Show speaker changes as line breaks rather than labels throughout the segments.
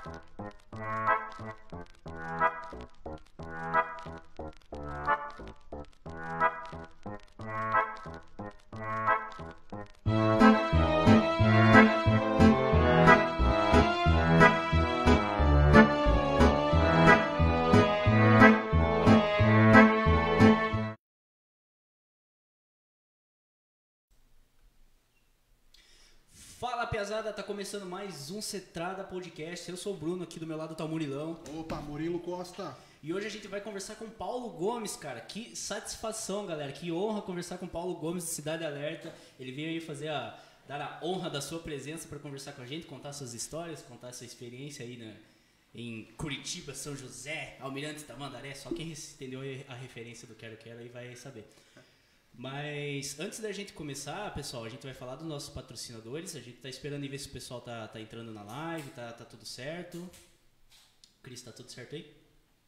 Fala, pesada, tá começando mais um Cetrada Podcast. Eu sou o Bruno, aqui do meu lado tá o Murilão.
Opa, Murilo Costa.
E hoje a gente vai conversar com o Paulo Gomes, cara. Que satisfação, galera. Que honra conversar com o Paulo Gomes do Cidade Alerta. Ele veio aí dar a honra da sua presença para conversar com a gente, contar suas histórias, contar sua experiência aí em Curitiba, São José, Almirante Tamandaré. Só quem entendeu a referência do Quero Quero aí vai saber. Mas antes da gente começar, pessoal, a gente vai falar dos nossos patrocinadores. A gente tá esperando e ver se o pessoal tá entrando na live, tá tudo certo. Cris, tá tudo certo aí?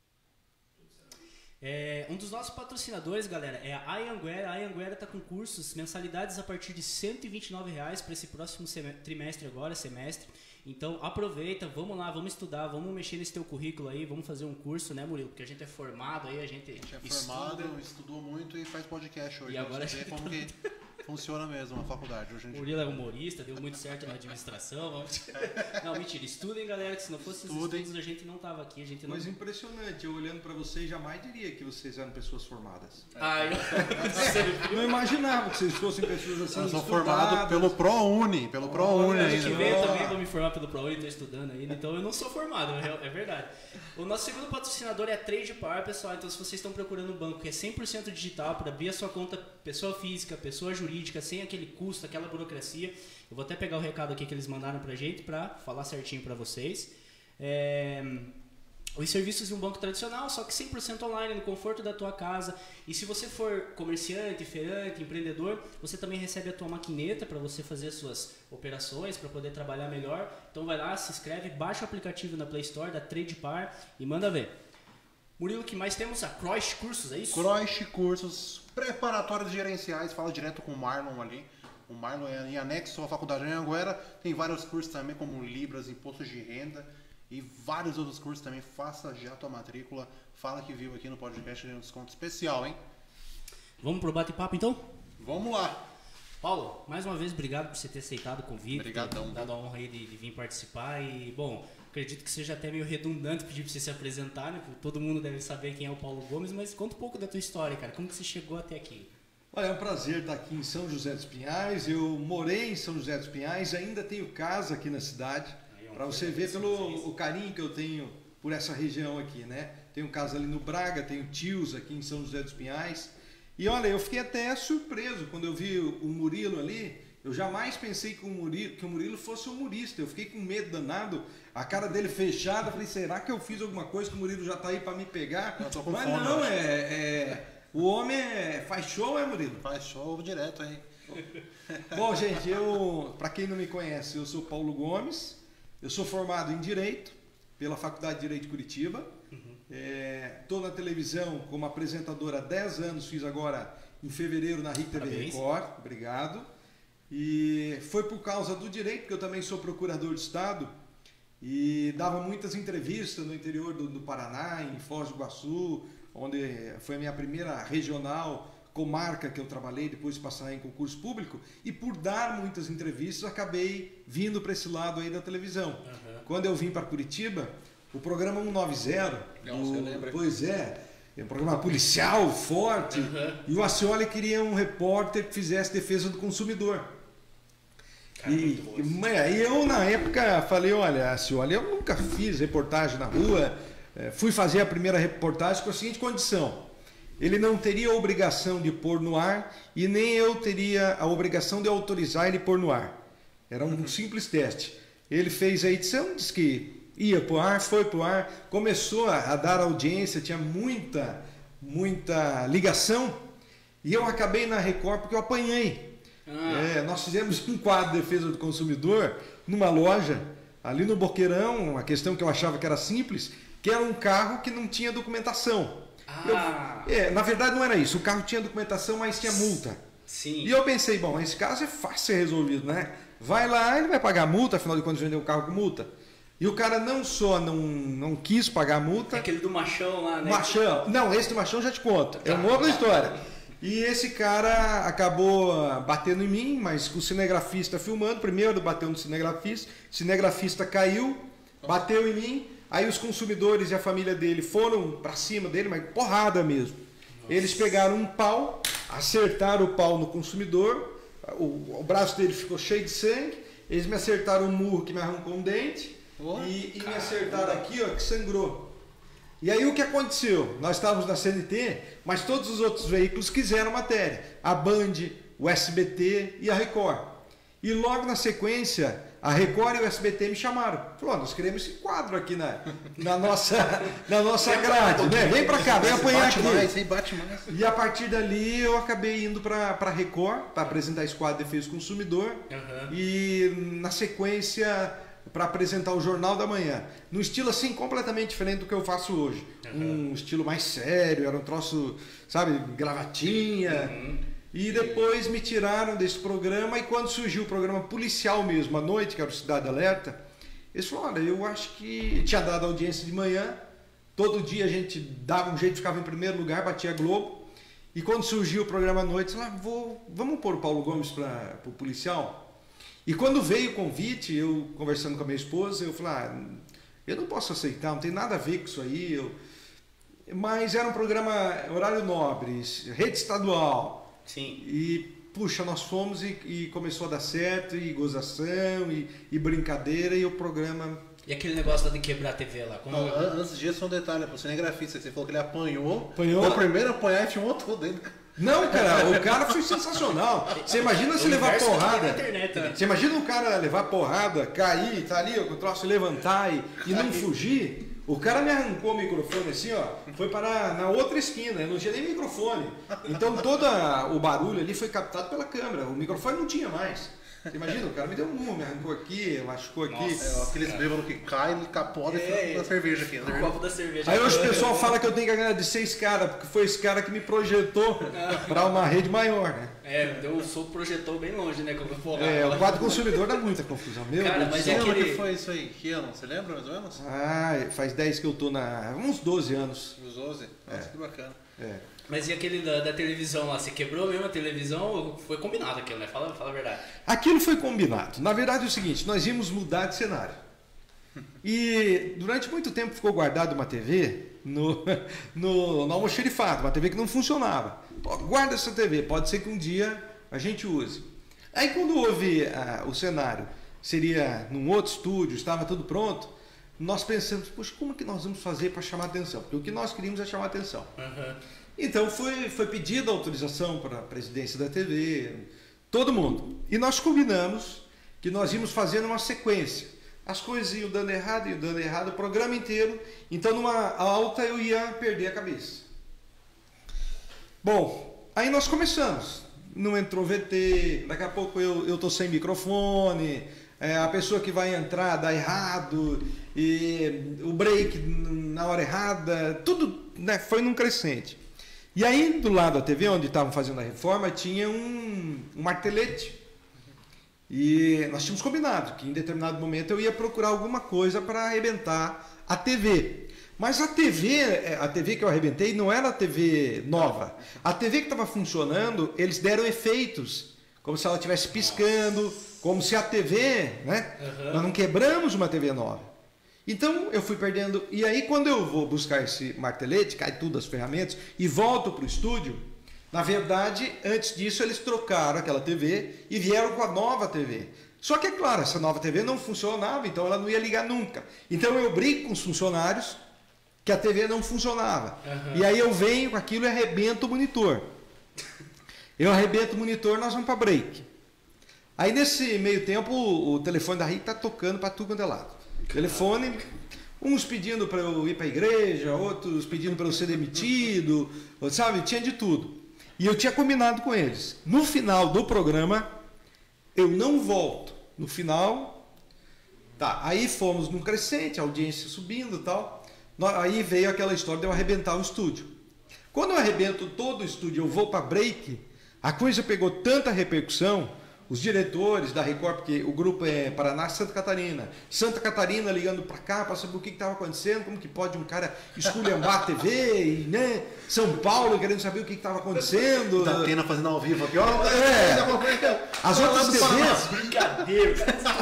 Um dos nossos patrocinadores, galera, é a Anhanguera. A Anhanguera tá com cursos, mensalidades a partir de R$ 129 para esse próximo trimestre agora, semestre. Então aproveita, vamos lá, vamos estudar, vamos mexer nesse teu currículo aí, vamos fazer um curso, né, Murilo? Porque a gente é formado aí, a gente
é formado, estudou muito e faz podcast hoje.
E agora
você vê como que funciona mesmo a faculdade hoje em dia.
Murilo é humorista, deu muito certo na administração. Não, mentira, estudem, galera, que se não fosse os estudos a gente não tava aqui.
Mas impressionante, eu olhando pra vocês jamais diria que vocês eram pessoas formadas.
Eu
não imaginava que vocês fossem pessoas assim.
Eu sou formado pelo ProUni, ainda.
Ano que vem eu também vou me formar pelo ProUni, tô estudando ainda, então eu não sou formado, é verdade. O nosso segundo patrocinador é a TradePar, pessoal, então se vocês estão procurando um banco que é 100% digital para abrir a sua conta pessoa física, pessoa jurídica, sem aquele custo, aquela burocracia, eu vou até pegar o recado aqui que eles mandaram pra gente para falar certinho para vocês. Os serviços de um banco tradicional, só que 100% online, no conforto da tua casa. E se você for comerciante, feirante, empreendedor, você também recebe a tua maquineta para você fazer as suas operações, para poder trabalhar melhor. Então vai lá, se inscreve, baixa o aplicativo na Play Store da TradePar e manda ver. Murilo, o que mais temos? A Croix Cursos, é isso?
Croix Cursos, preparatórios gerenciais, fala direto com o Marlon ali. O Marlon é em anexo à faculdade de Anhanguera, tem vários cursos também como Libras, Impostos de Renda e vários outros cursos também. Faça já a tua matrícula, fala que viu aqui no podcast, tem um desconto especial, hein?
Vamos pro bate-papo então?
Vamos lá!
Paulo, mais uma vez, obrigado por você ter aceitado o convite,
Obrigadão,
ter dado a honra aí de vir participar e, bom, acredito que seja até meio redundante pedir para você se apresentar, né? Todo mundo deve saber quem é o Paulo Gomes, mas conta um pouco da tua história, cara, como que você chegou até aqui?
Olha, é um prazer estar aqui em São José dos Pinhais, eu morei em São José dos Pinhais, ainda tenho casa aqui na cidade, para você ver pelo carinho que eu tenho por essa região aqui, né? Tenho casa ali no Braga, tenho tios aqui em São José dos Pinhais. E olha, eu fiquei até surpreso quando eu vi o Murilo ali. Eu jamais pensei que o Murilo fosse humorista. Eu fiquei com medo danado, a cara dele fechada. Falei, será que eu fiz alguma coisa que o Murilo já tá aí para me pegar?
Eu tô com
Mas
fome,
não, o homem faz show, Murilo?
Faz show direto aí.
Bom, gente, para quem não me conhece, eu sou Paulo Gomes. Eu sou formado em Direito pela Faculdade de Direito de Curitiba. Estou na televisão como apresentador há 10 anos, fiz agora em fevereiro na RIC TV Record. Obrigado. E foi por causa do direito, porque eu também sou procurador de Estado e dava muitas entrevistas no interior do Paraná, em Foz do Iguaçu, onde foi a minha primeira regional comarca que eu trabalhei, depois de passar em concurso público, e por dar muitas entrevistas acabei vindo para esse lado aí da televisão. Quando eu vim para Curitiba, o programa 190, pois é um programa policial forte, e o Acioli queria um repórter que fizesse defesa do consumidor. Cara, e eu na época falei, olha, Acioli, eu nunca fiz reportagem na rua, fui fazer a primeira reportagem com a seguinte condição: ele não teria a obrigação de pôr no ar e nem eu teria a obrigação de autorizar ele pôr no ar. Era um simples teste. Ele fez a edição, disse que ia pro ar, foi pro ar, começou a dar audiência, tinha muita ligação, e eu acabei na Record porque eu apanhei. Nós fizemos um quadro de defesa do consumidor numa loja, ali no Boqueirão, uma questão que eu achava que era simples, que era um carro que não tinha documentação. Na verdade não era isso, o carro tinha documentação, mas tinha multa.
Sim.
E eu pensei, bom, esse caso é fácil ser resolvido, né? Vai lá, ele vai pagar a multa, afinal de contas vendeu o carro com multa. E o cara não só não quis pagar a multa...
É aquele do machão lá, né?
Machão. Não, esse do machão já te conto. É uma outra história. E esse cara acabou batendo em mim, mas com o cinegrafista filmando. Primeiro bateu no cinegrafista. O cinegrafista caiu, bateu em mim. Aí os consumidores e a família dele foram pra cima dele, mas porrada mesmo. Nossa. Eles pegaram um pau, acertaram o pau no consumidor. O braço dele ficou cheio de sangue. Eles me acertaram um murro que me arrancou um dente. E me acertaram aqui, ó, que sangrou. E aí o que aconteceu? Nós estávamos na CNT, mas todos os outros veículos quiseram matéria. A Band, o SBT e a Record. E logo na sequência, a Record e o SBT me chamaram. Falaram, nós queremos esse quadro aqui na nossa grade, né? Vem pra cá, vem apanhar aqui.
Bate mais.
E a partir dali eu acabei indo pra Record, para apresentar esse quadro de defesa do consumidor. E na sequência... para apresentar o Jornal da Manhã, num estilo assim completamente diferente do que eu faço hoje. Um estilo mais sério, era um troço, sabe, gravatinha. E depois me tiraram desse programa, e quando surgiu o programa policial mesmo, à noite, que era o Cidade Alerta, eles falaram, olha, eu acho que tinha dado audiência de manhã, todo dia a gente dava um jeito, ficava em primeiro lugar, batia Globo, e quando surgiu o programa à noite, falaram, vamos pôr o Paulo Gomes para o policial? E quando veio o convite, eu conversando com a minha esposa, eu falei, eu não posso aceitar, não tem nada a ver com isso aí. Mas era um programa horário nobre, rede estadual.
Sim.
E, puxa, nós fomos e começou a dar certo, e gozação, e brincadeira, e o programa...
E aquele negócio de quebrar a TV lá? Como...
Antes disso, um detalhe, para o cinegrafista, você falou que ele apanhou.
Foi o
primeiro a apanhar e filmou tudo ainda.
Não, cara, o cara foi sensacional. Você imagina se levar porrada.
Internet, né?
Você imagina o cara levar porrada, cair, tá ali, o troço levantar e não fugir. O cara me arrancou o microfone assim, ó, foi parar na outra esquina, eu não tinha nem microfone. Então todo o barulho ali foi captado pela câmera, o microfone não tinha mais. Você imagina, o cara me deu um murro, me arrancou aqui, machucou aqui.
Nossa, aqueles bêbados que caem, ele capota e fica da cerveja aqui.
O copo da cerveja.
Aí hoje o pessoal fala que eu tenho que agradecer esse cara, porque foi esse cara que me projetou para uma rede maior, né?
Deu um soco, projetou bem longe, né?
O quadro consumidor dá muita confusão. Meu
cara,
Deus
mas
do céu.
Que ano que foi isso aí? Que ano? Você lembra mais ou menos?
Faz 10 que eu tô uns 12 anos.
Uns 12? Nossa, que bacana.
Mas e aquele da televisão lá? Você quebrou mesmo a televisão? Foi combinado aquilo, né? Fala a verdade.
Aquilo foi combinado. Na verdade é o seguinte, nós íamos mudar de cenário. E durante muito tempo ficou guardada uma TV no almoxerifado, uma TV que não funcionava. Guarda essa TV, pode ser que um dia a gente use. Aí quando houve o cenário, seria num outro estúdio, estava tudo pronto, nós pensamos, poxa, como que nós vamos fazer para chamar atenção? Porque o que nós queríamos é chamar atenção. Então foi pedida autorização para a presidência da TV, todo mundo. E nós combinamos que nós íamos fazendo uma sequência. As coisas iam dando errado, o programa inteiro. Então numa alta eu ia perder a cabeça. Bom, aí nós começamos. Não entrou VT, daqui a pouco eu tô sem microfone, a pessoa que vai entrar dá errado, e o break na hora errada, tudo, né, foi num crescente. E aí, do lado da TV, onde estavam fazendo a reforma, tinha um martelete. E nós tínhamos combinado que em determinado momento eu ia procurar alguma coisa para arrebentar a TV. Mas a TV que eu arrebentei não era a TV nova. A TV que estava funcionando, eles deram efeitos, como se ela estivesse piscando, como se a TV, né? Nós não quebramos uma TV nova. Então eu fui perdendo, e aí quando eu vou buscar esse martelete, cai tudo as ferramentas, e volto para o estúdio, na verdade, antes disso eles trocaram aquela TV e vieram com a nova TV. Só que é claro, essa nova TV não funcionava, então ela não ia ligar nunca. Então eu brigo com os funcionários que a TV não funcionava. E aí eu venho com aquilo e arrebento o monitor. Eu arrebento o monitor, nós vamos para break. Aí nesse meio tempo o telefone da Rita está tocando para tudo quanto é lado. Telefone, uns pedindo para eu ir para a igreja, outros pedindo para eu ser demitido, sabe? Tinha de tudo. E eu tinha combinado com eles. No final do programa, eu não volto. No final, tá. Aí fomos num crescente, a audiência subindo e tal. Aí veio aquela história de eu arrebentar o estúdio. Quando eu arrebento todo o estúdio, eu vou para break, a coisa pegou tanta repercussão, os diretores da Record, porque o grupo é Paraná, Santa Catarina. Santa Catarina ligando para cá para saber o que estava acontecendo, como que pode um cara esculhambar a TV, e, né? São Paulo querendo saber o que estava acontecendo.
Da Atena fazendo ao vivo aqui, ó.
As outras TVs.
Brincadeira.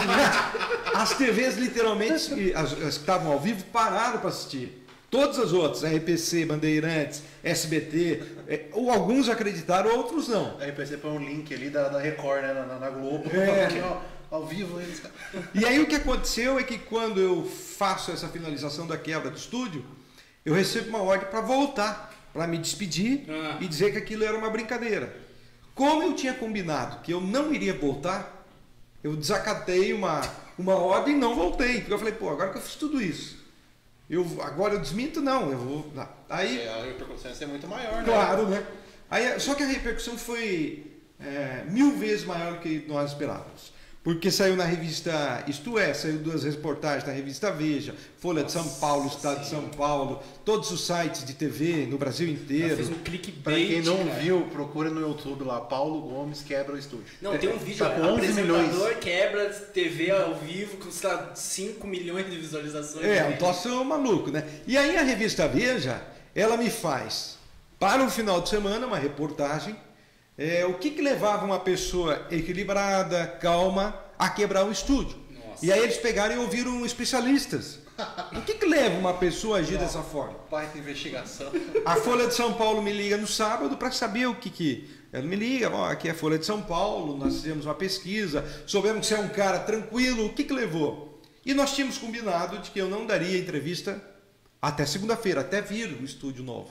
As TVs literalmente, as que estavam ao vivo, pararam para assistir. Todas as outras, RPC, Bandeirantes, SBT, ou alguns acreditaram, outros não.
A RPC põe um link ali da Record, né, na Globo, aqui, ó, ao vivo. Eles...
E aí o que aconteceu é que quando eu faço essa finalização da quebra do estúdio, eu recebo uma ordem para voltar, para me despedir e dizer que aquilo era uma brincadeira. Como eu tinha combinado que eu não iria voltar, eu desacatei uma ordem e não voltei. Porque eu falei, pô, agora que eu fiz tudo isso, agora eu desminto? Não, eu vou... Aí,
a repercussão ia ser muito maior, né?
Claro, né? Aí, só que a repercussão foi 1000 vezes maior do que nós esperávamos. Porque saiu na revista Isto É, saiu 2 reportagens na revista Veja, Folha de São Paulo, Estado de São Paulo, todos os sites de TV no Brasil inteiro.
Fez um clickbait.
Pra quem não viu, procura no YouTube lá, Paulo Gomes quebra o estúdio.
Não, tem um vídeo,
tá com 11
apresentador
milhões.
quebra TV ao vivo com, sei lá, 5 milhões de visualizações.
Um troço maluco, né? E aí a revista Veja, ela me faz, para o final de semana, uma reportagem, o que levava uma pessoa equilibrada, calma, a quebrar o estúdio.
Nossa.
E aí eles pegaram e ouviram especialistas. O que leva uma pessoa a agir dessa forma?
Baita investigação.
A Folha de São Paulo me liga no sábado para saber o que... Ela me liga, ó, aqui é a Folha de São Paulo, nós fizemos uma pesquisa, soubemos que você é um cara tranquilo, o que levou? E nós tínhamos combinado de que eu não daria entrevista até segunda-feira, até vir o estúdio novo.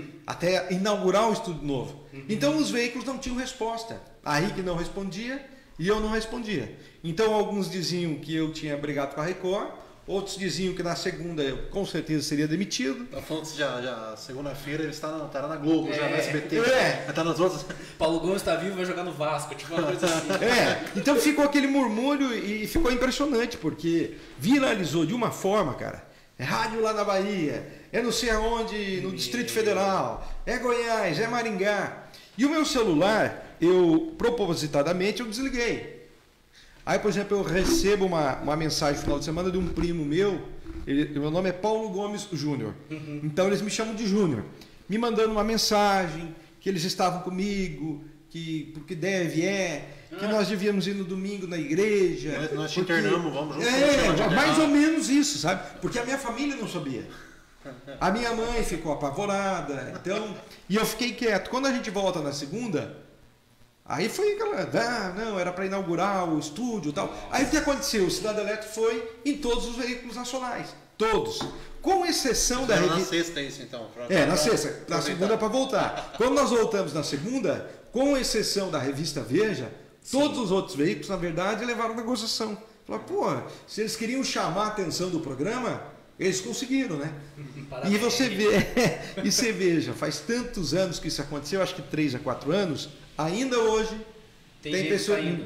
Até inaugurar o estúdio novo. Então os veículos não tinham resposta. A RIC não respondia e eu não respondia. Então alguns diziam que eu tinha brigado com a Record, outros diziam que na segunda eu com certeza seria demitido.
Tá falando que já segunda-feira ele estará na Globo, já no SBT. Tá nas outras.
Paulo Gomes está vivo e vai jogar no Vasco, tipo uma coisa assim.
Então ficou aquele murmúrio e ficou impressionante, porque viralizou de uma forma, cara. É rádio lá na Bahia, é não sei aonde, no Distrito Federal, é Goiás, é Maringá. E o meu celular, propositadamente, eu desliguei. Aí, por exemplo, eu recebo uma mensagem no final de semana de um primo meu, meu nome é Paulo Gomes Júnior, então eles me chamam de Júnior, me mandando uma mensagem, que eles estavam comigo, que porque que nós devíamos ir no domingo na igreja.
Nós te internamos, vamos juntos.
Mais ou menos isso, sabe? Porque a minha família não sabia. A minha mãe ficou apavorada, então... E eu fiquei quieto. Quando a gente volta na segunda, aí foi aquela... não, era para inaugurar o estúdio e tal. Aí o que aconteceu? O Cidade Elétrica foi em todos os veículos nacionais. Todos. Com exceção da revista...
Na sexta isso, então.
Na sexta. Na segunda para voltar. Quando nós voltamos na segunda, com exceção da revista Veja, todos os outros veículos, na verdade, levaram negociação. Falaram, pô, se eles queriam chamar a atenção do programa, eles conseguiram, né?
Parabéns.
E você veja, faz tantos anos que isso aconteceu, acho que 3 a 4 anos, ainda hoje tem pessoa que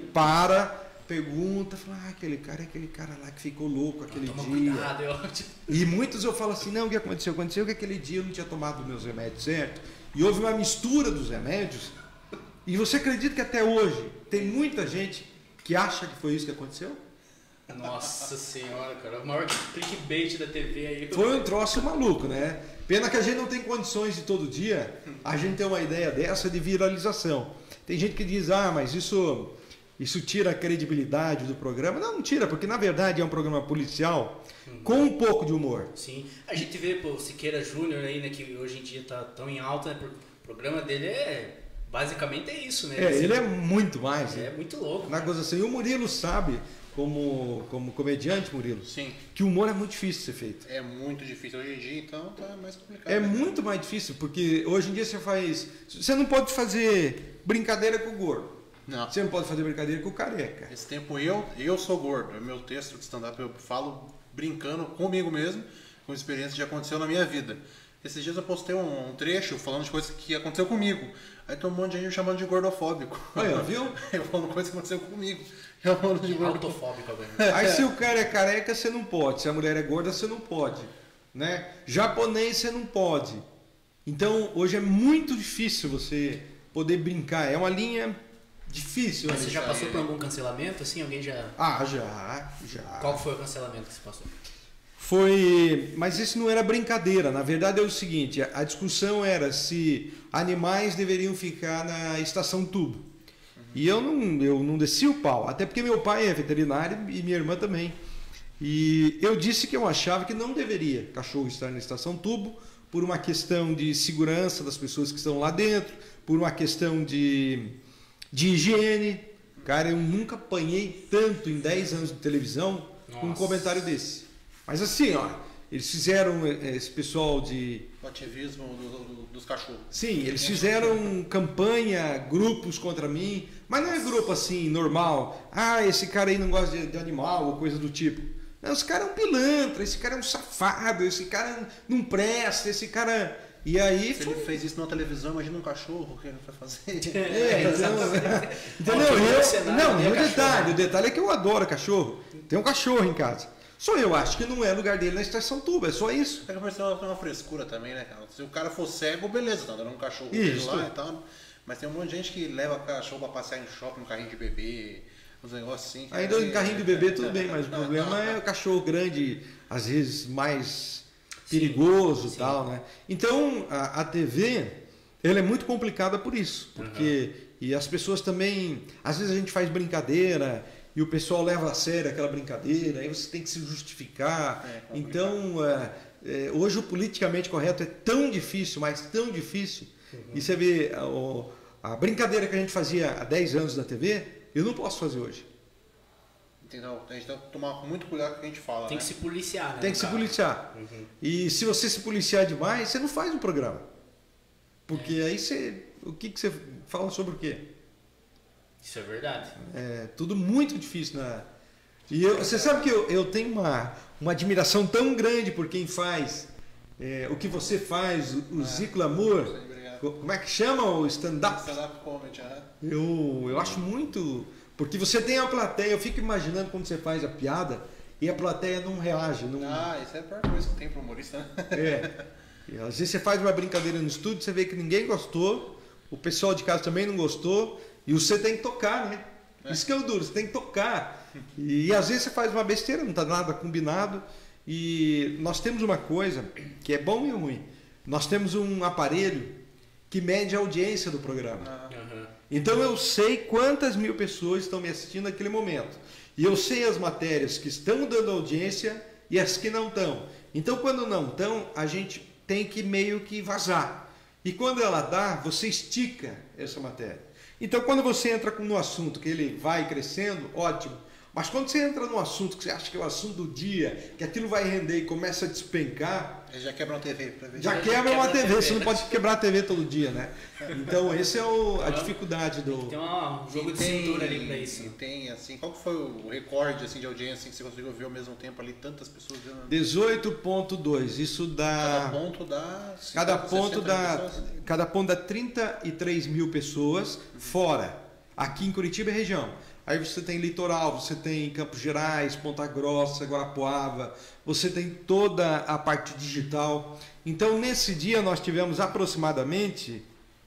pergunta, fala, aquele cara é aquele cara lá que ficou louco aquele dia.
Cuidado,
E muitos eu falo assim, não, o que aconteceu? Aconteceu que aquele dia eu não tinha tomado meus remédios certo, e houve uma mistura dos remédios. E você acredita que até hoje tem muita gente que acha que foi isso que aconteceu?
Nossa senhora, cara. O maior clickbait da TV aí.
Foi um troço maluco, né? Pena que a gente não tem condições de todo dia a gente ter uma ideia dessa de viralização. Tem gente que diz, mas isso tira a credibilidade do programa. Não tira, porque na verdade é um programa policial com um pouco de humor.
Sim. A gente vê o Siqueira Júnior aí, né, que hoje em dia tá tão em alta, né? O programa dele basicamente é isso, né?
Ele é muito mais.
É muito louco.
Na gozação. E o Murilo sabe, como comediante, Murilo,
sim,
que o humor é muito difícil de ser feito.
É muito difícil. Hoje em dia, então, tá mais complicado.
É muito mais difícil, porque hoje em dia você não pode fazer brincadeira com o gordo.
Não.
Você não pode fazer brincadeira com o careca.
Esse tempo eu sou gordo. É meu texto de stand-up, eu falo brincando comigo mesmo, com experiência que já aconteceu na minha vida. Esses dias eu postei um trecho falando de coisas que aconteceu comigo. Aí tem um monte de gente me chamando de gordofóbico.
Aí, viu?
Eu falando coisas que aconteceu comigo. Eu falando de
autofóbico agora.
Aí se o cara é careca, você não pode. Se a mulher é gorda, você não pode. Né? Japonês, você não pode. Então, hoje é muito difícil você poder brincar. É uma linha difícil.
Mas você já passou por algum cancelamento, assim? Alguém já...
Ah, já.
Qual foi o cancelamento que você passou?
Foi, mas isso não era brincadeira. Na verdade é o seguinte, a discussão era se animais deveriam ficar na estação tubo. E eu não desci o pau, até porque meu pai é veterinário e minha irmã também. E eu disse que eu achava que não deveria cachorro estar na estação tubo por uma questão de segurança das pessoas que estão lá dentro, por uma questão de higiene. Cara, eu nunca apanhei tanto em 10 anos de televisão com um comentário desse. Mas assim, ó, eles fizeram, esse pessoal de...
O ativismo dos cachorros.
Sim, eles fizeram campanha, grupos contra mim, mas não é grupo assim, normal. Ah, esse cara aí não gosta de animal ou coisa do tipo. Não, esse cara é um pilantra, esse cara é um safado, esse cara não presta, esse cara... E aí
Se ele fez isso na televisão, imagina um cachorro, o que ele vai fazer?
O detalhe é que eu adoro cachorro. Tem um cachorro em casa. Só eu acho que não é lugar dele na estação tubo, é só isso.
É que uma frescura também, né, cara? Se o cara for cego, beleza, tá dando um cachorro lá e tal. Mas tem um monte de gente que leva cachorro pra passear em shopping, um carrinho de bebê, uns negócios assim.
Ainda em carrinho de bebê tudo bem, mas o problema é o cachorro grande, às vezes mais perigoso e tal, né? Então a TV, ela é muito complicada por isso, porque e as pessoas também, às vezes a gente faz brincadeira e o pessoal leva a sério aquela brincadeira, aí você tem que se justificar. Então hoje o politicamente correto é tão difícil, mas tão difícil. E você vê a brincadeira que a gente fazia há 10 anos na TV, eu não posso fazer hoje.
Então, a gente tem que tomar muito cuidado com o que a gente fala.
Tem que se policiar, né?
Tem que se policiar. E se você se policiar demais, você não faz um programa. Porque aí você... O que você fala sobre o quê?
Isso é verdade.
É tudo muito difícil. E você sabe que eu tenho uma admiração tão grande por quem faz o que você faz, o Zico Lamour. Como é que chama o stand-up?
Stand-up comedy,
Eu acho muito... Porque você tem a plateia, eu fico imaginando quando você faz a piada e a plateia não reage.
Isso é a pior coisa que tem pro humorista, né?
E às vezes você faz uma brincadeira no estúdio, você vê que ninguém gostou, o pessoal de casa também não gostou, e você tem que tocar, né? Isso que é o duro, você tem que tocar. E às vezes você faz uma besteira, não está nada combinado. E nós temos uma coisa que é bom e ruim. Nós temos um aparelho que mede a audiência do programa. Então eu sei quantas mil pessoas estão me assistindo naquele momento. E eu sei as matérias que estão dando audiência e as que não estão. Então quando não estão, a gente tem que meio que vazar. E quando ela dá, você estica essa matéria. Então quando você entra no assunto que ele vai crescendo, ótimo. Mas quando você entra num assunto que você acha que é o assunto do dia, que aquilo vai render e começa a despencar...
Ele já quebra uma TV.
Já quebra uma TV, você não pode quebrar a TV todo dia, né? Então, essa é a dificuldade do...
Tem um jogo de cintura ali pra isso.
E tem, assim, qual que foi o recorde assim, de audiência assim, que você conseguiu ver ao mesmo tempo ali, tantas pessoas vendo?
18.2, isso dá...
Cada ponto dá...
Cada ponto dá 33 mil pessoas fora. Aqui em Curitiba é região. Aí você tem litoral, você tem Campos Gerais, Ponta Grossa, Guarapuava, você tem toda a parte digital. Então, nesse dia nós tivemos aproximadamente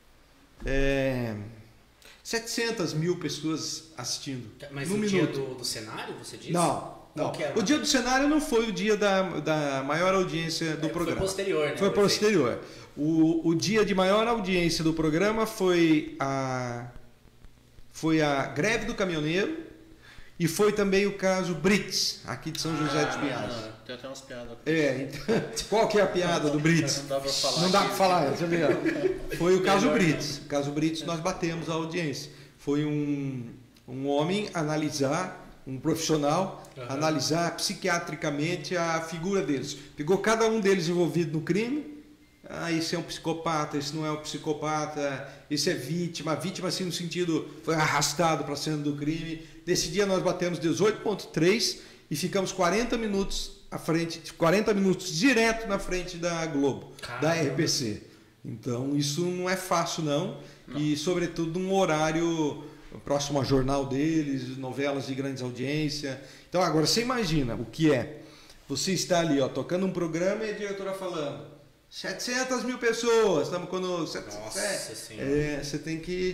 700 mil pessoas assistindo.
Mas
no
no
minuto.
dia do cenário, você disse?
Não. O dia do cenário não foi o dia da maior audiência do programa.
Foi posterior, né?
Foi posterior. O dia de maior audiência do programa foi a greve do caminhoneiro e foi também o caso Brits, aqui de São José dos Pinhais.
Tem até umas piadas.
Então, qual que é a piada do Brits?
Não dá pra falar.
Deixa eu ver. Foi o caso Brits. O caso Brits nós batemos a audiência. Foi um homem um profissional, analisar psiquiatricamente a figura deles. Pegou cada um deles envolvido no crime. Esse é um psicopata, esse não é um psicopata, esse é vítima. Vítima, assim, no sentido, foi arrastado para a cena do crime. Nesse dia nós batemos 18.3 e ficamos 40 minutos à frente, 40 minutos direto na frente da Globo, da RPC. Então, isso não é fácil, não. E, sobretudo, num horário próximo ao jornal deles, novelas de grandes audiências. Então, agora, você imagina o que é. Você está ali, tocando um programa e a diretora falando... 700 mil pessoas, estamos quando...
Nossa Senhora.
Você tem que...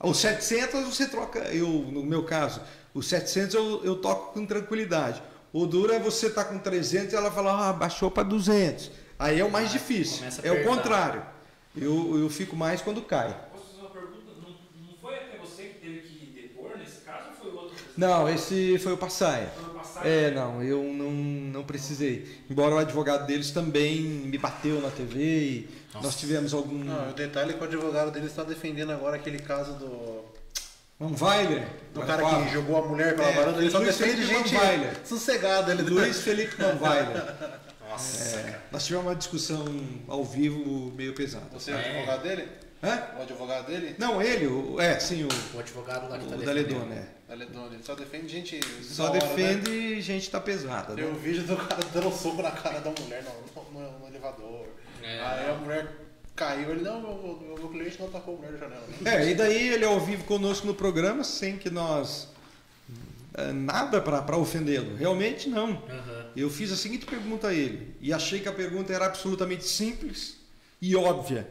Os 700 você troca, no meu caso, os 700 eu toco com tranquilidade. O duro é você estar com 300 e ela falar, baixou para 200. Aí é o mais difícil. É o contrário. Eu fico mais quando cai.
Posso fazer uma pergunta? Não foi até você que teve que depor nesse caso ou foi outro?
Não, esse foi o Passaia.
Foi o Passaia?
Não, eu não precisei. Embora o advogado deles também me bateu na TV e nós tivemos algum...
Não, o detalhe é que o advogado deles está defendendo agora aquele caso do...
Weiler.
Do cara que jogou a mulher pela varanda, ele só defende gente sossegada.
Luiz Felipe Weiler. Nossa, nós tivemos uma discussão ao vivo meio pesada.
Você é o advogado dele?
Hã?
O advogado dele?
Não, ele, sim,
o advogado lá que tá
defendendo. Da
Ledone, ele só defende gente.
Só defende gente tá pesada.
Tem um vídeo do cara dando um soco na cara da mulher no elevador. Aí a mulher caiu, ele, não, meu cliente não atacou a mulher na janela.
E daí ele ao vivo conosco no programa, sem que nós... nada para ofendê-lo. Realmente não. Eu fiz a seguinte pergunta a ele, e achei que a pergunta era absolutamente simples e óbvia.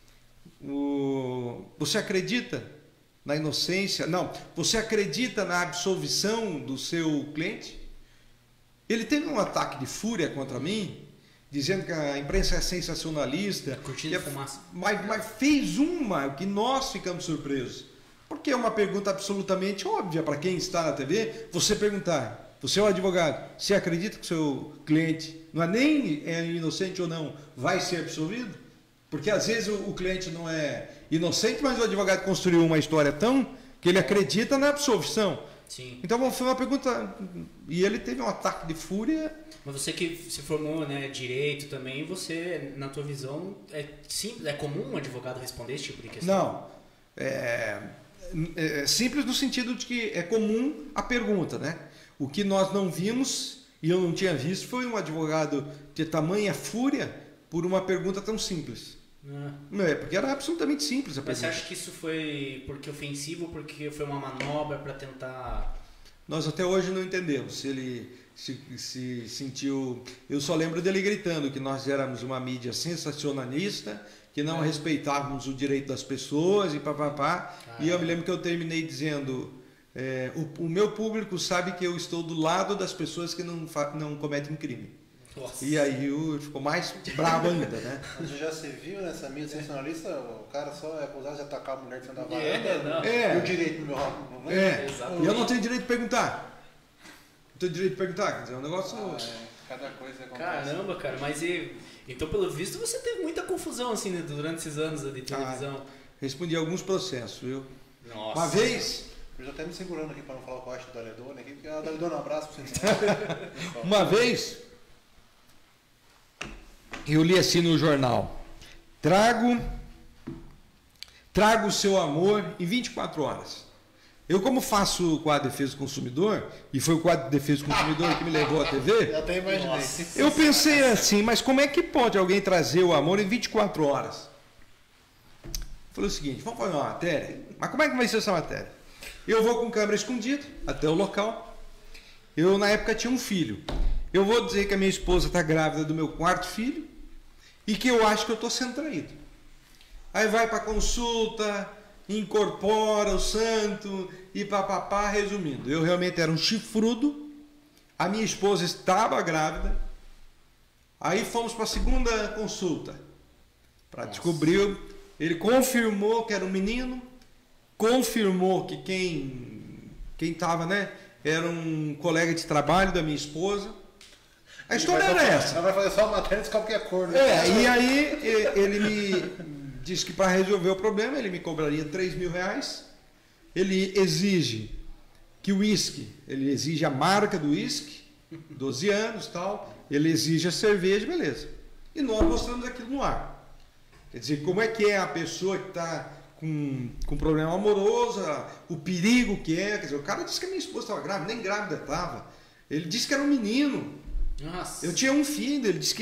Você acredita na inocência? Não. Você acredita na absolvição do seu cliente? Ele teve um ataque de fúria contra mim, dizendo que a imprensa é sensacionalista.
Curtindo fumaça.
Mas fez uma que nós ficamos surpresos. Porque é uma pergunta absolutamente óbvia para quem está na TV. Você perguntar, você é um advogado, você acredita que o seu cliente não é nem inocente ou não, vai ser absolvido? Porque às vezes o cliente não é inocente, mas o advogado construiu uma história tão que ele acredita na absolvição.
Sim.
Então foi uma pergunta, e ele teve um ataque de fúria.
Mas você que se formou, né, direito também, você, na tua visão, é comum um advogado responder esse tipo de questão?
Não, é simples no sentido de que é comum a pergunta, né? O que nós não vimos, e eu não tinha visto, foi um advogado ter tamanha fúria por uma pergunta tão simples. Porque era absolutamente simples a pergunta.
Mas você acha que isso foi porque ofensivo ou porque foi uma manobra para tentar...
Nós até hoje não entendemos se ele se sentiu... Eu só lembro dele gritando que nós éramos uma mídia sensacionalista, que não respeitávamos o direito das pessoas e papapá. E eu me lembro que eu terminei dizendo, o meu público sabe que eu estou do lado das pessoas que não cometem crime.
Nossa.
E aí ficou mais brabo ainda, né?
Você já se viu nessa mídia sensacionalista? O cara só é acusado de atacar a mulher que da varanda. E o direito no meu ramo.
E eu não tenho direito de perguntar. Não tenho direito de perguntar, quer dizer, é um negócio...
Cada coisa acontece.
Caramba, cara, mas então pelo visto você teve muita confusão assim, né, durante esses anos de televisão.
Respondi alguns processos, viu?
Nossa.
Uma vez...
Eu já até me segurando aqui para não falar o que eu acho da Ledone aqui, porque a Ledone, um abraço pra você.
Uma vez... Eu li assim no jornal: trago o seu amor em 24 horas. Eu, como faço o quadro de defesa do consumidor, e foi o quadro de defesa do consumidor que me levou à TV,
eu até imaginei.
Eu pensei assim, mas como é que pode alguém trazer o amor em 24 horas? Falei o seguinte, vamos fazer uma matéria, mas como é que vai ser essa matéria? Eu vou com câmera escondida até o local. Eu, na época, tinha um filho. Eu vou dizer que a minha esposa está grávida do meu quarto filho e que eu acho que eu estou sendo traído. Aí vai para consulta, incorpora o santo e papapá, resumindo. Eu realmente era um chifrudo, a minha esposa estava grávida, aí fomos para a segunda consulta para descobrir, ele confirmou que era um menino, confirmou que quem estava, né, era um colega de trabalho da minha esposa. A história era essa.
Ela vai fazer só a matéria de qualquer cor. Né?
E aí ele me disse que para resolver o problema ele me cobraria R$3.000. Ele exige que o uísque, ele exige a marca do uísque, 12 anos e tal, ele exige a cerveja, beleza. E nós mostramos aquilo no ar. Quer dizer, como é que é a pessoa que está com problema amoroso, o perigo que é. Quer dizer, o cara disse que a minha esposa estava grávida, nem grávida estava. Ele disse que era um menino.
Nossa.
Eu tinha um filho, ele disse que,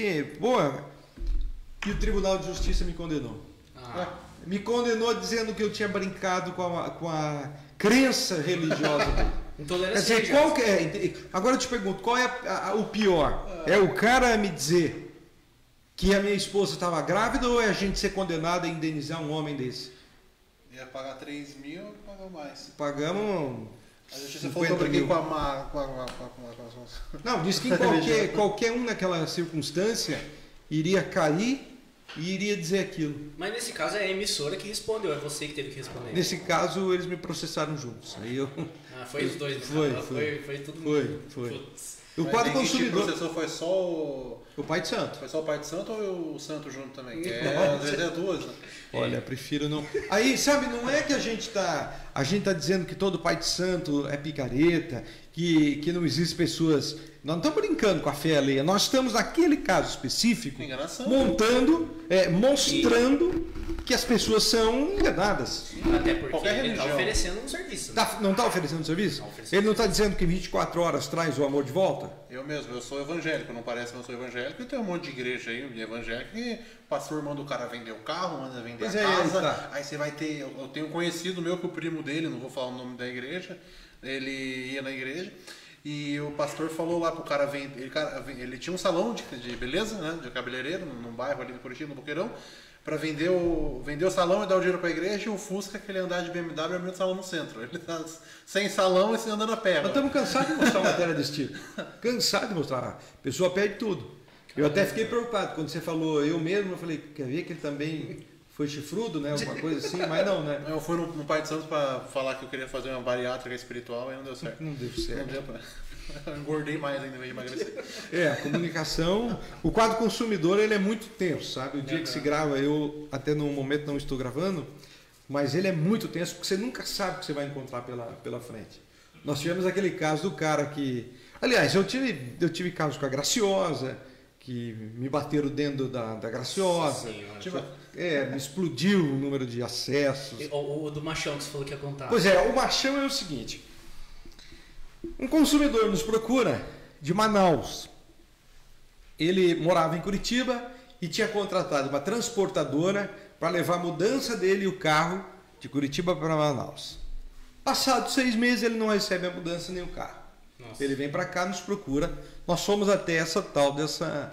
e o Tribunal de Justiça me condenou. Me condenou dizendo que eu tinha brincado com a crença religiosa dele.
Intolerância.
Quer dizer, agora eu te pergunto, qual é o pior? É o cara me dizer que a minha esposa estava grávida ou é a gente ser condenado a indenizar um homem desse?
Ia pagar 3 mil, pagou mais.
Pagamos.
A justiça falou que eu briguei com a...
Não, disse que em qualquer um naquela circunstância iria cair e iria dizer aquilo.
Mas nesse caso é a emissora que respondeu, é você que teve que responder.
Nesse caso, eles me processaram juntos. Aí eu...
Ah, foi os dois, foi tudo.
Foi.
Putz.
O quadro consumidor.
O processor foi só
o pai de santo.
Foi só o pai de santo ou o santo junto também? Às vezes é duas, né?
Olha, prefiro não. Aí, sabe, não é que a gente tá dizendo que todo pai de santo é picareta, que não existe pessoas. Nós não estamos brincando com a fé alheia. Nós estamos, naquele caso específico, mostrando que as pessoas são enganadas.
Até porque ele está oferecendo um serviço. Né?
Não está oferecendo um serviço? Ele não está dizendo que 24 horas traz o amor de volta?
Eu mesmo, eu sou evangélico, não parece que eu sou evangélico. E tem um monte de igreja aí, evangélica, que o pastor manda o cara vender o carro, manda vender a casa.
Tá.
Aí você vai ter... Eu tenho um conhecido meu que o primo dele, não vou falar o nome da igreja, ele ia na igreja. E o pastor falou lá pro cara vender. Ele tinha um salão de beleza, né? De cabeleireiro, num bairro ali do Curitiba, no Boqueirão, para vender o salão e dar o dinheiro para a igreja, e o Fusca, que ele andar de BMW, abriu o salão no centro. Ele tá sem salão e sem andando a pé.
Nós estamos cansados de mostrar uma matéria desse tipo. Cansado de mostrar. A pessoa pede tudo. Eu até fiquei preocupado quando você falou eu mesmo. Eu falei, quer ver que ele também foi chifrudo, né? Alguma coisa assim, mas não, né?
Eu fui no Pai de Santos para falar que eu queria fazer uma bariátrica espiritual e não deu certo.
Não deu certo.
Não deu pra... Eu engordei mais ainda, em vez de emagrecer.
A comunicação, o quadro consumidor, ele é muito tenso, sabe? O dia que se grava, eu até no momento não estou gravando, mas ele é muito tenso porque você nunca sabe o que você vai encontrar pela frente. Nós tivemos aquele caso do cara que... Aliás, eu tive casos com a Graciosa, que me bateram dentro da Graciosa. Me explodiu o número de acessos.
O do Machão que você falou que ia contar.
Pois é, o Machão é o seguinte... Um consumidor nos procura de Manaus. Ele morava em Curitiba e tinha contratado uma transportadora para levar a mudança dele e o carro de Curitiba para Manaus. Passados 6 meses ele não recebe a mudança nem o carro. Nossa. Ele vem para cá, nos procura. Nós fomos até essa tal dessa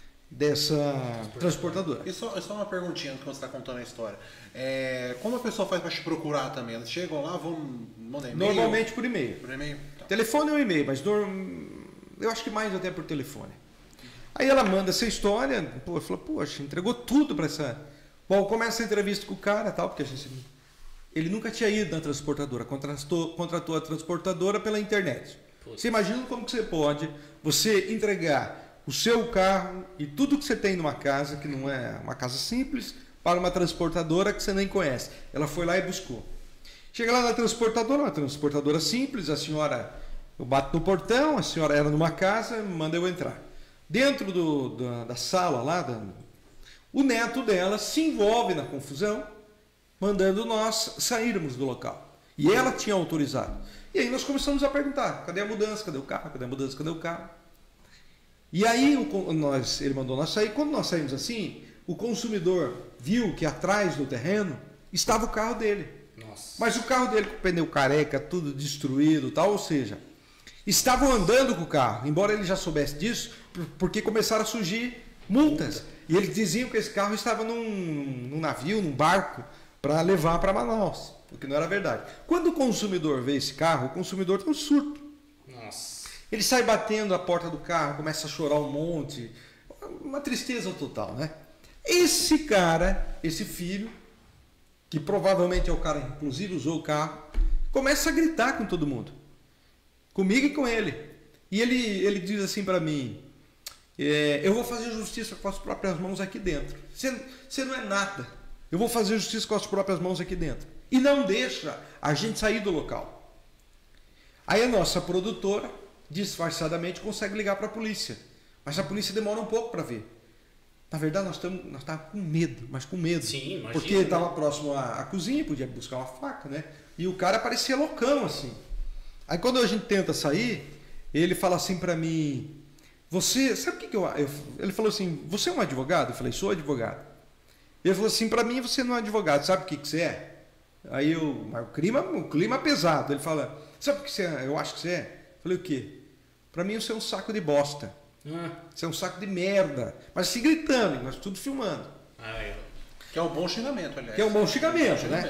transportadora.
E só uma perguntinha quando você está contando a história. Como a pessoa faz para te procurar também? Eles chegam lá, vão mandar e-mail?
Normalmente por e-mail.
Por e-mail? Tá.
Telefone ou e-mail, mas eu acho que mais até por telefone. Aí ela manda essa história, fala, poxa, entregou tudo para essa... Bom, começa a entrevista com o cara tal, porque ele nunca tinha ido na transportadora, contratou a transportadora pela internet. Você imagina como que você pode entregar o seu carro e tudo que você tem numa casa, que não é uma casa simples, para uma transportadora que você nem conhece. Ela foi lá e buscou. Chega lá na transportadora, uma transportadora simples, a senhora, eu bato no portão, a senhora era numa casa, manda eu entrar. Dentro da sala lá, o neto dela se envolve na confusão, mandando nós sairmos do local. E ela tinha autorizado. E aí nós começamos a perguntar, cadê a mudança, cadê o carro, cadê a mudança, cadê o carro? E aí ele mandou nós sair. Quando nós saímos assim, o consumidor viu que atrás do terreno estava o carro dele.
Nossa.
Mas o carro dele com o pneu careca, tudo destruído, tal, ou seja, estavam andando com o carro, embora ele já soubesse disso, porque começaram a surgir multas. E eles diziam que esse carro estava num navio, num barco, para levar para Manaus, o que não era verdade. Quando o consumidor vê esse carro, o consumidor tem um surto.
Nossa.
Ele sai batendo a porta do carro, começa a chorar um monte, uma tristeza total, né? Esse cara, esse filho, que provavelmente é o cara que inclusive usou o carro, começa a gritar com todo mundo, comigo e com ele. E ele diz assim para mim, eu vou fazer justiça com as próprias mãos aqui dentro. Você não é nada. Eu vou fazer justiça com as próprias mãos aqui dentro. E não deixa a gente sair do local. Aí a nossa produtora, disfarçadamente, consegue ligar para a polícia. Mas a polícia demora um pouco para ver. Na verdade, nós estávamos com medo, mas com medo.
Sim, imagina.
Porque estava próximo à cozinha, podia buscar uma faca, né? E o cara parecia loucão, assim. Aí quando a gente tenta sair, ele fala assim para mim, você, sabe o que eu... Ele falou assim, você é um advogado? Eu falei, sou advogado. Ele falou assim, para mim você não é advogado, sabe o que você é? Aí mas o clima é pesado. Ele fala, sabe o que você é? Eu acho que você é. Eu falei, o quê? Para mim você é um saco de bosta. Você é um saco de merda. Mas se gritando, nós tudo filmando.
Que é um bom xingamento, aliás.
Que é um bom xingamento, né?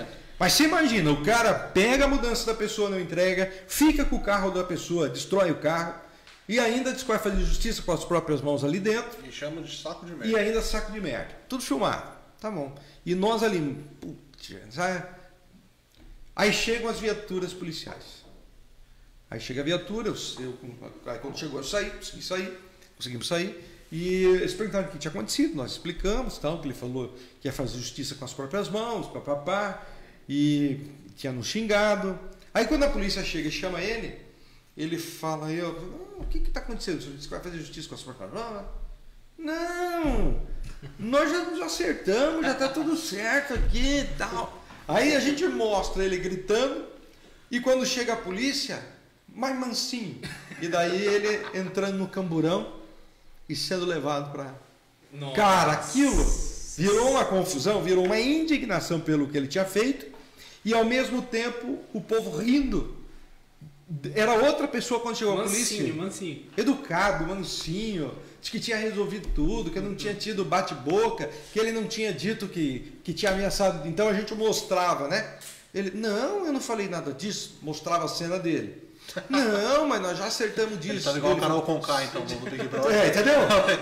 Mas você imagina, o cara pega a mudança da pessoa, não entrega, fica com o carro da pessoa, destrói o carro e ainda diz que vai fazer justiça com as próprias mãos ali dentro.
E chama de saco de merda.
E ainda saco de merda. Tudo filmado. Tá bom. E nós ali, putz, sabe? Aí chegam as viaturas policiais. Aí chega a viatura, aí quando chegou eu saí, conseguimos sair. E eles perguntaram o que tinha acontecido, nós explicamos, tal, que ele falou que ia fazer justiça com as próprias mãos, papapá, e tinha nos xingado. Aí quando a polícia chega e chama ele fala, o que está acontecendo? Você disse que vai fazer justiça com as próprias mãos? Não, nós já nos acertamos, já está tudo certo aqui e tal. Aí a gente mostra ele gritando e quando chega a polícia, mais mansinho. E daí ele entrando no camburão e sendo levado para... Cara, aquilo virou uma confusão, virou uma indignação pelo que ele tinha feito e ao mesmo tempo o povo rindo. Era outra pessoa quando chegou a polícia.
Mansinho.
Educado, mansinho. Diz que tinha resolvido tudo, que não tinha tido bate-boca, que ele não tinha dito que tinha ameaçado. Então a gente mostrava, né? Ele, não, eu não falei nada disso. Mostrava a cena dele. Não, mas nós já acertamos disso.
Ele tá igual o Carol Conká, então, no Big Brother.
Entendeu?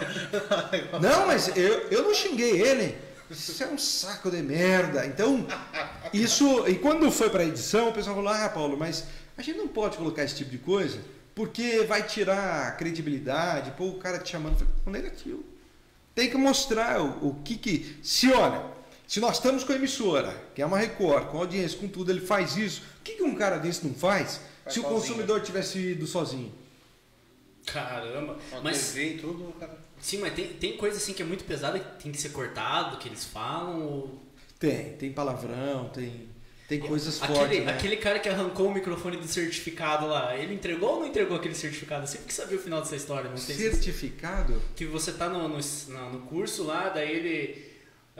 Não, mas eu não xinguei ele. Isso é um saco de merda. Então, isso... E quando foi para a edição, o pessoal falou, Paulo, mas a gente não pode colocar esse tipo de coisa, porque vai tirar a credibilidade, pô, o cara te chamando. Eu falei, não, negativo. Tem que mostrar o que... Olha, se nós estamos com a emissora, que é uma Record, com audiência, com tudo, ele faz isso, o que um cara desse não faz se o consumidor tivesse ido sozinho?
Caramba.
Mas TV e tudo, cara.
Sim, mas tem coisa assim que é muito pesada, que tem que ser cortado, que eles falam? Ou...
Tem palavrão, tem coisas fortes, né?
Aquele cara que arrancou o microfone do certificado lá, ele entregou ou não entregou aquele certificado? Eu sempre que sabia o final dessa história. Não sei
certificado?
Que você tá no curso lá, daí ele...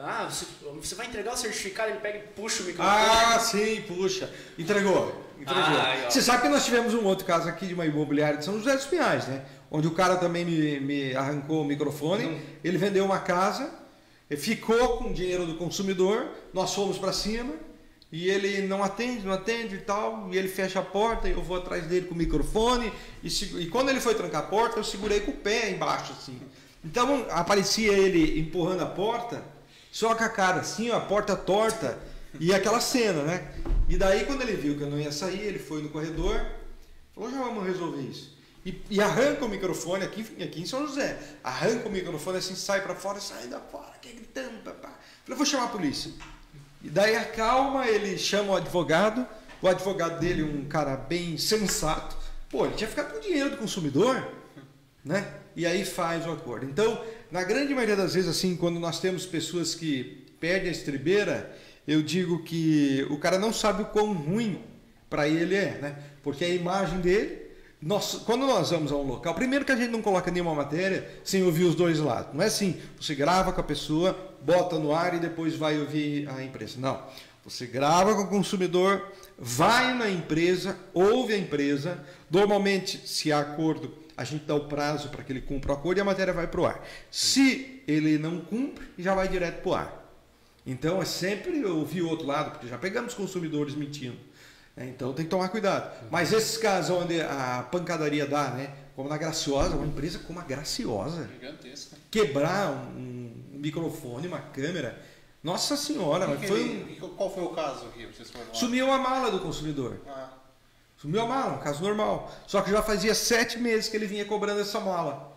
você vai entregar o certificado, ele pega e puxa o microfone.
Sim, puxa. Entregou. Você sabe que nós tivemos um outro caso aqui de uma imobiliária de São José dos Pinhais, né? Onde o cara também me arrancou o microfone, ele vendeu uma casa, ficou com o dinheiro do consumidor, nós fomos para cima e ele não atende e tal, e ele fecha a porta e eu vou atrás dele com o microfone e quando ele foi trancar a porta eu segurei com o pé embaixo assim. Então aparecia ele empurrando a porta, só com a cara assim, ó, a porta torta e aquela cena, né? E daí quando ele viu que eu não ia sair, ele foi no corredor, falou, já vamos resolver isso. E arranca o microfone aqui em São José. Arranca o microfone assim, sai para fora, sai da fora, aqui gritando, papá. Falei, vou chamar a polícia. E daí acalma, ele chama o advogado dele, um cara bem sensato. Pô, ele tinha ficado com o dinheiro do consumidor, né? E aí faz o acordo. Então, na grande maioria das vezes, assim, quando nós temos pessoas que perdem a estribeira, eu digo que o cara não sabe o quão ruim para ele é, né? Porque a imagem dele... quando nós vamos a um local, primeiro que a gente não coloca nenhuma matéria sem ouvir os dois lados. Não é assim, você grava com a pessoa, bota no ar e depois vai ouvir a empresa. Não, você grava com o consumidor, vai na empresa, ouve a empresa. Normalmente, se há acordo, a gente dá o prazo para que ele cumpra o acordo e a matéria vai para o ar. Se ele não cumpre, já vai direto para o ar. Então, é sempre ouvir o outro lado, porque já pegamos consumidores mentindo. Então tem que tomar cuidado. Mas esses casos onde a pancadaria dá, né? Como na Graciosa, uma empresa como a Graciosa,
gigantesca.
Quebrar um microfone, uma câmera, nossa senhora,
qual foi o caso que vocês foram lá?
Sumiu a mala do consumidor. Sumiu a mala, um caso normal. Só que já fazia 7 meses que ele vinha cobrando essa mala.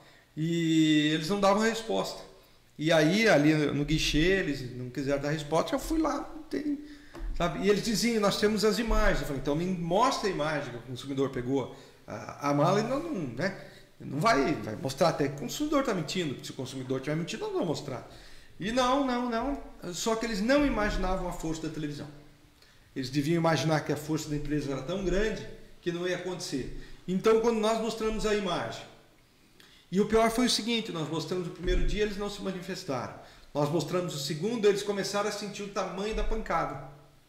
E eles não davam resposta. E aí, ali no guichê, eles não quiseram dar resposta, eu fui lá, sabe? E eles diziam, nós temos as imagens. Eu falei, então me mostra a imagem que o consumidor pegou a mala e não vai mostrar até que o consumidor está mentindo. Se o consumidor estiver mentindo, não vou mostrar. E não. Só que eles não imaginavam a força da televisão. Eles deviam imaginar que a força da empresa era tão grande que não ia acontecer. Então, quando nós mostramos a imagem, e o pior foi o seguinte, nós mostramos o primeiro dia, eles não se manifestaram. Nós mostramos o segundo, eles começaram a sentir o tamanho da pancada.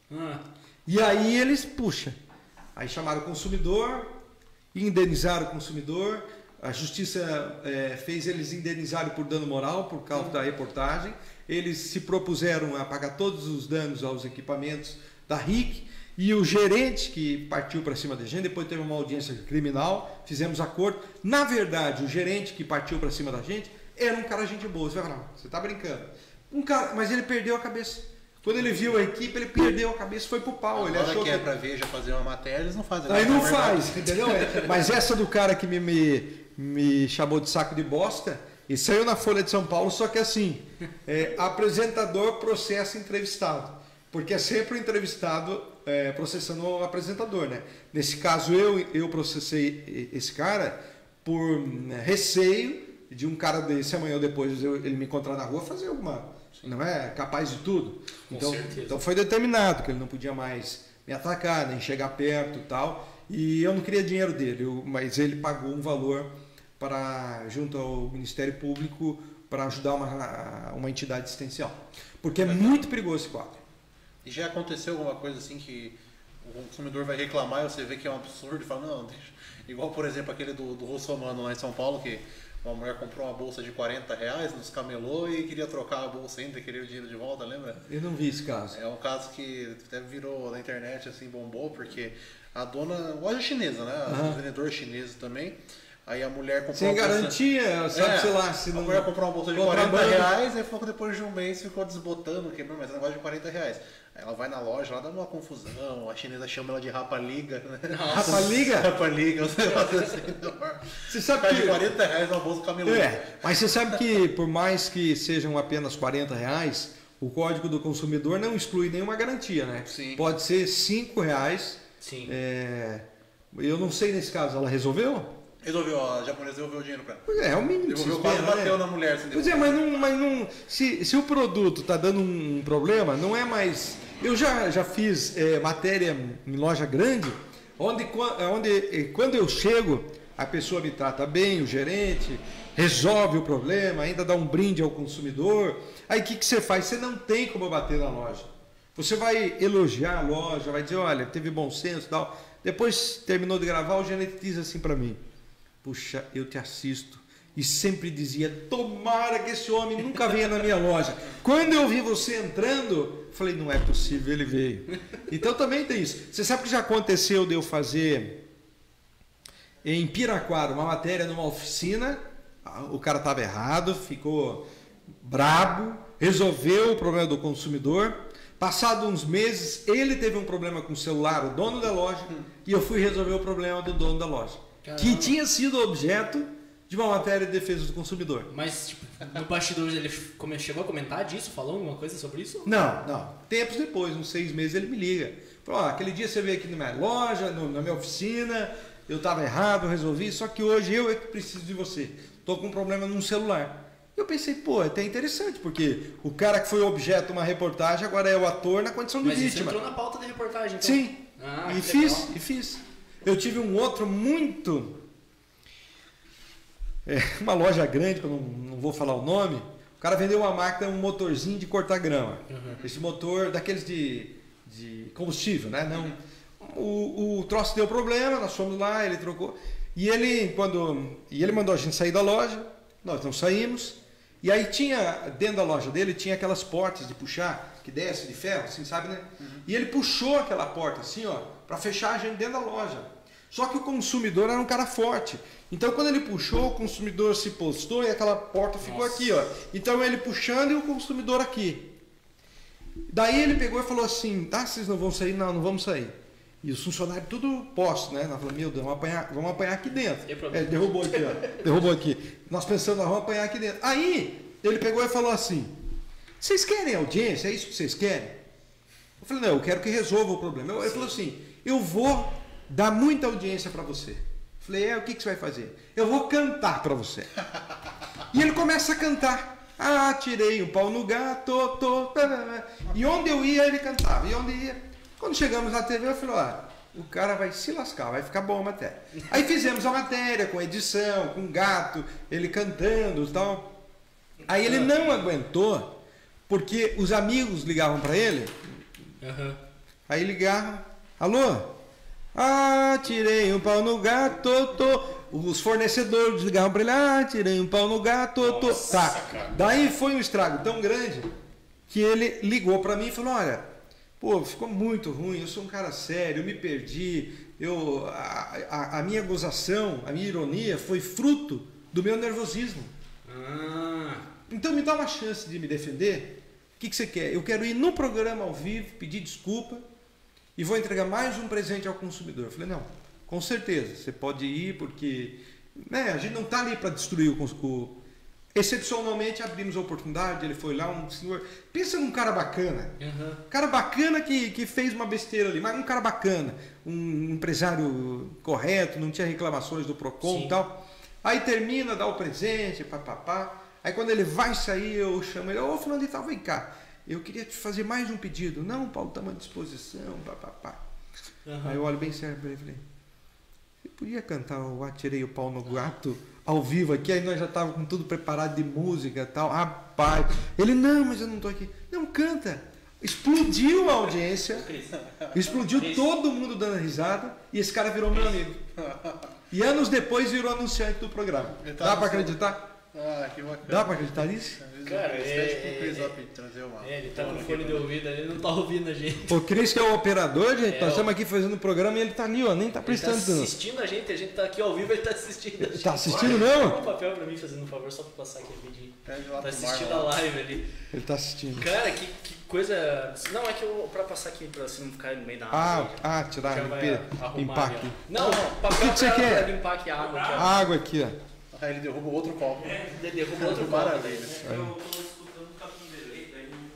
E aí eles, aí chamaram o consumidor, indenizaram o consumidor, a justiça fez eles indenizarem por dano moral por causa da reportagem, eles se propuseram a pagar todos os danos aos equipamentos da RIC, e o gerente que partiu para cima da gente, depois teve uma audiência criminal, fizemos acordo. Na verdade, o gerente que partiu para cima da gente era um cara gente boa. Você vai falar, você está brincando. Um cara, mas ele perdeu a cabeça. Quando ele viu a equipe, ele perdeu a cabeça, foi pro pau. Ele achou
que é pra Veja fazer uma matéria, eles não fazem.
Aí não faz, entendeu? Mas essa do cara que me chamou de saco de bosta, e saiu na Folha de São Paulo, só que assim, apresentador processa entrevistado. Porque é sempre o entrevistado processando o apresentador, né? Nesse caso, eu processei esse cara por receio de um cara desse, amanhã ou depois ele me encontrar na rua, fazer alguma... Não é capaz de tudo. Então foi determinado que ele não podia mais me atacar, nem chegar perto e tal. E eu não queria dinheiro dele, mas ele pagou um valor junto ao Ministério Público para ajudar uma entidade assistencial. Porque é muito perigoso esse quadro.
E já aconteceu alguma coisa assim que o consumidor vai reclamar e você vê que é um absurdo e fala, não, deixa. Igual, por exemplo, aquele do Russomano lá em São Paulo, que uma mulher comprou uma bolsa de R$40 nos camelô e queria trocar a bolsa ainda, queria o dinheiro de volta, lembra?
Eu não vi esse caso.
É um caso que até virou na internet, assim, bombou, porque a dona, loja chinesa, né? O vendedor chinês também. Aí a mulher comprou
sem garantia, sabe, sei lá, se
a
não...
mulher comprou uma bolsa de R$40, aí falou que depois de um mês ficou desbotando, quebrou, mas é um negócio de R$40. Aí ela vai na loja, ela dá uma confusão, a chinesa chama ela de rapaliga, né?
Rapaliga?
Rapaliga, um negócio assim.
Você sabe que...
de R$40 uma bolsa camelô.
Mas você sabe que por mais que sejam apenas R$40, o Código do Consumidor não exclui nenhuma garantia, né?
Sim.
Pode ser R$5.
Sim.
Eu não sei nesse caso, ela resolveu?
Resolveu, a japonesa devolveu o dinheiro pra ela.
Pois é o mínimo.
Devolveu, quase bateu na mulher. Assim,
pois é, mas não se o produto está dando um problema, não é mais... Eu já fiz matéria em loja grande, onde quando eu chego, a pessoa me trata bem, o gerente, resolve o problema, ainda dá um brinde ao consumidor. Aí o que você faz? Você não tem como bater na loja. Você vai elogiar a loja, vai dizer, olha, teve bom senso e tal. Depois, terminou de gravar, o gerente diz assim para mim, puxa, eu te assisto. E sempre dizia, tomara que esse homem nunca venha na minha loja. Quando eu vi você entrando, falei, não é possível, ele veio. Então também tem isso. Você sabe que já aconteceu de eu fazer em Piraquara uma matéria numa oficina, o cara estava errado, ficou brabo, resolveu o problema do consumidor. Passado uns meses, ele teve um problema com o celular, o dono da loja, e eu fui resolver o problema do dono da loja. Caramba. Que tinha sido objeto de uma matéria de defesa do consumidor.
Mas, tipo, no bastidor ele chegou a comentar disso? Falou alguma coisa sobre isso?
Não. Tempos depois, uns 6 meses, ele me liga. Falou, aquele dia você veio aqui na minha loja, na minha oficina, eu estava errado, eu resolvi, só que hoje eu é que preciso de você. Estou com um problema num celular. Eu pensei, é até interessante, porque o cara que foi objeto de uma reportagem agora é o ator na condição de vítima.
Mas você entrou na pauta da reportagem, então?
Sim, e fiz. Eu tive um outro muito... uma loja grande, que eu não vou falar o nome, o cara vendeu uma máquina, um motorzinho de cortar grama. Uhum. Esse motor daqueles de combustível, né? Não, o troço deu problema, nós fomos lá, ele trocou. E ele mandou a gente sair da loja, nós não saímos. E aí dentro da loja dele, tinha aquelas portas de puxar, que desce de ferro, assim, sabe, né? Uhum. E ele puxou aquela porta assim, ó, para fechar a gente dentro da loja. Só que o consumidor era um cara forte. Então, quando ele puxou, o consumidor se postou e aquela porta ficou aqui, ó. Então, ele puxando e o consumidor aqui. Daí ele pegou e falou assim, vocês não vão sair? Não vamos sair. E os funcionários tudo postos, né? Nós falamos, meu Deus, vamos apanhar aqui dentro. Derrubou aqui, ó. Derrubou aqui. Nós pensamos, vamos apanhar aqui dentro. Aí, ele pegou e falou assim, vocês querem audiência? É isso que vocês querem? Eu falei, não, eu quero que resolva o problema. Ele falou assim, eu vou dar muita audiência para você. Falei, o que você vai fazer? Eu vou cantar para você. E ele começa a cantar. Tirei um pau no gato, E onde eu ia, ele cantava. E onde ia. Quando chegamos na TV, eu falei, o cara vai se lascar, vai ficar bom a matéria. Aí fizemos a matéria com edição, com gato, ele cantando e tal. Aí ele não aguentou, porque os amigos ligavam para ele. Uhum. Aí ligavam, alô? Tirei um pau no gato, Os fornecedores ligavam para ele, tirei um pau no gato,
Nossa,
tá. Daí foi um estrago tão grande que ele ligou para mim e falou, olha, pô, ficou muito ruim, eu sou um cara sério, eu me perdi, a minha gozação, a minha ironia foi fruto do meu nervosismo. Então me dá uma chance de me defender. O que você quer? Eu quero ir no programa ao vivo, pedir desculpa e vou entregar mais um presente ao consumidor. Eu falei, não, com certeza, você pode ir porque a gente não está ali para destruir o... Excepcionalmente abrimos a oportunidade, ele foi lá, um senhor... Pensa num cara bacana. Cara bacana que fez uma besteira ali, mas um cara bacana, um empresário correto, não tinha reclamações do Procon e tal. Aí termina, dá o presente, papapá. Aí quando ele vai sair, eu chamo ele, ô fulano de tal, vem cá. Eu queria te fazer mais um pedido. Não, Paulo, estamos à disposição, papapá. Aí eu olho bem sério para ele e falei, você podia cantar o Atirei o Pau no Gato ao vivo aqui? Aí nós já estávamos com tudo preparado de música e tal. Rapaz, ele, não, mas eu não estou aqui. Não, canta. Explodiu a audiência, explodiu todo mundo dando risada e esse cara virou meu amigo. E anos depois virou anunciante do programa. Dá para acreditar?
Ah, que bacana.
Dá pra acreditar nisso?
Cara, ele tá com fone de ouvido ali, ele não tá ouvindo a gente.
O Cris, que é o operador, gente, nós estamos aqui fazendo o programa e ele tá ali, ó, nem tá prestando atenção.
Ele tá assistindo a gente tá aqui ao vivo, ele tá assistindo a gente.
Tá assistindo mesmo?
Dá um papel pra mim, fazendo um favor, só pra passar aqui rapidinho. Tá assistindo
Marlon.
a live ali.
Ele tá assistindo.
Cara, que coisa... Não, é que eu, pra passar aqui, pra você não ficar no meio da água.
Tirar, limpar aqui.
Não, papel
que você
pra
quer?
limpar aqui a água. Aqui, ó.
A água aqui, ó.
Aí ele derruba outro copo.
Ele derruba outro copo.
Maravilha.
Eu tô escutando o capim delay,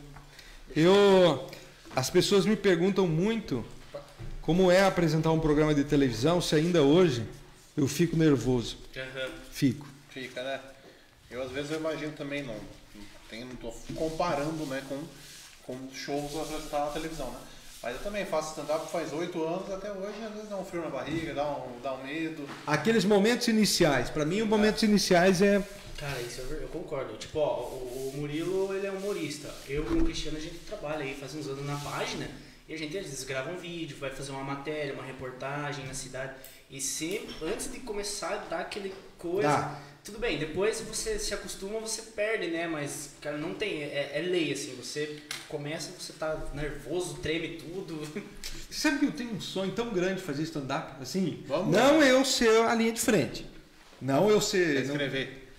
daí não...
As pessoas me perguntam muito como é apresentar um programa de televisão, se ainda hoje eu fico nervoso. Fico.
Fica, né? Eu às vezes eu imagino também, não tô comparando, né, com shows que eu apresentar na televisão, né? Mas eu também faço stand-up faz 8 anos, até hoje às vezes dá um frio na barriga, dá um medo.
Aqueles momentos iniciais, pra mim os momentos iniciais é...
Cara, isso eu concordo. Tipo, ó, o Murilo, ele é humorista. Eu e o Cristiano, a gente trabalha aí faz uns anos na página e a gente às vezes grava um vídeo, vai fazer uma matéria, uma reportagem na cidade. E sempre, antes de começar, dá aquele coisa... Tudo bem, depois você se acostuma, você perde, né? Mas, cara, não tem... É lei, assim. Você começa, você tá nervoso, treme tudo.
Você sabe que eu tenho um sonho tão grande de fazer stand-up? Assim,
Vamos
não eu ser a linha de frente. Não eu ser...
Escrever.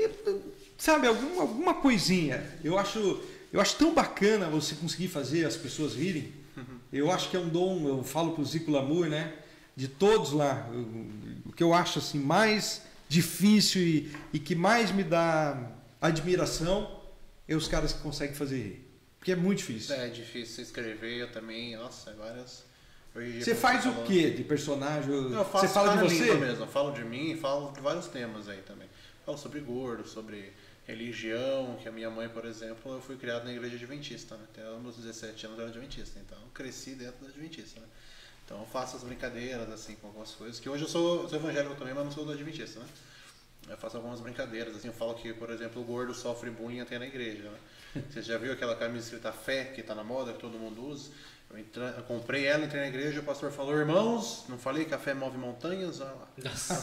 Sabe, alguma coisinha. Eu acho tão bacana você conseguir fazer as pessoas rirem. Eu acho que é um dom, eu falo pro Zico Lamour, né? De todos lá. O que eu acho assim mais difícil e que mais me dá admiração é os caras que conseguem fazer rir. Porque é muito difícil.
É difícil escrever, eu também, nossa, várias...
Você faz o que de personagem?
Eu faço,
você fala de você?
Mesmo. Eu falo de mim, falo de vários temas aí também. Falo sobre gordo, sobre religião, que a minha mãe, por exemplo, eu fui criado na igreja adventista, né? Até os meus 17 anos eu era adventista, então eu cresci dentro da adventista, né? Então eu faço as brincadeiras, assim, com algumas coisas, que hoje eu sou evangélico também, mas não sou do adventista, né? Eu faço algumas brincadeiras, assim, eu falo que, por exemplo, o gordo sofre bullying até na igreja, né? Você já viu aquela camisa escrita fé, que tá na moda, que todo mundo usa? Eu comprei ela, entrei na igreja, o pastor falou, irmãos, não falei que a fé move montanhas? Olha lá.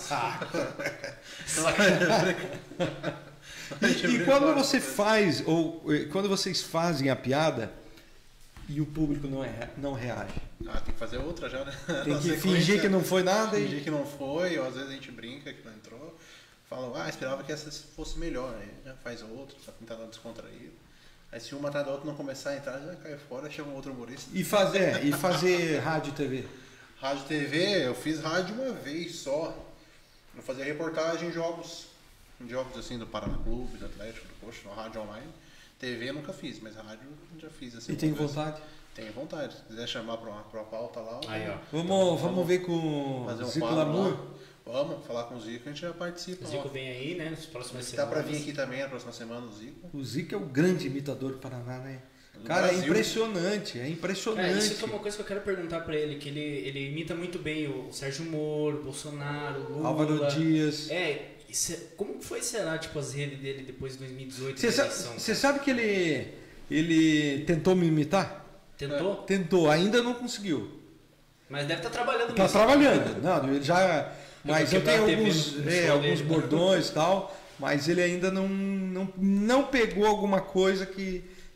E quando você faz, ou quando vocês fazem a piada e o público não reage?
Tem que fazer outra já, né?
Tem que fingir que não foi nada.
Fingir que não foi, ou às vezes a gente brinca que não entrou. Fala, esperava que essa fosse melhor, aí já faz outra, só tentar dar descontraído. Aí se uma atrás da outra não começar a entrar, já cai fora, chama outro humorista.
E fazer rádio e TV?
Rádio e TV, eu fiz rádio uma vez só. Eu fazia reportagem em jogos assim do Paraná Clube, do Atlético, do Coxa, no rádio online. TV eu nunca fiz, mas rádio já fiz assim.
E tem vontade?
Tenho vontade. Se quiser chamar pra uma pauta lá.
Aí, ó.
Vamos ver com
fazer um
Zico
quadro
Lamour.
lá. Vamos falar com o Zico, a gente já participa.
O Zico vem aí, né? Nas próximas
Tá
semanas.
pra vir aqui também na próxima semana o Zico.
O Zico é o grande imitador do Paraná, né?
Do
Cara,
Brasil.
é impressionante, é impressionante.
Isso é uma coisa que eu quero perguntar pra ele, que ele imita muito bem o Sérgio Moro, o Bolsonaro, o Lula.
Álvaro Dias.
Como que foi, será, tipo, as redes dele depois de 2018?
Você sabe que ele tentou me imitar?
Tentou?
Tentou, ainda não conseguiu.
Mas deve estar trabalhando
Tá
nisso.
trabalhando. Não, ele já... Mas eu tenho alguns
dele.
bordões e tal, mas ele ainda não pegou alguma coisa que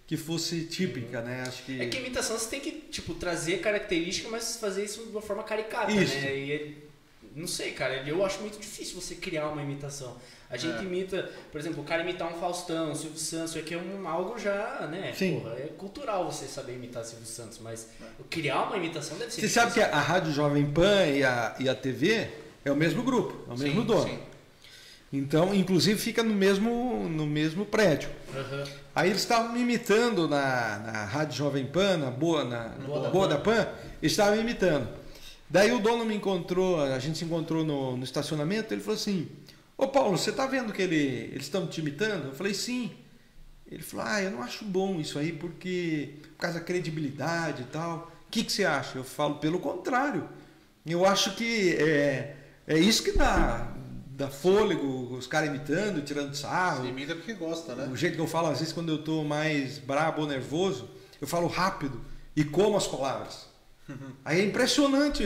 que fosse típica, né? Acho que...
É que imitação você tem que, tipo, trazer característica, mas fazer isso de uma forma caricata,
Isso.
né? Não sei, cara, eu acho muito difícil você criar uma imitação. A gente imita, por exemplo, o cara imitar um Faustão, um Silvio Santos, isso aqui é algo já, né?
Sim.
Porra, é cultural você saber imitar Silvio Santos, mas criar uma imitação deve ser
Você
difícil.
sabe que a Rádio Jovem Pan e a TV é o mesmo grupo, é o mesmo
Sim,
dono.
sim.
Então, inclusive, fica no mesmo prédio.
Aham.
Aí eles estavam me imitando na Rádio Jovem Pan, na Boa da Pan, eles estavam me imitando. Daí o dono me encontrou, a gente se encontrou no estacionamento, ele falou assim, ô Paulo, você tá vendo que eles estão te imitando? Eu falei, sim. Ele falou, eu não acho bom isso aí, porque por causa da credibilidade e tal. O que você acha? Eu falo, pelo contrário. Eu acho que é isso que dá fôlego, os caras imitando, tirando sarro.
Você imita porque gosta, né?
O jeito que eu falo, às vezes, quando eu estou mais brabo ou nervoso, eu falo rápido e como as palavras. Aí é impressionante,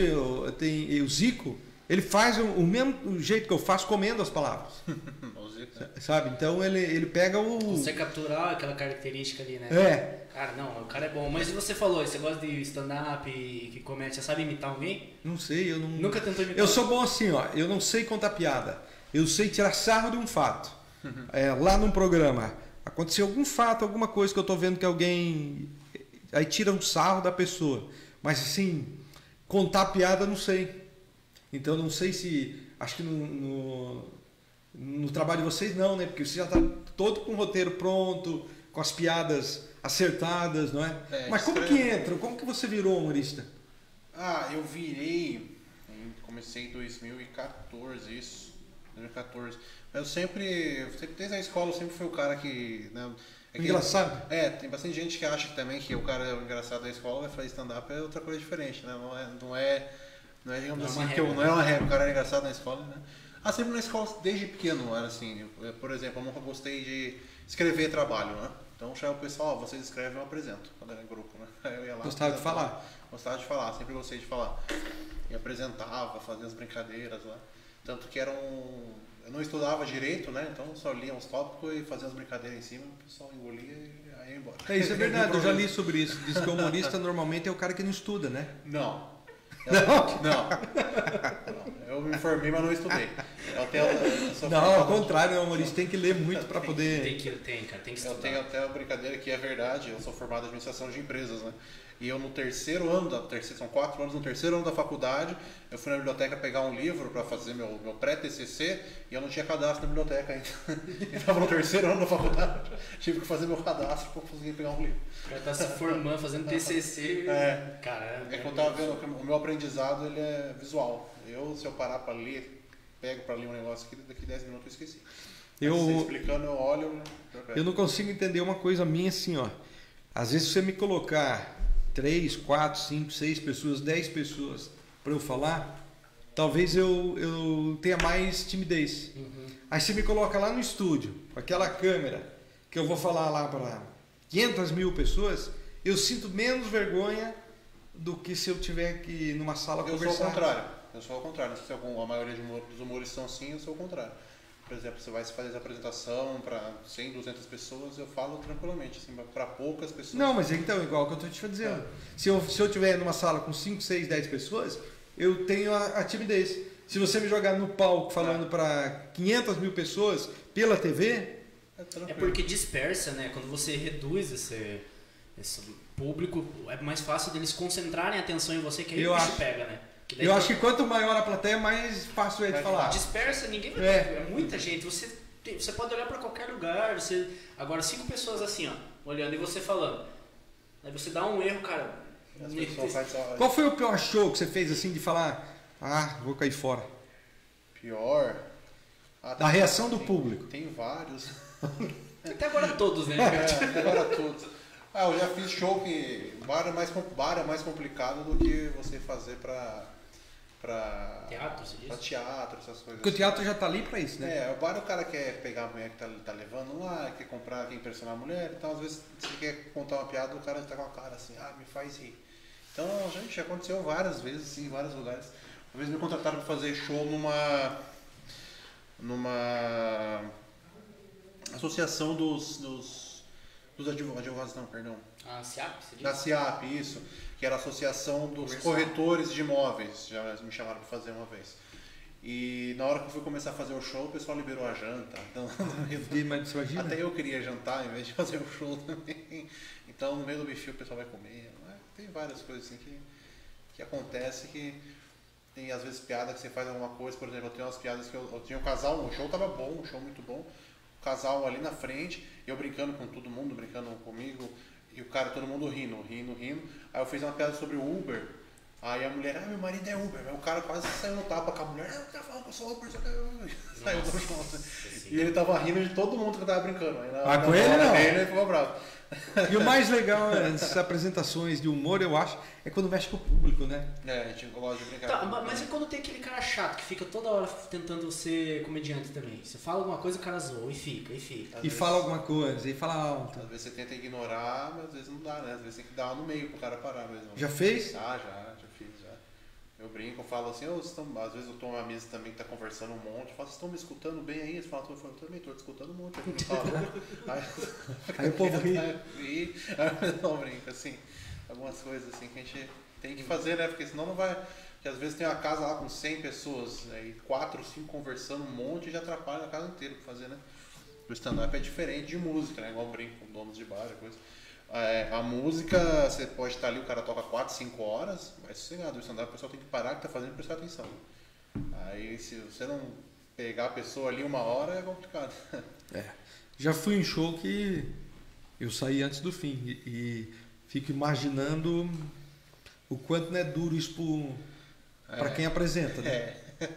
o Zico, ele faz o mesmo jeito que eu faço comendo as palavras.
O Zico, né?
Sabe? Então ele pega
Você capturar aquela característica ali, né? Cara, não, o cara é bom. Mas e você falou, você gosta de stand-up e que comédia, você sabe imitar alguém?
Não sei, eu não...
Nunca tentou imitar?
Eu sou bom assim, ó, eu não sei contar piada. Eu sei tirar sarro de um fato. Lá num programa, aconteceu algum fato, alguma coisa que eu tô vendo que alguém... Aí tira um sarro da pessoa. Mas assim, contar piada não sei. Então não sei se... Acho que no trabalho de vocês não, né? Porque você já tá todo com o roteiro pronto, com as piadas acertadas, não é? Mas como que entra? Como que você virou humorista?
Eu virei... Comecei em 2014, isso. 2014. Eu sempre, desde a escola, eu sempre fui o cara que... Né,
engraçado?
Tem bastante gente que acha que também que o cara é o engraçado da escola, vai fazer stand-up é outra coisa diferente, né? Não é digamos assim, que não é uma regra, o cara é engraçado na escola, né? Sempre na escola, desde pequeno, era assim. Por exemplo, eu nunca gostei de escrever trabalho, né? Então, chama o pessoal, vocês escrevem, eu apresento, quando era em grupo, né? Aí eu ia lá.
Gostava de falar?
Gostava de falar, sempre gostei de falar. E apresentava, fazia as brincadeiras lá. Tanto que eu não estudava direito, né? Então só lia uns tópicos e fazia as brincadeiras em cima, o pessoal engolia e aí ia embora.
Isso é verdade, eu já li sobre isso. Diz que o humorista normalmente é o cara que não estuda, né?
Não. Eu me informei, mas não estudei.
Ao contrário, o humorista tem que ler muito para poder...
Tem, cara, tem que estudar.
Eu tenho até uma brincadeira que é verdade, eu sou formado em administração de empresas, né? E eu no terceiro ano, são 4 anos, no terceiro ano da faculdade, eu fui na biblioteca pegar um livro para fazer meu pré-TCC e eu não tinha cadastro na biblioteca ainda. Eu estava no terceiro ano da faculdade, tive que fazer meu cadastro para conseguir pegar um livro.
O cara tá se formando, fazendo TCC. Caramba.
É que eu estava vendo que o meu aprendizado ele é visual. Se eu parar para ler, pego para ler um negócio aqui, daqui 10 minutos eu esqueci. Você explicando, eu olho...
Eu não consigo entender uma coisa minha assim, ó. Às vezes você me colocar 3, 4, 5, 6 pessoas, 10 pessoas para eu falar, talvez eu tenha mais timidez. Aí você me coloca lá no estúdio, com aquela câmera, que eu vou falar lá para 500 mil pessoas, eu sinto menos vergonha do que se eu tiver que ir numa sala conversar.
Eu sou ao contrário. Não sei se a maioria dos humoristas são assim, eu sou ao contrário. Por exemplo, você vai fazer a apresentação para 100, 200 pessoas, eu falo tranquilamente, assim, para poucas pessoas.
Não, mas então, igual que eu estou te dizendo. Se eu estiver numa sala com 5, 6, 10 pessoas, eu tenho a timidez. Se você me jogar no palco falando para 500 mil pessoas pela TV...
É porque dispersa, né? Quando você reduz esse público, é mais fácil deles concentrarem a atenção em você, que aí o bicho pega, né?
Eu acho que quanto maior a plateia, mais fácil é de falar.
Dispersa, ninguém vai ver. É muita gente. Você pode olhar para qualquer lugar. Agora, 5 pessoas assim, ó, olhando e você falando. Aí você dá um erro, cara.
Qual foi o pior show que você fez assim de falar, vou cair fora?
Pior?
A reação do público.
Tem vários.
Até agora todos, né?
Até agora todos. Eu já fiz show que bar é mais complicado do que você fazer para
teatro, você diz?
Pra teatro, essas coisas.
Porque o teatro já tá ali para isso, né?
O bar o cara quer pegar a mulher que tá levando lá, quer comprar, quer impressionar a mulher, então às vezes você quer contar uma piada, o cara tá com a cara assim, me faz rir. Então, gente, já aconteceu várias vezes, assim, em vários lugares. Uma vez me contrataram para fazer show numa associação dos Dos advogados, não, perdão.
A SIAP, você disse?
Da CIAP, isso. Que era a Associação dos Corretores de Imóveis. Já me chamaram para fazer uma vez. E na hora que eu fui começar a fazer o show, o pessoal liberou a janta. Então,
Mas imagina.
até eu queria jantar em vez de fazer o show também. Então, no meio do buffet, o pessoal vai comer. Tem várias coisas assim que acontece que tem às vezes piada que você faz alguma coisa. Por exemplo, eu tenho umas piadas que eu tinha um casal, o show tava bom, um show muito bom. O casal ali na frente, eu brincando com todo mundo, brincando comigo. E o cara, todo mundo rindo. Aí eu fiz uma piada sobre o Uber. Aí a mulher, meu marido é Uber. Aí o cara quase saiu no tapa com a mulher, eu tava falando que eu sou Uber, saiu do show. E ele tava rindo de todo mundo que eu tava brincando. Aí
com ele não.
Ele ficou bravo.
E o mais legal nessas apresentações de humor, eu acho, é quando mexe com o público, né?
É, a gente gosta de brincar.
Tá, mas e quando tem aquele cara chato que fica toda hora tentando ser comediante também? Você fala alguma coisa, o cara zoa e fica.
E fala alguma coisa, e fala alto.
Às vezes você tenta ignorar, mas às vezes não dá, né? Às vezes tem que dar no meio pro cara parar mesmo.
Já fez?
Já fiz. Eu brinco, eu falo assim, às vezes eu tô numa mesa também que tá conversando um monte, eu falo, vocês estão me escutando bem aí? Eles falam, eu também tô te escutando um monte.
Aí o povo ri.
Aí eu brinco, assim, algumas coisas assim que a gente tem que fazer, né? Porque senão não vai... Porque às vezes tem uma casa lá com 100 pessoas, aí 4, 5 conversando um monte e já atrapalha a casa inteira pra fazer, né? O stand-up é diferente de música, né? Igual eu brinco com donos de bar, coisa. A música, você pode estar ali, o cara toca 4, 5 horas, vai sossegado. O stand-up, o pessoal tem que parar o que tá fazendo e prestar atenção. Aí se você não pegar a pessoa ali 1 hora, é complicado.
Já fui em show que eu saí antes do fim e fico imaginando o quanto não é duro isso para quem apresenta, né?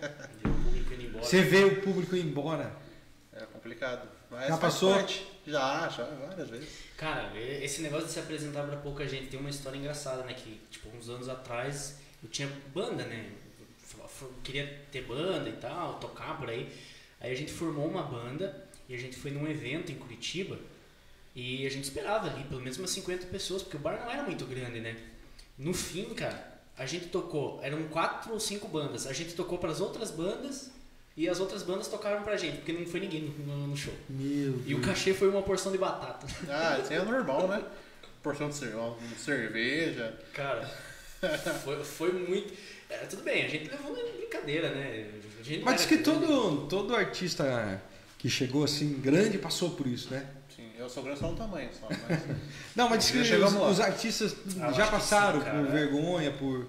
Você vê o público ir embora.
É complicado. Mas
já passou?
Já, várias vezes.
Cara, esse negócio de se apresentar pra pouca gente tem uma história engraçada, né? Que, tipo, uns anos atrás eu tinha banda, né? Eu queria ter banda e tal, tocar por aí. Aí a gente formou uma banda e a gente foi num evento em Curitiba e a gente esperava ali pelo menos umas 50 pessoas, porque o bar não era muito grande, né? No fim, cara, a gente tocou, eram 4 ou 5 bandas, a gente tocou pras outras bandas e as outras bandas tocaram pra gente, porque não foi ninguém no show. E o cachê foi uma porção de batata.
Isso aí é normal, né? Porção de cerveja.
Cara, foi muito... tudo bem, a gente levou uma brincadeira, né?
Mas diz que todo artista que chegou assim grande passou por isso, né?
Sim, eu sou grande só no tamanho, só. Mas...
Não, mas diz que os artistas já passaram por vergonha, por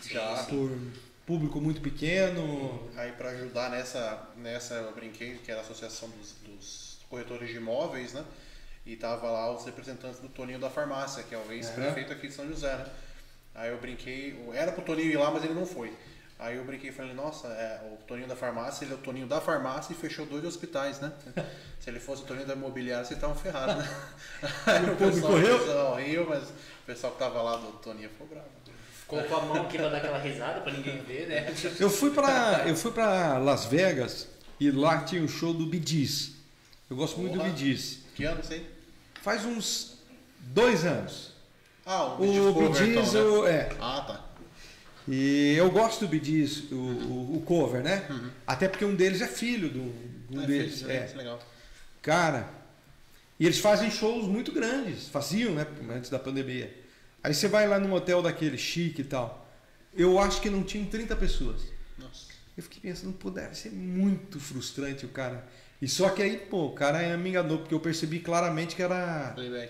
público muito pequeno.
Aí para ajudar nessa eu brinquei, que era a Associação dos Corretores de Imóveis, né? E tava lá os representantes do Toninho da Farmácia, que é o ex-prefeito aqui de São José, né? Aí eu brinquei, era pro Toninho ir lá, mas ele não foi. Aí eu brinquei e falei, nossa, o Toninho da Farmácia, ele é o Toninho da Farmácia e fechou 2 hospitais, né? Se ele fosse o Toninho da Imobiliária, vocês estavam ferrados, né? Aí o pessoal riu, mas o pessoal que tava lá do Toninho ficou bravo.
Colocou a mão aqui pra dar aquela risada pra ninguém ver, né?
Eu fui pra Las Vegas e lá tinha o show do Bee Gees. Eu gosto muito do Bee Gees.
Que ano isso aí?
Faz uns 2 anos.
O
Bee Gees,
então, né?
tá. E eu gosto do Bee Gees, o cover, né?
Uhum.
Até porque um deles é filho de um deles.
Isso é legal.
Cara, e eles fazem shows muito grandes. Faziam, né? Antes da pandemia. Aí você vai lá num hotel daquele chique e tal. Eu acho que não tinha 30 pessoas.
Nossa.
Eu fiquei pensando, pô, deve ser muito frustrante o cara. E só que aí, pô, o cara me enganou, porque eu percebi claramente que era...
Playback.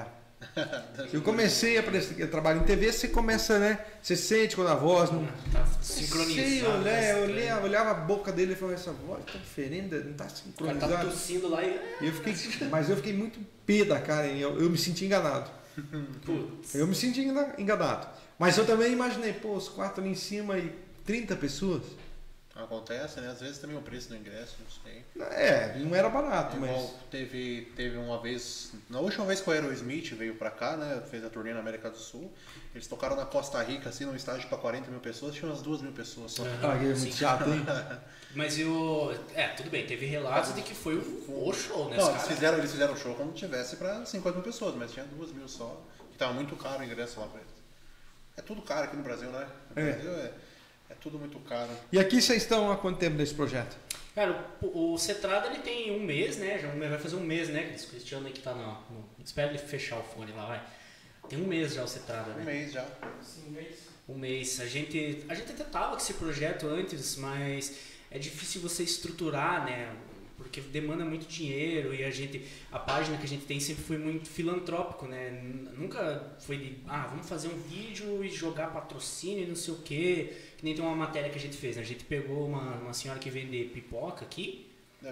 Eu comecei a trabalhar em TV, você começa, né? Você sente quando a voz não...
Tá sincronizada.
Eu olhava a boca dele e falava, essa voz tá diferente, não tá sincronizada.
Tá tossindo lá e...
Mas eu fiquei muito pé da cara, eu me senti enganado.
Putz.
Eu me senti enganado. Mas eu também imaginei, pô, os 4 ali em cima e 30 pessoas.
Acontece, né? Às vezes também o preço do ingresso, não sei.
Não era barato,
Igual
mas...
Teve uma vez, na última vez que o Aerosmith veio pra cá, né? Fez a turnê na América do Sul. Eles tocaram na Costa Rica, assim, num estádio pra 40 mil pessoas, tinha umas 2 mil pessoas só.
Ah, que é muito chato, hein?
Mas tudo bem, teve relatos de que foi o show, né?
Não, eles fizeram o show como tivesse pra 50 mil pessoas, mas tinha 2 mil só. Que tava muito caro o ingresso lá pra eles. É tudo caro aqui no Brasil, né? No Brasil É tudo muito caro.
E aqui vocês estão há quanto tempo nesse projeto?
Cara, o Cetrada ele tem um mês, né? Já vai fazer um mês, né? Esse Cristiano aí que tá espera ele fechar o fone lá, vai. Tem um mês já o Cetrada, né?
Um mês já.
Sim, um mês.
Um mês. A gente até tava com esse projeto antes, mas é difícil você estruturar, né? Porque demanda muito dinheiro e a página que a gente tem sempre foi muito filantrópico, né? Nunca foi de, vamos fazer um vídeo e jogar patrocínio e não sei o quê. Que nem tem uma matéria que a gente fez, né? A gente pegou uma senhora que vende pipoca aqui.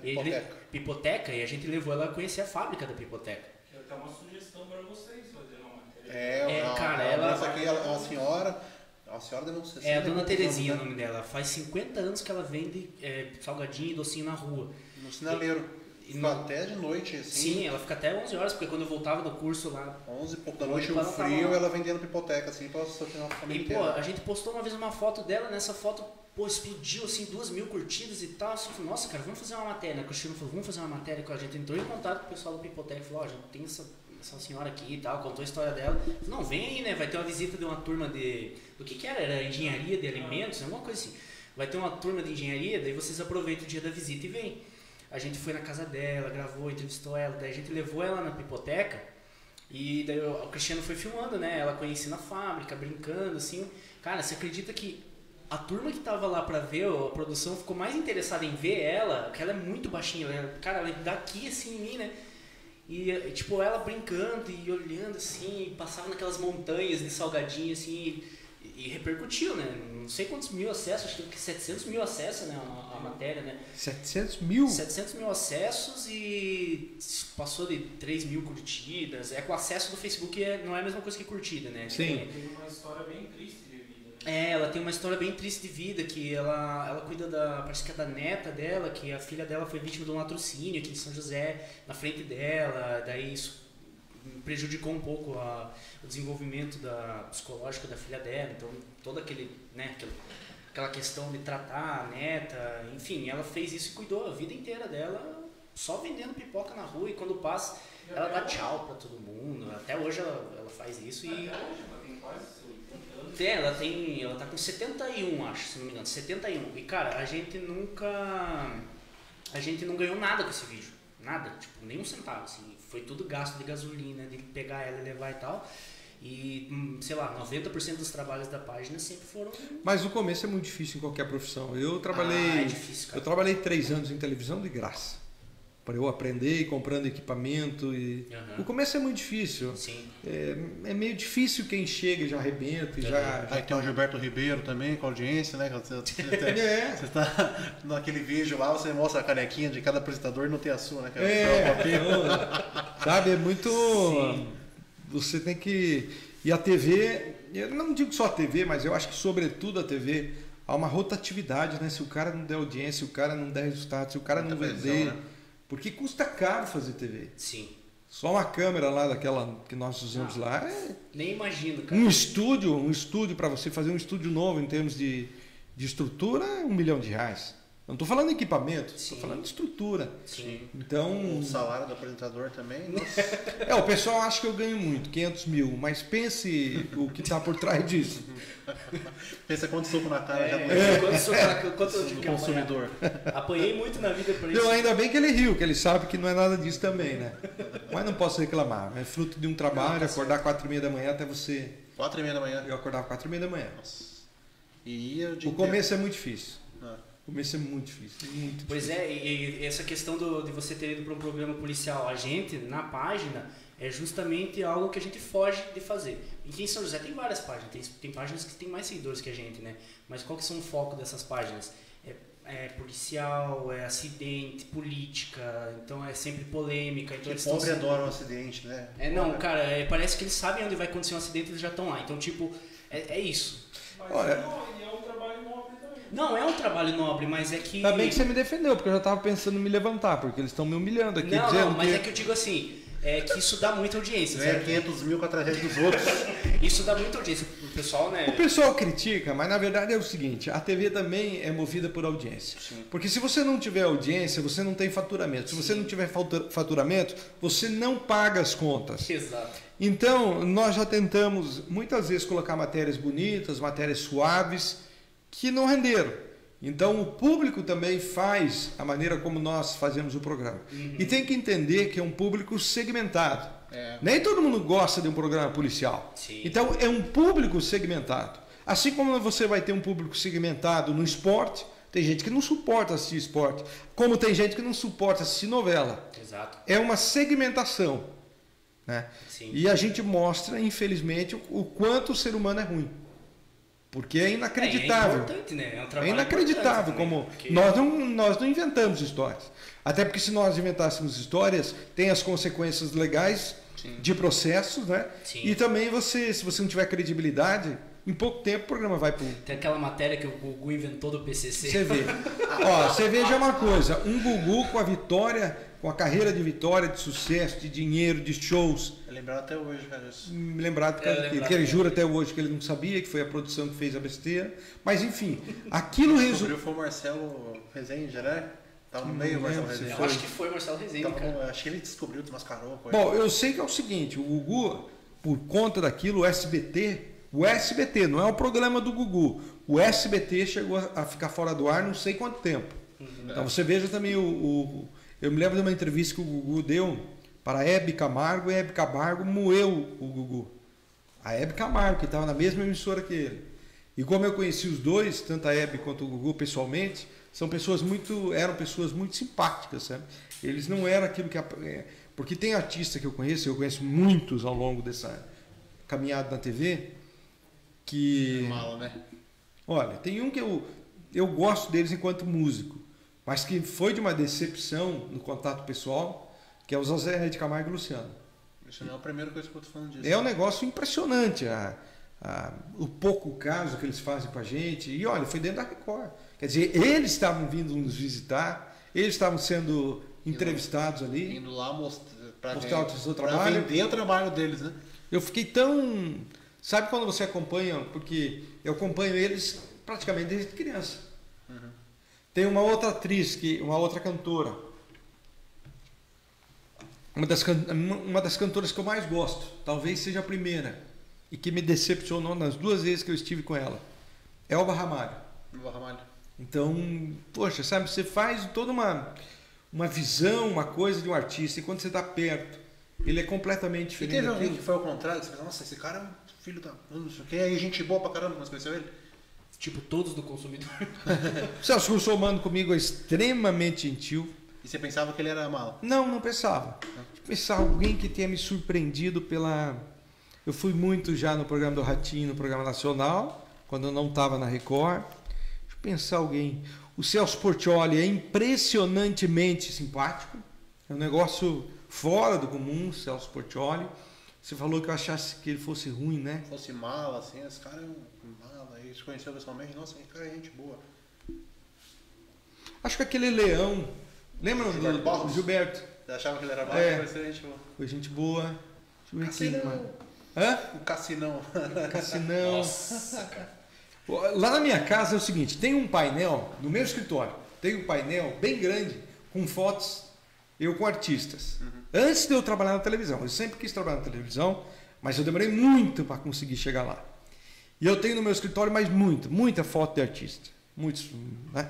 Pipoteca, e a gente levou ela a conhecer a fábrica da pipoteca.
Quero dar uma sugestão para vocês fazer uma matéria.
Cara, ela...
Essa aqui é uma senhora... A senhora deve ser.
É a Dona Terezinha o nome dela. Faz 50 anos que ela vende salgadinho e docinho na rua.
No sinaleiro. Fica até de noite, assim.
Sim, ela fica até 11 horas, porque quando eu voltava do curso lá...
11 e pouco da noite, o frio, ela vendendo pipoteca, assim, pra sortear a família inteira.
E, pô, a gente postou uma vez uma foto dela, nessa foto, pô, explodiu, assim, 2.000 curtidas e tal. Assim, nossa, cara, vamos fazer uma matéria. O Cristiano falou, vamos fazer uma matéria. A gente entrou em contato com o pessoal do Pipoteca e falou, a gente tem essa senhora aqui e tal, contou a história dela. Falei, não, vem aí, né, vai ter uma visita de uma turma do que era? Era engenharia de alimentos, alguma coisa assim. Vai ter uma turma de engenharia, daí vocês aproveitam o dia da visita e vem. A gente foi na casa dela, gravou, entrevistou ela, daí a gente levou ela na Pipoteca e daí o Cristiano foi filmando, né, ela conhecendo a fábrica, brincando, assim. Cara, você acredita que a turma que tava lá pra ver a produção ficou mais interessada em ver ela, porque ela é muito baixinha, cara, ela é daqui assim em mim, né? E tipo, ela brincando e olhando assim, e passava naquelas montanhas de salgadinho assim, e repercutiu, né? Não sei quantos mil acessos, acho que 700 mil acessos, né? A matéria, né?
700 mil?
700 mil acessos e passou de 3 mil curtidas. É que o acesso do Facebook não é a mesma coisa que curtida, né?
Sim.
Tem uma história bem triste de vida, né?
Ela tem uma história bem triste de vida, que ela cuida parece que é da neta dela, que a filha dela foi vítima de um latrocínio aqui em São José, na frente dela, daí isso prejudicou um pouco o desenvolvimento psicológico da filha dela, então toda aquela questão de tratar a neta, enfim, ela fez isso e cuidou a vida inteira dela, só vendendo pipoca na rua, e quando passa, ela dá tchau pra todo mundo, até hoje ela faz isso e...
Até hoje, ela tem quase 80 anos.
Ela tá com 71, acho, se não me engano, 71. E cara, a gente não ganhou nada com esse vídeo. Nada, tipo, nem um centavo, assim. Foi tudo gasto de gasolina, de pegar ela e levar e tal. E, sei lá, 90% dos trabalhos da página sempre foram...
Mas o começo é muito difícil em qualquer profissão. Eu trabalhei,
é difícil, cara.
Eu trabalhei 3 anos em televisão de graça. Para eu aprender e comprando equipamento. O começo é muito difícil.
Sim.
É meio difícil quem chega e já arrebenta.
Aí tem o Gilberto Ribeiro também, com audiência, né? Você tá naquele vídeo lá, você mostra a canequinha de cada apresentador e não tem a sua, né?
Sabe, é muito...
Sim.
Você tem que... E a TV, eu não digo só a TV, mas eu acho que sobretudo a TV, há uma rotatividade, né? Se o cara não der audiência, se o cara não der resultado, se o cara não vender... Né? Porque custa caro fazer TV.
Sim.
Só uma câmera lá daquela que nós usamos lá
nem imagino, cara.
Um estúdio para você fazer um estúdio novo em termos de estrutura é R$1 milhão. Não estou falando de equipamento, estou falando de estrutura.
Sim.
Então,
o salário do apresentador também.
O pessoal acha que eu ganho muito, 500 mil, mas pense o que está por trás disso.
Pensa quanto soco na cara
quanto
do consumidor.
Apanhei muito na vida por isso.
Então, ainda bem que ele riu, que ele sabe que não é nada disso também, né? Mas não posso reclamar. É fruto de um trabalho, acordar 4h30 da manhã até você...
4h30 da manhã?
Eu acordava 4h30 da manhã.
Nossa. E
o começo é muito difícil. O começo é muito difícil.
Pois é, e essa questão de você ter ido para um programa policial, a gente, na página, é justamente algo que a gente foge de fazer. Aqui em São José tem várias páginas, tem páginas que tem mais seguidores que a gente, né? Mas qual que são o foco dessas páginas? É policial, é acidente, política, então é sempre polêmica. Então
eles pobre adora um acidente, né?
Cara, parece que eles sabem onde vai acontecer um acidente e eles já estão lá. Então, tipo, é isso.
Mas é um trabalho nobre também.
Não, é um trabalho nobre, mas é que...
Ainda bem que você me defendeu, porque eu já estava pensando em me levantar, porque eles estão me humilhando aqui.
Mas é que eu digo assim, que isso dá muita audiência.
É 500 mil com a tragédia dos outros.
Isso dá muita audiência pro pessoal, né?
O pessoal critica, mas na verdade é o seguinte, a TV também é movida por audiência.
Sim.
Porque se você não tiver audiência, você não tem faturamento. Se você não tiver faturamento, você não paga as contas.
Exato.
Então, nós já tentamos muitas vezes colocar matérias bonitas, matérias suaves, que não renderam. Então o público também faz a maneira como nós fazemos o programa. E tem que entender que é um público segmentado. Nem todo mundo gosta de um programa policial.
Sim.
Então é um público segmentado. Assim como você vai ter um público segmentado no esporte, tem gente que não suporta assistir esporte, como tem gente que não suporta assistir novela.
Exato.
É uma segmentação, né?
Sim.
E a gente mostra, infelizmente, o quanto o ser humano é ruim. Porque é inacreditável.
É importante, né? É um
É
trabalho
inacreditável
importante
como
também, porque-
nós não inventamos histórias. Até porque se nós inventássemos histórias, tem as consequências legais de processos, né?
Sim.
E também se você não tiver credibilidade, em pouco tempo o programa vai pro...
Tem aquela matéria que o Gugu inventou do PCC.
Você vê. Ó, você veja uma coisa, um Gugu com a vitória, com a carreira de vitória, de sucesso, de dinheiro, de shows.
É lembrado até hoje, cara. Isso.
Me lembrado que ele jura até hoje que ele não sabia, que foi a produção que fez a besteira. Mas enfim, aquilo
Descobriu foi o Marcelo Rezende, né? Tava no meio o Marcelo
lembro se
Rezende.
Eu acho que foi o Marcelo Rezende, cara.
Acho que ele descobriu, desmascarou.
Bom, eu sei que é o seguinte, o Gugu, por conta daquilo, o SBT, não é o programa do Gugu, o SBT chegou a ficar fora do ar não sei quanto tempo. Então você veja também eu me lembro de uma entrevista que o Gugu deu para a Hebe Camargo, e a Hebe Camargo moeu o Gugu. A Hebe Camargo, que estava na mesma emissora que ele. E como eu conheci os dois, tanto a Hebe quanto o Gugu pessoalmente, eram pessoas muito simpáticas, sabe? Eles não eram aquilo que... Porque tem artista que eu conheço muitos ao longo dessa caminhada na TV, que...
Mala, né?
Olha, tem um que eu gosto deles enquanto músico, mas que foi de uma decepção no contato pessoal, que é o Zé de Camargo e Luciano.
Isso não é o primeiro que eu escuto falando disso.
É um negócio impressionante, o pouco caso que eles fazem com a gente. E olha, foi dentro da Record. Quer dizer, eles estavam vindo nos visitar, eles estavam sendo entrevistados ali.
Indo lá mostrar
o seu trabalho.
vender o trabalho deles, né?
Eu fiquei tão... Sabe quando você acompanha? Porque eu acompanho eles praticamente desde criança. Tem uma outra atriz, uma outra cantora. Uma das cantoras que eu mais gosto. Talvez seja a primeira. E que me decepcionou nas 2 vezes que eu estive com ela. Elba Ramalho. Então, poxa, sabe? Você faz toda uma visão, uma coisa de um artista. E quando você está perto, ele é completamente
E
diferente
teve alguém
daquilo.
que foi ao contrário, que você pensa, nossa, esse cara é um filho da... Não sei o que, aí gente boa pra caramba, mas conheceu ele?
Tipo, todos do consumidor.
O Celso Russomano comigo é extremamente gentil.
E você pensava que ele era mala?
Não pensava. Pensar alguém que tenha me surpreendido pela... Eu fui muito já no programa do Ratinho, no programa nacional, quando eu não estava na Record. Deixa eu pensar alguém. O Celso Portiolli é impressionantemente simpático. É um negócio fora do comum, Celso Portiolli. Você falou que eu achasse que ele fosse ruim, né?
Fosse mala, assim, esse cara é um mala. Aí você conheceu pessoalmente, nossa, esse cara é gente boa.
Acho que aquele Leão... Lembra
Gilberto
do
Barros?
Gilberto?
Você achava que ele era mala, conheceu gente boa.
Foi gente boa. Deixa eu ver aqui,
Cassinão.
mano. Hã?
O Cassinão.
Cassinão.
Nossa, cara.
Lá na minha casa é o seguinte, tem um painel, no meu escritório, tem um painel bem grande, com fotos, eu com artistas. Antes de eu trabalhar na televisão, eu sempre quis trabalhar na televisão, mas eu demorei muito para conseguir chegar lá. E eu tenho no meu escritório mais muita foto de artista. Muitos, né?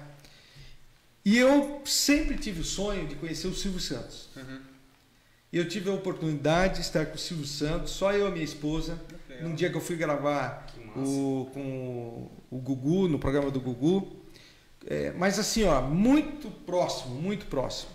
E eu sempre tive o sonho de conhecer o Silvio Santos. E eu tive a oportunidade de estar com o Silvio Santos, só eu e minha esposa, num dia que eu fui gravar com o Gugu, no programa do Gugu. Mas assim, ó, muito próximo.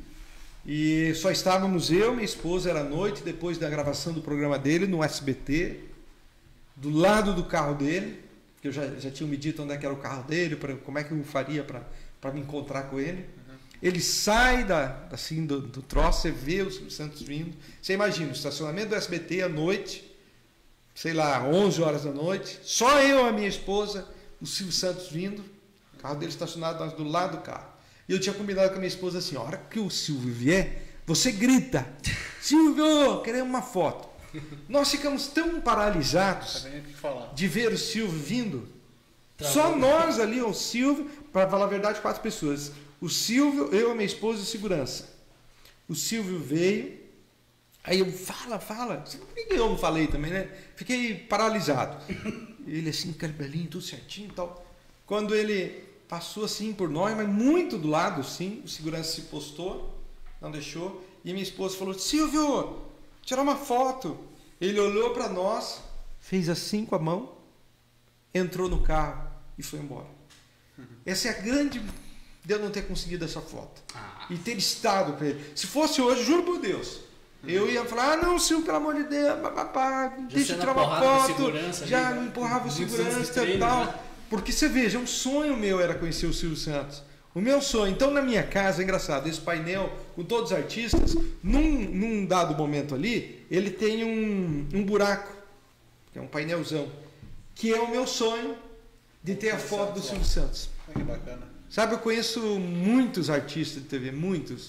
E só estávamos eu, minha esposa, era noite, depois da gravação do programa dele, no SBT, do lado do carro dele, que eu já tinha me dito onde é que era o carro dele, como é que eu faria para me encontrar com ele. Ele sai do troço, você vê o Silvio Santos vindo. Você imagina, o estacionamento do SBT à noite, sei lá, 11 horas da noite, só eu e a minha esposa, o Silvio Santos vindo, o carro dele estacionado nós do lado do carro. E eu tinha combinado com a minha esposa assim, a hora que o Silvio vier, você grita, Silvio, queremos uma foto. Nós ficamos tão paralisados de ver o Silvio vindo. Só nós ali, o Silvio, para falar a verdade, 4 pessoas. O Silvio, eu, a minha esposa e segurança. O Silvio veio, aí eu, fala. Por que eu não falei também, né? Fiquei paralisado. Ele assim, cabelinho, tudo certinho e tal. Quando ele passou assim por nós, mas muito do lado, sim, o segurança se postou, não deixou, e minha esposa falou: Silvio, tirar uma foto. Ele olhou para nós, fez assim com a mão, entrou no carro e foi embora. Essa é a grande de eu não ter conseguido essa foto. E ter estado para ele. Se fosse hoje, juro por Deus, eu ia falar: ah, não, Silvio, pelo amor de Deus, deixa eu tirar uma foto. Já me empurrava o segurança e tal. Né? Porque você veja, um sonho meu era conhecer o Silvio Santos. O meu sonho. Então, na minha casa, é engraçado, esse painel com todos os artistas, num dado momento ali, ele tem um buraco, que é um painelzão, que é o meu sonho de ter a foto do Silvio Santos.
Que bacana.
Sabe, eu conheço muitos artistas de TV, muitos,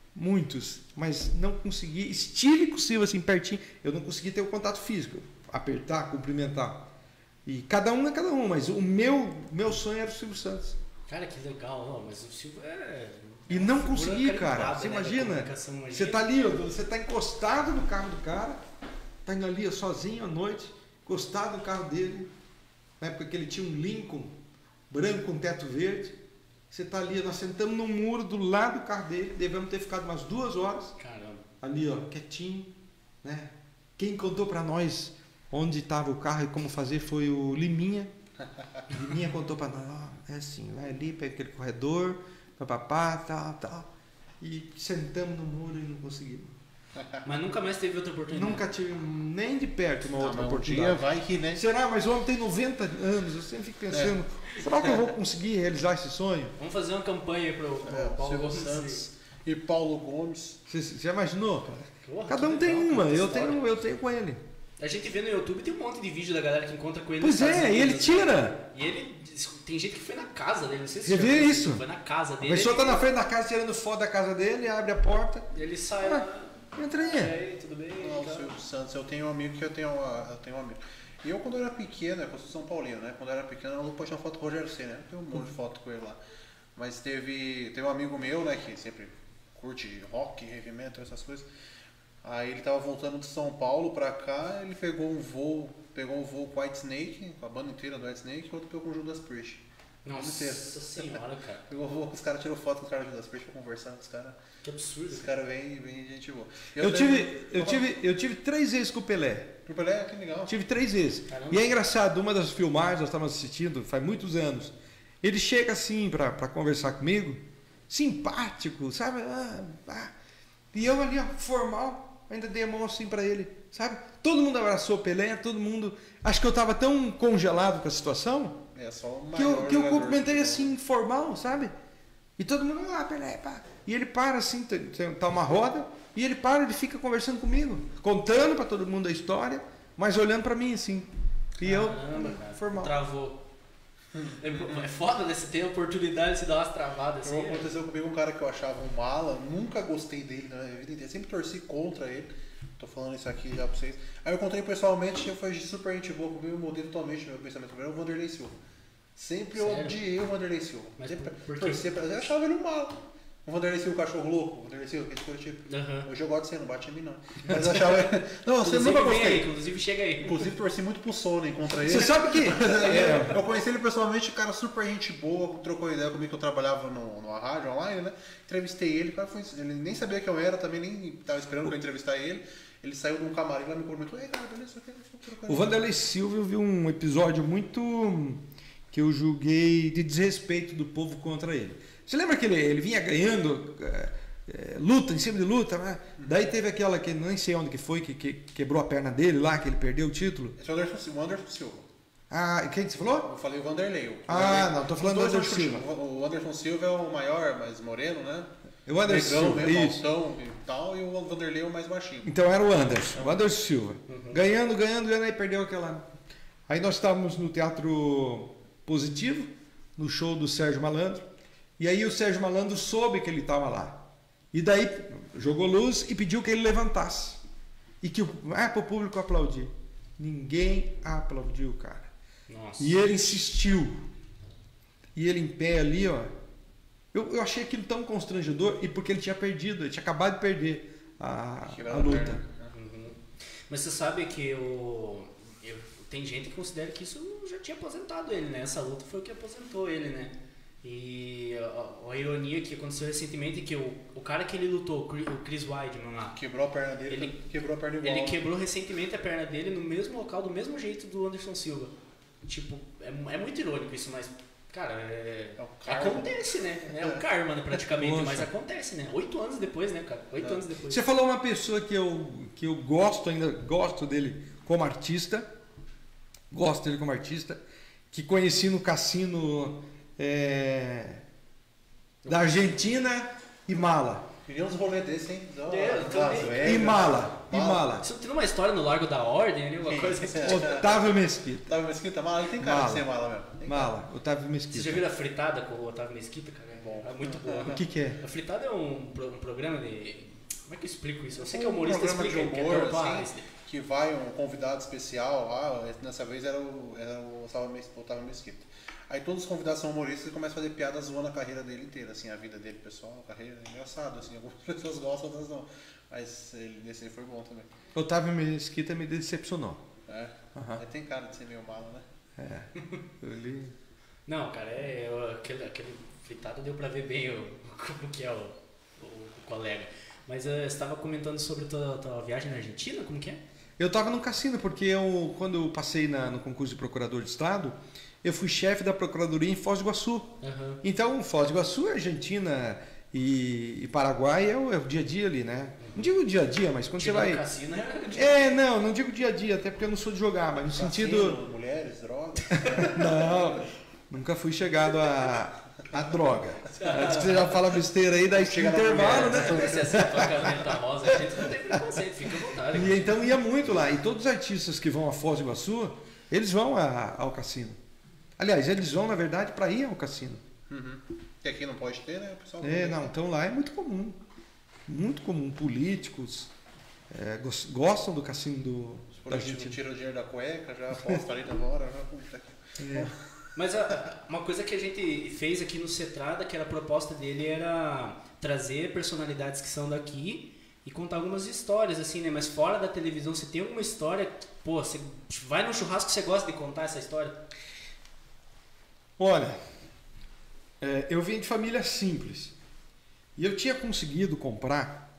mas não consegui, estilo possível, assim, pertinho, eu não consegui ter o contato físico, apertar, cumprimentar. E cada um é cada um, mas o meu sonho era o Silvio Santos.
Cara, que legal, não, mas o Silvio é...
E não consegui, cara. Você imagina, você tá ali, você tá encostado no carro do cara, tá indo ali sozinho à noite, encostado no carro dele, na época que ele tinha um Lincoln branco com teto verde. Você tá ali, nós sentamos no muro do lado do carro dele, devemos ter ficado umas 2 horas.
Caramba.
Ali, ó, quietinho, né? Quem contou para nós onde estava o carro e como fazer foi o Liminha. Liminha contou para nós: ó, é assim, vai ali, pega aquele corredor, papapá, tal. E sentamos no muro e não conseguimos.
Mas nunca mais teve outra oportunidade?
Nunca tive nem de perto uma outra oportunidade.
Um dia vai que, né?
Será? Mas o homem tem 90 anos, eu sempre fico pensando, será que eu vou conseguir realizar esse sonho?
Vamos fazer uma campanha pro Paulo
Silvio
Gomes
Santos e Paulo Gomes.
Você já imaginou, cara?
Porra,
Cada um tem
legal,
uma,
cara,
eu tenho com ele.
A gente vê no YouTube, tem um monte de vídeo da galera que encontra com ele.
Pois é, e ele tira.
E ele, tem gente que foi na casa dele, não sei se
Você vê isso?
Foi na casa
A
dele.
pessoa tá na frente da casa tirando foto da casa dele, abre a porta.
Ele sai lá.
Entra aí.
E aí, tudo bem?
Não, o Silvio Santos, eu tenho um amigo que eu tenho um amigo. E eu, quando eu era pequeno, eu sou São Paulino, né? Quando eu era pequeno, eu não postei uma foto com o Rogério Ceni, né? Tem um monte de foto com ele lá. Mas teve um amigo meu, né, que sempre curte rock, heavy metal, essas coisas. Aí ele tava voltando de São Paulo pra cá, ele pegou um voo com White Snake, com a banda inteira do White Snake, e outro pegou com o Judas Priest.
Nossa senhora, cara.
Pegou o voo com os caras, tirou foto com os caras do Judas Priest pra conversar com os caras.
Que absurdo.
Os caras vêm gente boa.
Eu tive 3 vezes com o Pelé.
O Pelé, que legal.
Tive 3 vezes.
Caramba.
E é engraçado, uma das filmagens, nós estávamos assistindo, faz muitos anos. Ele chega assim para conversar comigo, simpático, sabe? E eu ali, ó, formal, ainda dei a mão assim para ele, sabe? Todo mundo abraçou o Pelé, todo mundo... Acho que eu estava tão congelado com a situação
Só o
que eu cumprimentei assim, formal, sabe? E todo mundo, Pelé, pá. E ele para assim, tá uma roda, e ele para, ele fica conversando comigo, contando para todo mundo a história, mas olhando para mim assim. E
Caramba,
eu,
cara.
formal.
Travou. É foda, né? Você tem a oportunidade de se dar umas travadas assim.
Aconteceu comigo um cara que eu achava um mala, nunca gostei dele na minha vida inteira, sempre torci contra ele. Tô falando isso aqui já pra vocês. Aí eu encontrei pessoalmente, foi super gente boa comigo, eu mudei totalmente meu pensamento sobre ele, o Vanderlei Silva. Sempre eu odiei o Vanderlei Silva.
Mas
sempre
por
torcia pra ele, eu achava ele um mala. O Vanderlei Silva, o cachorro louco, o Vanderlei Silva, que é de Curitiba. Hoje eu gosto de você, não bate em mim não. Mas eu achava ele... Não, você nunca gostei.
Inclusive chega aí.
Inclusive torci muito pro Sonnen contra ele.
Você sabe que...
Eu conheci ele pessoalmente, cara super gente boa, trocou ideia comigo que eu trabalhava numa rádio online, né? Entrevistei ele, cara, ele nem sabia quem eu era, também nem tava esperando que eu entrevistar ele. Ele saiu de um camarim lá, me comentou: ei, cara, beleza,
o Vanderlei Silva, eu vi um episódio muito que eu julguei de desrespeito do povo contra ele. Você lembra que ele vinha ganhando luta em cima de luta, né? Daí teve aquela que nem sei onde que foi, que quebrou a perna dele lá, que ele perdeu o título.
Esse é o Anderson Silva.
Quem que você falou?
Eu falei o Vanderlei.
Não, tô falando do Anderson Silva.
O Anderson Silva é o maior, mais moreno, né?
O Anderson
Silva, Faustão e tal, e o Vanderlei é o mais baixinho.
Então era o Anderson Silva. Ganhando, aí perdeu aquela... Aí nós estávamos no Teatro Positivo, no show do Sérgio Malandro, e aí o Sérgio Malandro soube que ele estava lá. E daí jogou luz e pediu que ele levantasse. E que para o público aplaudir. Ninguém aplaudiu, cara.
Nossa.
E ele insistiu. E ele em pé ali, ó. Eu achei aquilo tão constrangedor, e porque ele tinha perdido, ele tinha acabado de perder a luta.
Mas você sabe que tem gente que considera que isso já tinha aposentado ele, né? Essa luta foi o que aposentou ele, né? E a ironia que aconteceu recentemente é que o cara que ele lutou, o Chris Weidman lá,
Quebrou a perna dele, quebrou a perna igual.
ele quebrou recentemente a perna dele no mesmo local, do mesmo jeito do Anderson Silva. Tipo, é muito irônico isso, mas, cara, acontece, né? É o karma, né, praticamente, mas acontece, né? 8 anos depois, né, cara? 8 anos depois.
Você falou uma pessoa que eu gosto, ainda gosto dele como artista, que conheci no cassino da Argentina, Imala.
Queria uns rolês desses, hein?
Imala.
Você não tem uma história no Largo da Ordem, ali, alguma coisa assim?
Otávio Mesquita.
Otávio Mesquita, Mala, ele tem cara de ser Mala mesmo.
Mala, Otávio Mesquita.
Você já viu a fritada com o Otávio Mesquita, cara? É bom. É muito boa.
O que é?
A fritada é um programa de... Como é que eu explico isso? Eu sei que é humorista
programa
explica,
de humor,
que é
assim, que vai um convidado especial lá, dessa vez era o Otávio Mesquita. Aí todos os convidados são humoristas e começam a fazer piadas zoando a carreira dele inteira, assim, a vida dele pessoal, a carreira, é engraçado, assim, algumas pessoas gostam, outras não. Mas esse aí foi bom também.
Otávio Mesquita me decepcionou.
Ele tem cara de ser meio malo, né?
Eu li.
Não, cara, aquele fritado deu pra ver bem como que é o colega. Mas você estava comentando sobre tua viagem na Argentina, como que é?
Eu estava no cassino, porque quando eu passei no concurso de procurador de Estado, eu fui chefe da procuradoria em Foz do Iguaçu.
Uhum.
Então, Foz do Iguaçu, Argentina e Paraguai é o dia a dia ali, né? Não digo dia a dia, mas quando você vai...
no cassino é...
não digo dia a dia, até porque eu não sou de jogar, mas no sentido...
Mulheres, drogas...
Não, nunca fui chegado a droga. Antes que você já fala besteira aí, daí chega intervalo, né?
Se essa tua caneta rosa, a gente não tem preconceito, fica à vontade.
E então ia muito lá. E todos os artistas que vão a Foz do Iguaçu, eles vão ao cassino. Aliás, eles vão, na verdade, para ir ao cassino.
Uhum. Que aqui não pode ter, né? O pessoal
então lá é muito comum. Muito comum. Políticos gostam do cassino da Argentina.
Tira o dinheiro da cueca, já aposta ali na hora.
Mas uma coisa que a gente fez aqui no Cetrada, que era a proposta dele, era trazer personalidades que são daqui e contar algumas histórias, assim, né? Mas fora da televisão, você tem alguma história, pô, você vai no churrasco, você gosta de contar essa história?
Olha, eu vim de família simples e eu tinha conseguido comprar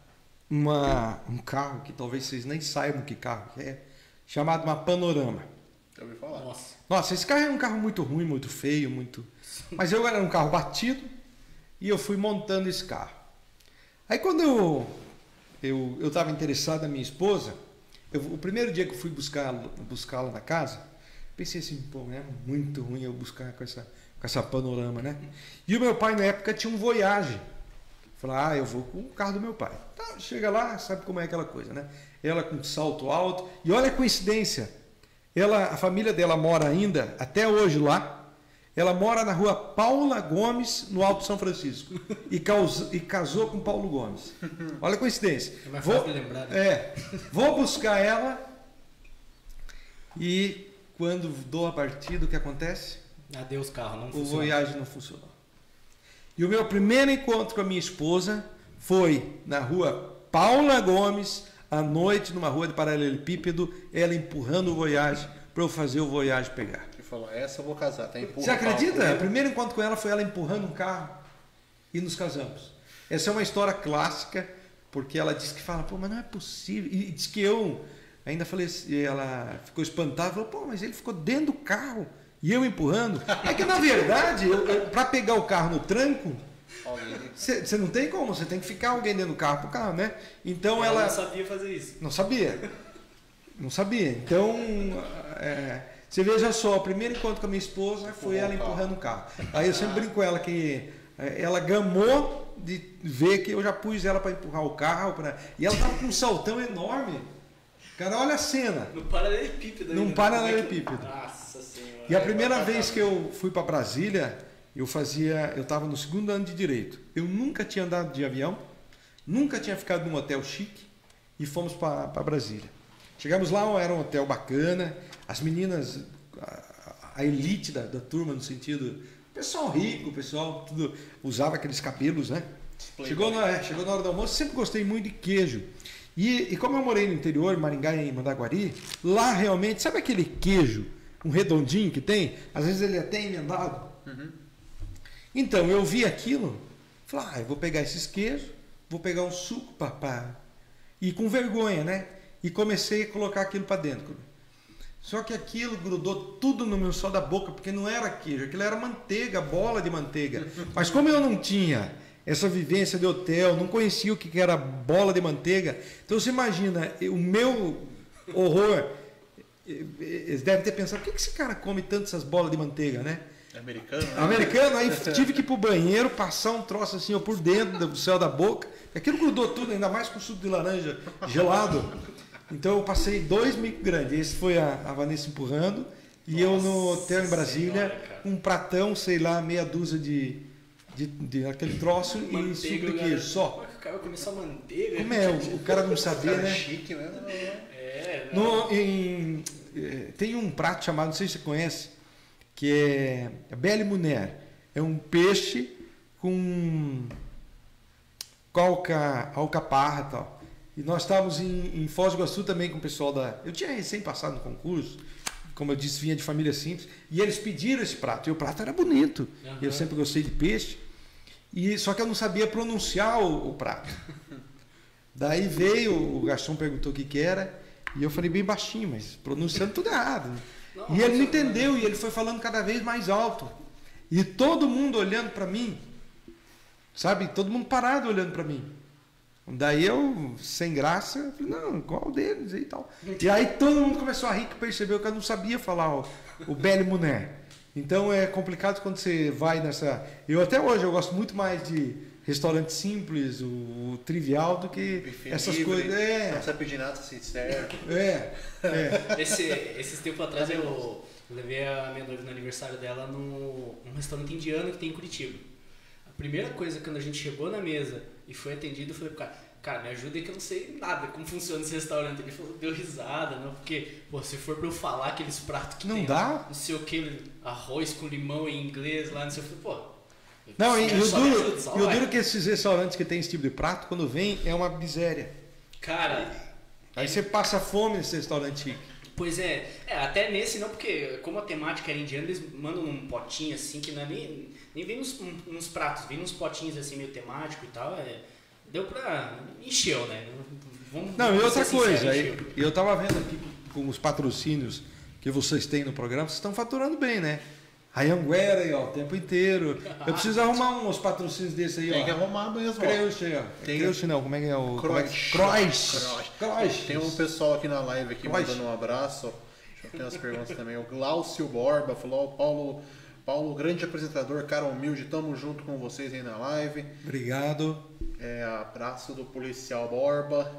um carro que talvez vocês nem saibam que carro que é, chamado uma Panorama.
Já ouvi falar.
Nossa, esse carro é um carro muito ruim, muito feio, muito... Mas eu era um carro batido e eu fui montando esse carro. Aí quando eu estava interessado na minha esposa, o primeiro dia que eu fui buscá-la na casa, pensei assim, pô, é muito ruim eu buscar com essa Panorama, né? E o meu pai na época tinha um Voyage. Falei, eu vou com o carro do meu pai. Tá, chega lá, sabe como é aquela coisa, né? Ela com salto alto. E olha a coincidência. A família dela mora ainda, até hoje lá. Ela mora na rua Paula Gomes, no Alto São Francisco. E casou com Paulo Gomes. Olha a coincidência.
É mais fácil de lembrar, né?
Vou buscar ela e quando dou a partida, o que acontece?
Adeus, carro, não
funcionou. O Voyage não funcionou. E o meu primeiro encontro com a minha esposa foi na rua Paula Gomes, à noite, numa rua de paralelepípedo, ela empurrando o Voyage para eu fazer o Voyage pegar.
Ele falou, essa eu vou casar, tá empurrando.
Você acredita? O primeiro encontro com ela foi ela empurrando um carro e nos casamos. Essa é uma história clássica, porque ela disse que fala, pô, mas não é possível. E diz que eu ainda falei assim, ela ficou espantada, falou, pô, mas ele ficou dentro do carro e eu empurrando. É que na verdade, para pegar o carro no tranco, você não tem como, você tem que ficar alguém dentro do carro pro carro, né? Então ela
não sabia fazer isso.
Não sabia. Então, você veja só, o primeiro encontro com a minha esposa foi ela empurrando o carro. Aí eu sempre brinco com ela que ela gamou de ver que eu já pus ela para empurrar o carro. E ela tava com um saltão enorme. Cara, olha a cena.
No paralelepípedo.
Num paralelepípedo.
Nossa Senhora.
E a primeira vez que eu fui para Brasília, eu estava no 2º ano de Direito. Eu nunca tinha andado de avião, nunca tinha ficado num hotel chique e fomos para Brasília. Chegamos lá, era um hotel bacana, as meninas, a elite da turma no sentido, pessoal rico, pessoal tudo usava aqueles cabelos, né? Chegou na hora do almoço, sempre gostei muito de queijo. E como eu morei no interior, em Maringá e em Mandaguari, lá realmente, sabe aquele queijo um redondinho que tem, às vezes ele é até emendado. Então, eu vi aquilo, falei, eu vou pegar esses queijos, vou pegar um suco, e com vergonha, né? E comecei a colocar aquilo para dentro. Só que aquilo grudou tudo no meu só da boca, porque não era queijo, aquilo era manteiga, bola de manteiga. Mas como eu não tinha essa vivência de hotel, não conhecia o que era bola de manteiga, então você imagina, o meu horror, eles devem ter pensado, por que esse cara come tanto essas bolas de manteiga, né?
Americano, né?
Americano, aí tive que ir pro banheiro, passar um troço assim ó, por dentro do céu da boca, aquilo grudou tudo, ainda mais com suco de laranja gelado. Então eu passei 2 micos grandes. Esse foi a Vanessa empurrando. E eu no hotel em Brasília, um pratão, sei lá, meia dúzia de aquele troço e suco de queijo só.
O cara comeu só manteiga.
Como é? O cara não sabia,
Cara
né?
chique, né?
Tem um prato chamado, não sei se você conhece, que é Belle Muner. É um peixe com alcaparra e tal. E nós estávamos em Foz do Iguaçu também com o pessoal da... Eu tinha recém passado no concurso, como eu disse, vinha de família simples, e eles pediram esse prato, e o prato era bonito. Eu sempre gostei de peixe, só que eu não sabia pronunciar o prato. Daí veio, o garçom perguntou o que era, e eu falei bem baixinho, mas pronunciando tudo errado. E ele não entendeu, e ele foi falando cada vez mais alto. E todo mundo olhando para mim, sabe? Todo mundo parado olhando para mim. Daí eu, sem graça, falei, não, qual deles e tal. E aí todo mundo começou a rir, que percebeu que eu não sabia falar o Belle Muner. Então é complicado quando você vai nessa... Eu até hoje, eu gosto muito mais de restaurante simples, o trivial, do que
Buffet
essas
livre,
coisas.
não precisa pedir nada, se serve.
Esses tempos atrás eu levei a minha noiva no aniversário dela num restaurante indiano que tem em Curitiba. A primeira coisa, quando a gente chegou na mesa e foi atendido, eu falei pro cara, me ajuda aí que eu não sei nada como funciona esse restaurante. Ele falou, deu risada, não? Porque, pô, se for pra eu falar aqueles pratos que
não
tem,
dá?
não sei o que, arroz com limão em inglês lá, não sei o que, pô.
Não, e o
vai.
duro que esses restaurantes que tem esse tipo de prato, quando vem, é uma miséria.
Cara...
Aí você passa fome nesse restaurante chique.
Pois é, até nesse não, porque como a temática era indiana, eles mandam num potinho assim, que não é nem vem nos pratos, vem nos potinhos assim, meio temático e tal, deu pra... encheu, né?
Não, e outra coisa,
encheu.
eu tava vendo aqui com os patrocínios que vocês têm no programa, vocês estão faturando bem, né? A Anhanguera aí, ó, o tempo inteiro. Eu preciso arrumar uns patrocínios desse aí, ó.
Tem que arrumar mesmo, ó.
Creuche aí, ó.
Tem-
Creuche não, como é que é o...
Croix. Tem um pessoal aqui na live aqui
Croix.
mandando um abraço. Deixa eu ter umas perguntas também. O Glaucio Borba falou, Paulo, grande apresentador, cara humilde, tamo junto com vocês aí na live.
Obrigado.
Abraço do policial Borba.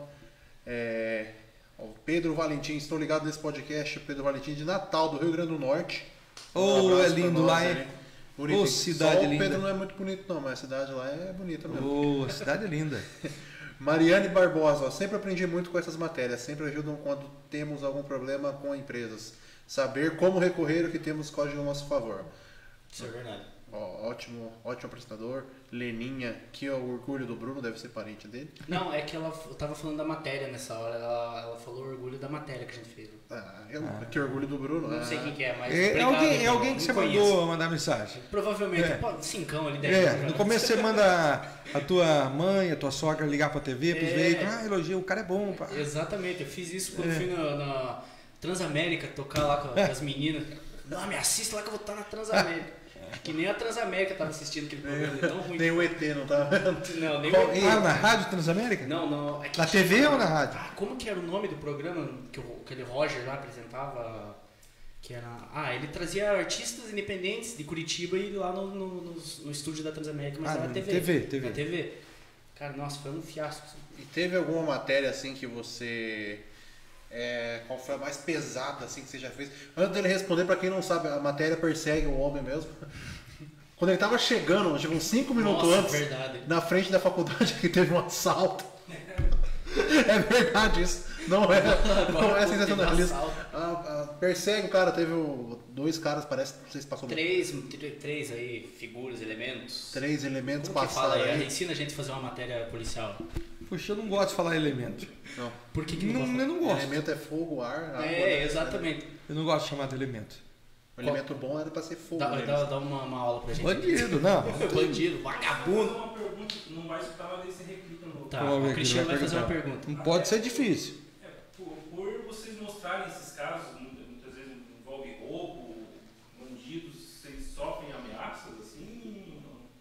O Pedro Valentim, estou ligado nesse podcast, Pedro Valentim de Natal, do Rio Grande do Norte.
Oh,
abraço
é
pra
lindo
nós
lá,
aí.
hein?
Bonito.
Ô, cidade
Só o
linda.
Pedro não é muito bonito não, mas a cidade lá é bonita mesmo.
Oh, a cidade é linda.
Mariane Barbosa, ó, sempre aprendi muito com essas matérias, sempre ajudam quando temos algum problema com empresas. Saber como recorrer o que temos corre ao nosso favor.
Isso é verdade.
Ó, ótimo apresentador. Leninha, que é o orgulho do Bruno, deve ser parente dele.
Não, é que eu tava falando da matéria nessa hora, ela falou o orgulho da matéria que a gente fez.
Que orgulho do Bruno.
Não sei quem que é, mas
É
obrigado,
alguém
Bruno,
que
não
você
conheço.
mandou mandar mensagem.
Provavelmente, pô, cincão ali deve.
No começo você manda a tua mãe, a tua sogra ligar pra TV, pros veículos, elogia, o cara é bom, pá.
Exatamente, eu fiz isso quando fui na Transamérica tocar lá com as meninas. Não, me assista lá que eu vou estar na Transamérica. Que nem a Transamérica tava assistindo aquele programa, é tão ruim.
Nem o ET, não tá vendo?
Não, nem
Qual-
o...
Ah, na Rádio Transamérica?
Não. É que
Na TV ou na rádio?
como que era o nome do programa que aquele Roger lá apresentava? Que era... ele trazia artistas independentes de Curitiba e lá no estúdio da Transamérica, mas era na TV.
TV.
Na TV. Cara, nossa, foi um fiasco.
E teve alguma matéria assim que você... qual foi a mais pesada assim que você já fez? Antes dele responder, pra quem não sabe, a matéria persegue o homem mesmo. Quando ele tava chegando, tipo, uns 5 minutos
Nossa,
antes,
verdade.
na frente da faculdade, que teve um assalto. É verdade isso. Não é sensacionalismo. Persegue o cara, teve 2 caras, parece, não sei se passou
Três aí, figuras, elementos.
3 elementos
Como que fala
passaram
aí?
aí.
Ensina a gente a fazer uma matéria policial.
Puxa, eu não gosto de falar elemento.
Não.
Por que
Eu
não gosta?
não gosto.
Elemento é fogo, ar, água.
Exatamente.
Eu não gosto de chamar de elemento.
O alimento bom era pra ser fogo.
Dá uma aula pra gente.
Bandido, não.
Bandido, vagabundo.
Uma pergunta, não vai escutar, mas daí você replica no...
Tá,
Vamos ver
o Cristiano
quem
vai
vai
fazer uma
perguntar.
pergunta.
Não pode ser difícil.
Por vocês mostrarem esses casos, muitas vezes envolve roubo, bandidos, vocês sofrem ameaças assim?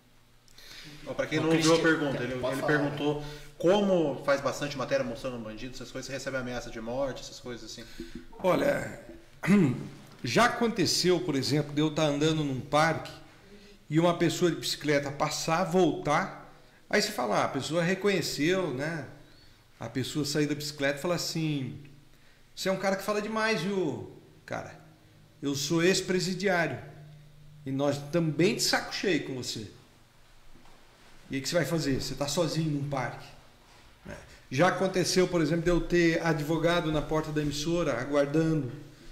Pra quem
O
não ouviu a
Cristiano,
pergunta,
pode
ele
falar.
perguntou como faz bastante matéria mostrando um bandido, essas coisas, você recebe ameaça de morte, essas coisas assim.
Olha, já aconteceu, por exemplo, de eu estar andando num parque e uma pessoa de bicicleta passar, voltar, aí você fala, a pessoa reconheceu, né? A pessoa sair da bicicleta e fala assim, você é um cara que fala demais, viu, cara? Eu sou ex-presidiário e nós também de saco cheio com você. E aí o que você vai fazer? Você está sozinho num parque. Já aconteceu, por exemplo, de eu ter advogado na porta da emissora, aguardando,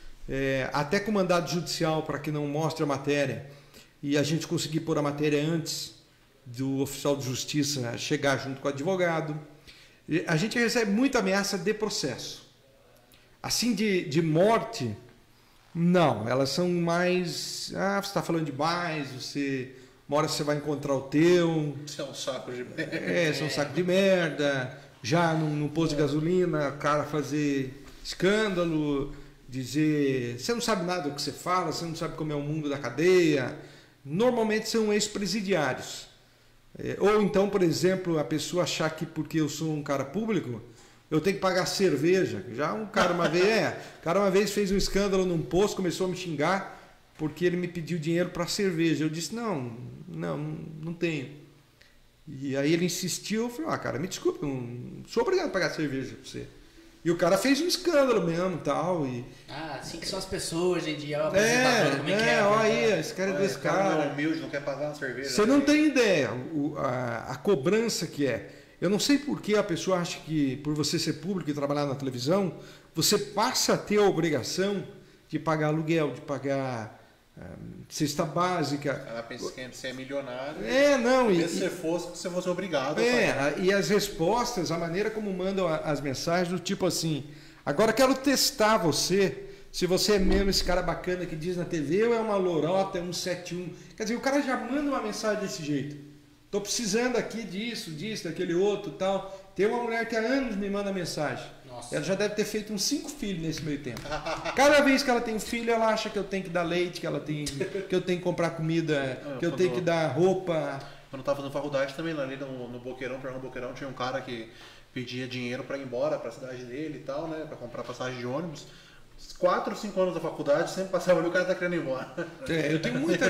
até com mandado judicial para que não mostre a matéria, e a gente conseguir pôr a matéria antes do oficial de justiça chegar junto com o advogado. A gente recebe muita ameaça de processo. Assim, de morte, não. Elas são mais... você está falando demais, uma hora você vai encontrar o teu...
Isso é um saco de merda.
Isso é um saco de merda. Já num posto de gasolina, o cara fazer escândalo, dizer... Você não sabe nada do que você fala, você não sabe como é o mundo da cadeia. Normalmente são ex-presidiários. Ou então, por exemplo, a pessoa achar que porque eu sou um cara público, eu tenho que pagar cerveja. Já um cara uma vez fez um escândalo num posto, começou a me xingar porque ele me pediu dinheiro para cerveja. Eu disse, não tenho. E aí ele insistiu, eu falei, cara, me desculpe, eu não sou obrigado a pagar cerveja para você. E o cara fez um escândalo mesmo tal, e
assim que são as pessoas hoje em dia, o apresentador, como é que é?
olha aí, esse cara é desse cara.
É humilde, não quer pagar uma cerveja.
Você não tem ideia a cobrança que é. Eu não sei por que a pessoa acha que, por você ser público e trabalhar na televisão, você passa a ter a obrigação de pagar aluguel, de pagar cesta básica.
Ela pensa que você é milionário.
Se
você fosse obrigado.
E as respostas, a maneira como mandam as mensagens, do tipo assim, agora quero testar você, se você é mesmo esse cara bacana que diz na TV, ou é uma lorota, é um 71. Quer dizer, o cara já manda uma mensagem desse jeito. Estou precisando aqui disso, daquele outro tal. Tem uma mulher que há anos me manda mensagem.
Nossa.
Ela já deve ter feito uns 5 filhos nesse meio tempo. Cada vez que ela tem um filho, ela acha que eu tenho que dar leite, que eu tenho que comprar comida, que eu tenho que dar roupa.
Quando eu estava fazendo faculdade também, ali no Boqueirão, Pernambuco Boqueirão, tinha um cara que pedia dinheiro para ir embora para a cidade dele e tal, né? Para comprar passagem de ônibus. 4 ou 5 anos da faculdade, sempre passava ali, o cara tá querendo ir embora.
Eu tenho muita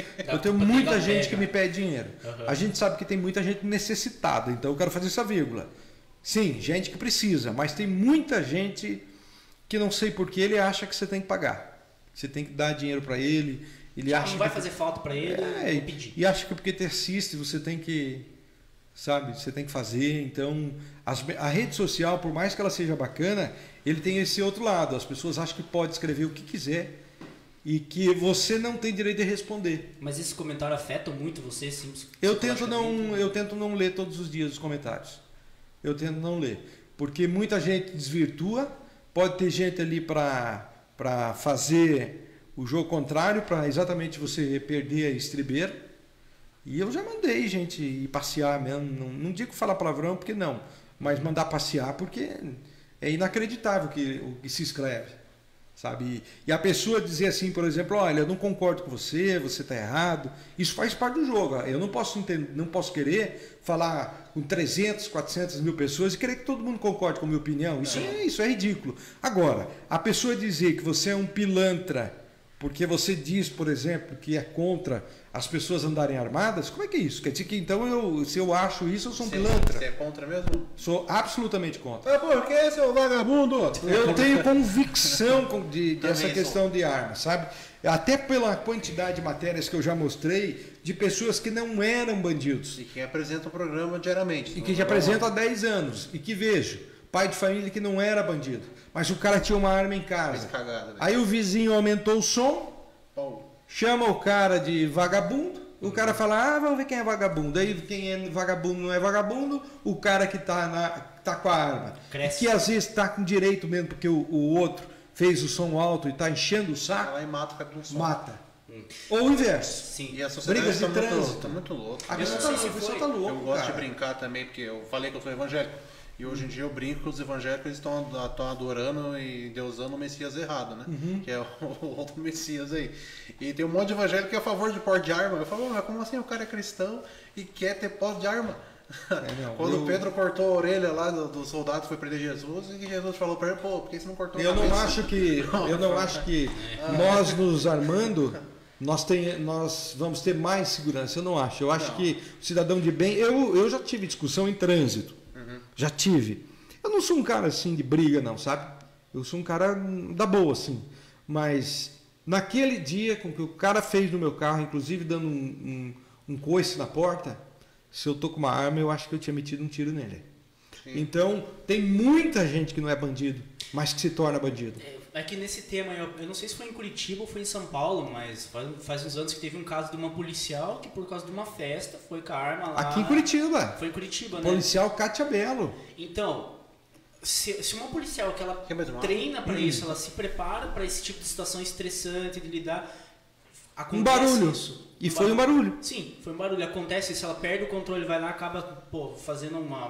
gente que me pede dinheiro. A gente sabe que tem muita gente necessitada, então eu quero fazer essa vírgula. Sim, gente que precisa, mas tem muita gente que não sei por que ele acha que você tem que pagar. Você tem que dar dinheiro para ele. Ele acha
não vai fazer falta para ele, pedir.
E acha que porque te assiste você tem que, você tem que fazer. Então, a rede social, por mais que ela seja bacana, ele tem esse outro lado. As pessoas acham que pode escrever o que quiser e que você não tem direito de responder.
Mas esse comentário afeta muito você, sim?
Eu tento não ler todos os dias os comentários. Eu tento não ler, porque muita gente desvirtua, pode ter gente ali para fazer o jogo contrário, para exatamente você perder a estribeira. E eu já mandei gente ir passear mesmo, não digo falar palavrão porque não, mas mandar passear porque é inacreditável o que se escreve, sabe? E a pessoa dizer assim, por exemplo, olha, eu não concordo com você está errado, isso faz parte do jogo. Eu não posso querer falar com 300, 400 mil pessoas e querer que todo mundo concorde com a minha opinião. Isso é ridículo. Agora, a pessoa dizer que você é um pilantra porque você diz, por exemplo, que é contra as pessoas andarem armadas, como é que é isso? Quer dizer que então, se eu acho isso, eu sou um pilantra.
Você é contra mesmo?
Sou absolutamente contra.
Por que, seu vagabundo?
Eu tenho convicção dessa questão de armas, sabe? Até pela quantidade de matérias que eu já mostrei de pessoas que não eram bandidos.
E que apresentam o programa diariamente.
E que já apresentam há 10 anos. E que vejo, pai de família que não era bandido, mas o cara tinha uma arma em casa.
Cagada, né?
Aí o vizinho aumentou o som, chama o cara de vagabundo, o cara fala, vamos ver quem é vagabundo. Aí quem é vagabundo não é vagabundo, o cara que tá com a arma.
Cresce.
Que às vezes está com direito mesmo, porque o outro fez o som alto e está enchendo o saco,
Lá e mata o capitão som.
mata. Ou o inverso.
Sim.
E a sociedade
Brigas de trânsito.
tá muito louca.
A
Eu
pessoa
não sei se
a pessoa
foi.
tá louco,
Eu gosto
cara.
de brincar também, porque eu falei que eu sou evangélico. E hoje em dia eu brinco que os evangélicos estão adorando e deusando o Messias errado, né? Que é o outro Messias aí. E tem um monte de evangélico que é a favor de porte de arma. Eu falo, mas como assim o cara é cristão e quer ter posse de arma?
não,
Quando Pedro cortou a orelha lá do soldado que foi prender Jesus, e Jesus falou pra ele, pô, por que você não cortou a
Eu não
cabeça?
acho que nós nos armando, nós vamos ter mais segurança. Eu não acho. Eu acho que o cidadão de bem... Eu já tive discussão em trânsito. Já tive. Eu não sou um cara assim de briga, não, sabe? Eu sou um cara da boa, assim. Mas naquele dia, com o que o cara fez no meu carro, inclusive dando um coice na porta, se eu tô com uma arma, eu acho que eu tinha metido um tiro nele.
Sim.
Então, tem muita gente que não é bandido, mas que se torna bandido.
É que nesse tema, eu não sei se foi em Curitiba ou foi em São Paulo, mas faz uns anos que teve um caso de uma policial que por causa de uma festa foi com a arma lá.
Aqui em Curitiba.
Foi em Curitiba, né?
Policial Cátia Belo.
Então, se uma policial que ela
Que é mesmo?
treina pra isso, ela se prepara pra esse tipo de situação estressante de lidar, acontece
Um barulho.
isso.
E foi um barulho.
Sim, foi um barulho. Acontece isso, ela perde o controle, vai lá, acaba fazendo uma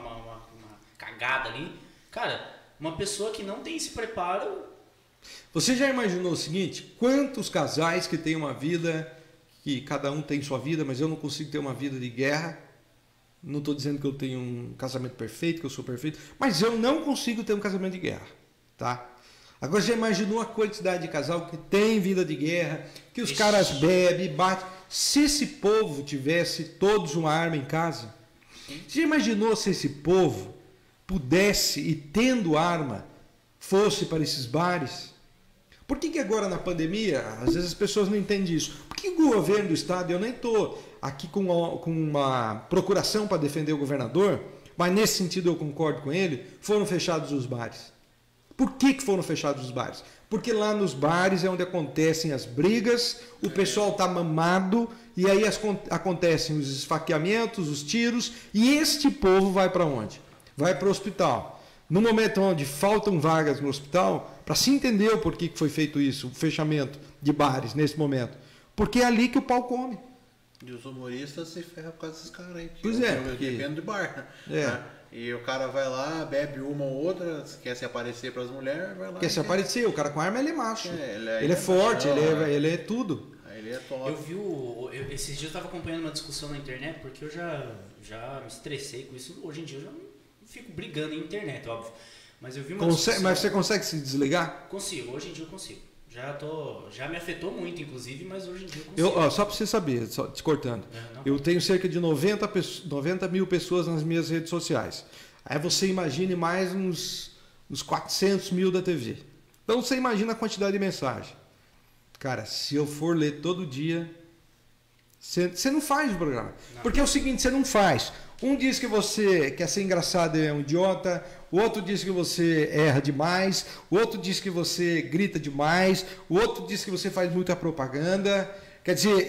cagada ali. Cara, uma pessoa que não tem esse preparo...
Você já imaginou o seguinte? Quantos casais que têm uma vida, que cada um tem sua vida, mas eu não consigo ter uma vida de guerra. Não estou dizendo que eu tenho um casamento perfeito, que eu sou perfeito, mas eu não consigo ter um casamento de guerra, tá? Agora já imaginou a quantidade de casal que tem vida de guerra, que os caras bebem, batem. Se esse povo tivesse todos uma arma em casa, você já imaginou se esse povo pudesse e tendo arma fosse para esses bares? Por que agora na pandemia, às vezes as pessoas não entendem isso? Por que o governo do estado, eu nem estou aqui com uma procuração para defender o governador, mas nesse sentido eu concordo com ele, foram fechados os bares. Por que foram fechados os bares? Porque lá nos bares é onde acontecem as brigas, o pessoal está mamado, e aí acontecem os esfaqueamentos, os tiros, e este povo vai para onde? Vai para o hospital. No momento onde faltam vagas no hospital, para se entender o porquê que foi feito isso, o fechamento de bares nesse momento, porque é ali que o pau come.
E os humoristas se ferram por causa desses caras aí.
Pois é,
Eu dependo de bar.
É.
Né? E o cara vai lá, bebe uma ou outra, quer se aparecer para as mulheres, vai lá.
Quer se aparecer, o cara com arma ele é macho.
Ele
é forte,
machão,
ele é tudo.
Aí ele é top.
Eu vi esses dias eu estava acompanhando uma discussão na internet, porque eu já me estressei com isso. Hoje em dia eu já não fico brigando em internet, óbvio. Mas eu vi uma discussão...
Mas você consegue se desligar?
Consigo, hoje em dia eu consigo. Já me afetou muito, inclusive, mas hoje em dia eu consigo.
Só para você saber, só te cortando, eu tenho cerca de 90 mil pessoas nas minhas redes sociais. Aí você imagine mais uns 400 mil da TV. Então você imagina a quantidade de mensagem. Cara, se eu for ler todo dia, você não faz o programa. Não. Porque é o seguinte, você não faz. Um diz que você quer ser engraçado e é um idiota, o outro diz que você erra demais, o outro diz que você grita demais, o outro diz que você faz muita propaganda. Quer dizer,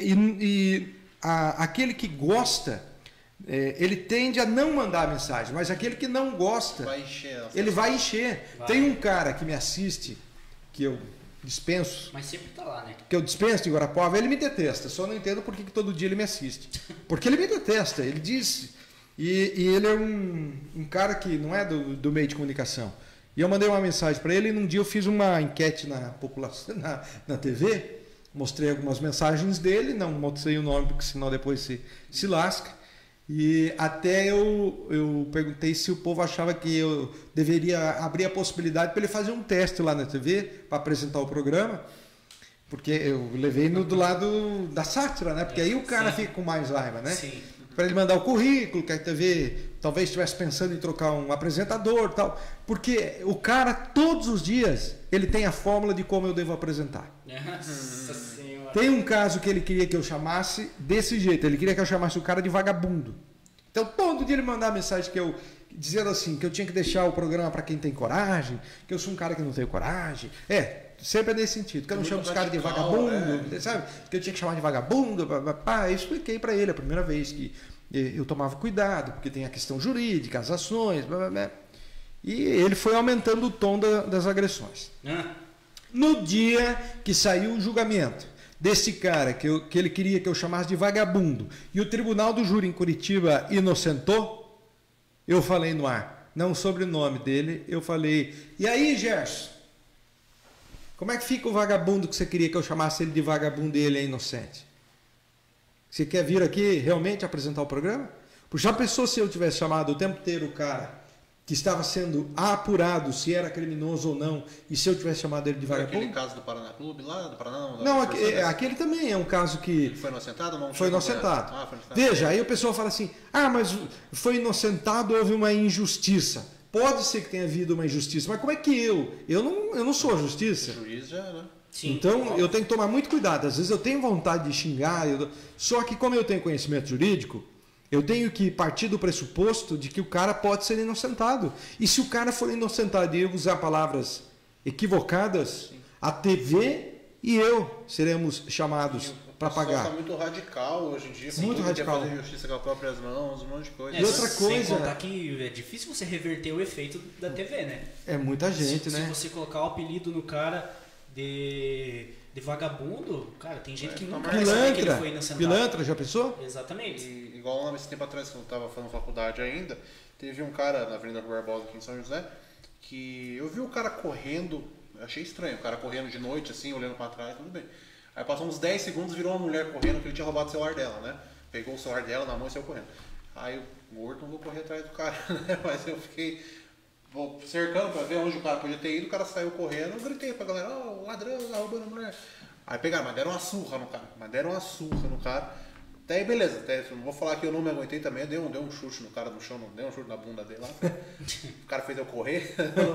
aquele que gosta, ele tende a não mandar mensagem, mas aquele que não gosta, ele vai encher. Tem um cara que me assiste, que eu dispenso.
Mas sempre tá lá, né?
Que eu dispenso em Guarapuava, ele me detesta. Só não entendo por que todo dia ele me assiste. Porque ele me detesta, ele diz... E ele é um cara que não é do meio de comunicação. E eu mandei uma mensagem para ele e num dia eu fiz uma enquete na população, na TV, mostrei algumas mensagens dele, não mostrei o nome, porque senão depois se lasca. E até eu perguntei se o povo achava que eu deveria abrir a possibilidade para ele fazer um teste lá na TV, para apresentar o programa. Porque eu levei do lado da sátira, né? Porque aí o cara fica com mais raiva, né?
Sim.
Para ele mandar o currículo, que a TV talvez estivesse pensando em trocar um apresentador, tal, porque o cara todos os dias ele tem a fórmula de como eu devo apresentar.
Nossa Senhora.
Tem um caso que ele queria que eu chamasse desse jeito, ele queria que eu chamasse o cara de vagabundo. Então todo dia ele mandava mensagem dizendo assim, que eu tinha que deixar o programa para quem tem coragem, que eu sou um cara que não tenho coragem. Sempre é nesse sentido, que eu não chamo os caras de vagabundo, sabe? Que eu tinha que chamar de vagabundo, eu expliquei para ele a primeira vez que eu tomava cuidado, porque tem a questão jurídica, as ações, e ele foi aumentando o tom das agressões. No dia que saiu o julgamento desse cara, que ele queria que eu chamasse de vagabundo, e o tribunal do júri em Curitiba inocentou, eu falei no ar, não sobre o nome dele, eu falei, e aí, Gerson? Como é que fica o vagabundo que você queria que eu chamasse ele de vagabundo e ele é inocente? Você quer vir aqui realmente apresentar o programa? Porque já pensou se eu tivesse chamado o tempo inteiro o cara que estava sendo apurado se era criminoso ou não, e se eu tivesse chamado ele de vagabundo?
Aquele caso do Paraná Clube lá, do Paraná não?
Não, aquele também é um caso que...
Ele foi inocentado ou não?
Foi inocentado.
Foi inocentado.
Veja, aí o pessoal fala assim, mas foi inocentado, houve uma injustiça. Pode ser que tenha havido uma injustiça, mas como é que eu não sou a justiça.
O juiz já, né?
Sim.
Então eu tenho que tomar muito cuidado. Às vezes eu tenho vontade de xingar, só que como eu tenho conhecimento jurídico, eu tenho que partir do pressuposto de que o cara pode ser inocentado. E se o cara for inocentado e eu usar palavras equivocadas, a TV e eu seremos chamados para pagar.
Está muito radical hoje em dia.
Muito radical.
Fazer justiça com as próprias mãos, um monte de coisa.
E outra coisa...
Sem contar que é difícil você reverter o efeito da TV, né?
É muita gente, né?
Se você colocar o apelido no cara de vagabundo, cara, tem gente que nunca vai saber que ele foi inocentado.
Pilantra, já pensou?
Exatamente.
E, igual esse tempo atrás, quando eu estava fazendo faculdade ainda, teve um cara na Avenida Rua Barbosa, aqui em São José, que eu vi o cara correndo, eu achei estranho, o cara correndo de noite, assim, olhando para trás, tudo bem. Aí passou uns 10 segundos, virou uma mulher correndo, que ele tinha roubado o celular dela, né? Pegou o celular dela na mão e saiu correndo. Aí o morto, não vou correr atrás do cara, né? Mas eu fiquei cercando para ver onde o cara podia ter ido, o cara saiu correndo, eu gritei pra galera, ó, o ladrão, tá roubando a mulher. Aí pegaram, mas deram uma surra no cara, Daí beleza, não vou falar que eu não me aguentei também, dei um chute no cara no chão, dei um chute na bunda dele lá. O cara fez eu correr.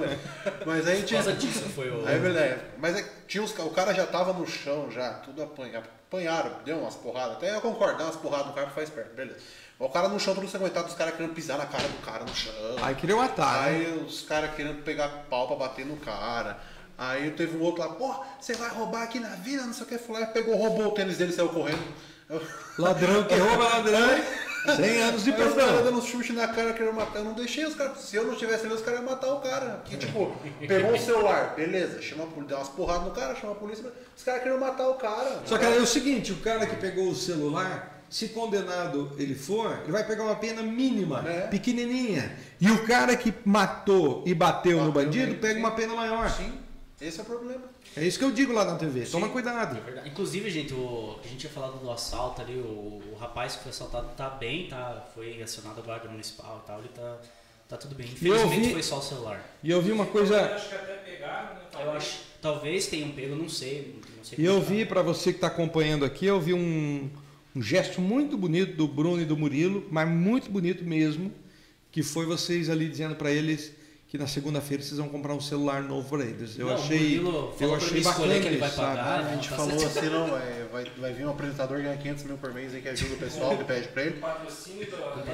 Mas aí tinha.
Por causa disso foi o.
Aí beleza. Mas tinha o cara já tava no chão, já, tudo apanharam, deu umas porradas. Até eu concordo, dá umas porradas no cara que faz perto, beleza. O cara no chão, tudo desaguentado, os caras querendo pisar na cara do cara no chão.
Aí queriam matar.
Aí os caras querendo pegar pau pra bater no cara. Aí teve um outro lá, pô, você vai roubar aqui na vila, não sei o que. Foi lá, pegou, roubou o tênis dele e saiu correndo.
Ladrão que rouba ladrão. 100 anos de
Aí os caras
prisão.
dando um chute na cara, querendo matar. Eu não deixei os caras. Se eu não tivesse ali, os caras iam matar o cara. Que tipo, pegou o celular, beleza, chama a polícia, dá umas porradas no cara, chama a polícia. Os caras queriam matar o cara.
Só que aí é o seguinte, o cara que pegou o celular, se condenado ele for, ele vai pegar uma pena mínima, pequenininha. E o cara que matou e bateu no bandido, pega uma pena maior.
Sim, esse é o problema.
É isso que eu digo lá na TV. Toma cuidado.
É verdade. Inclusive, gente, a gente tinha falado do assalto ali, o rapaz que foi assaltado tá bem, foi acionado a guarda municipal e tal, ele tá tudo bem. Infelizmente foi só o celular.
E eu vi uma coisa...
Eu acho que até pegaram, né?
Eu acho, talvez tenham pego, não sei.
E eu vi, para você que está acompanhando aqui, eu vi um gesto muito bonito do Bruno e do Murilo, mas muito bonito mesmo, que foi vocês ali dizendo para eles que na segunda-feira vocês vão comprar um celular novo para eles. Eu achei bacana
que ele vai
isso,
pagar.
A gente falou assim, não, vai vir um apresentador ganhar 500 mil por mês aí que ajuda o pessoal, que pede pra ele.
Patrocínio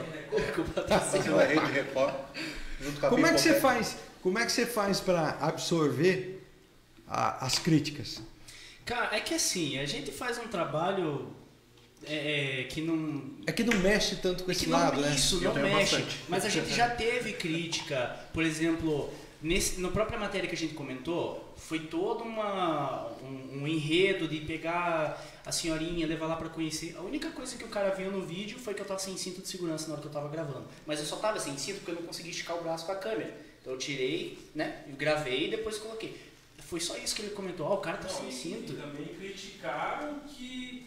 da
Patrocínio da Rede Record. Junto com a
Como é que você
Pipoteca.
faz? Como é que você faz para absorver as críticas?
Cara, é que assim, a gente faz um trabalho que não...
É que não mexe tanto com esse
que não,
lado, né?
isso,
Eu
não
tenho
mexe.
bastante.
Mas a gente já teve crítica, por exemplo, na própria matéria que a gente comentou, foi todo um enredo de pegar a senhorinha, levar lá pra conhecer. A única coisa que o cara viu no vídeo foi que eu tava sem cinto de segurança na hora que eu tava gravando. Mas eu só tava sem cinto porque eu não conseguia esticar o braço com a câmera. Então eu tirei, né, gravei e depois coloquei. Foi só isso que ele comentou, o cara tá sem cinto.
E também criticaram que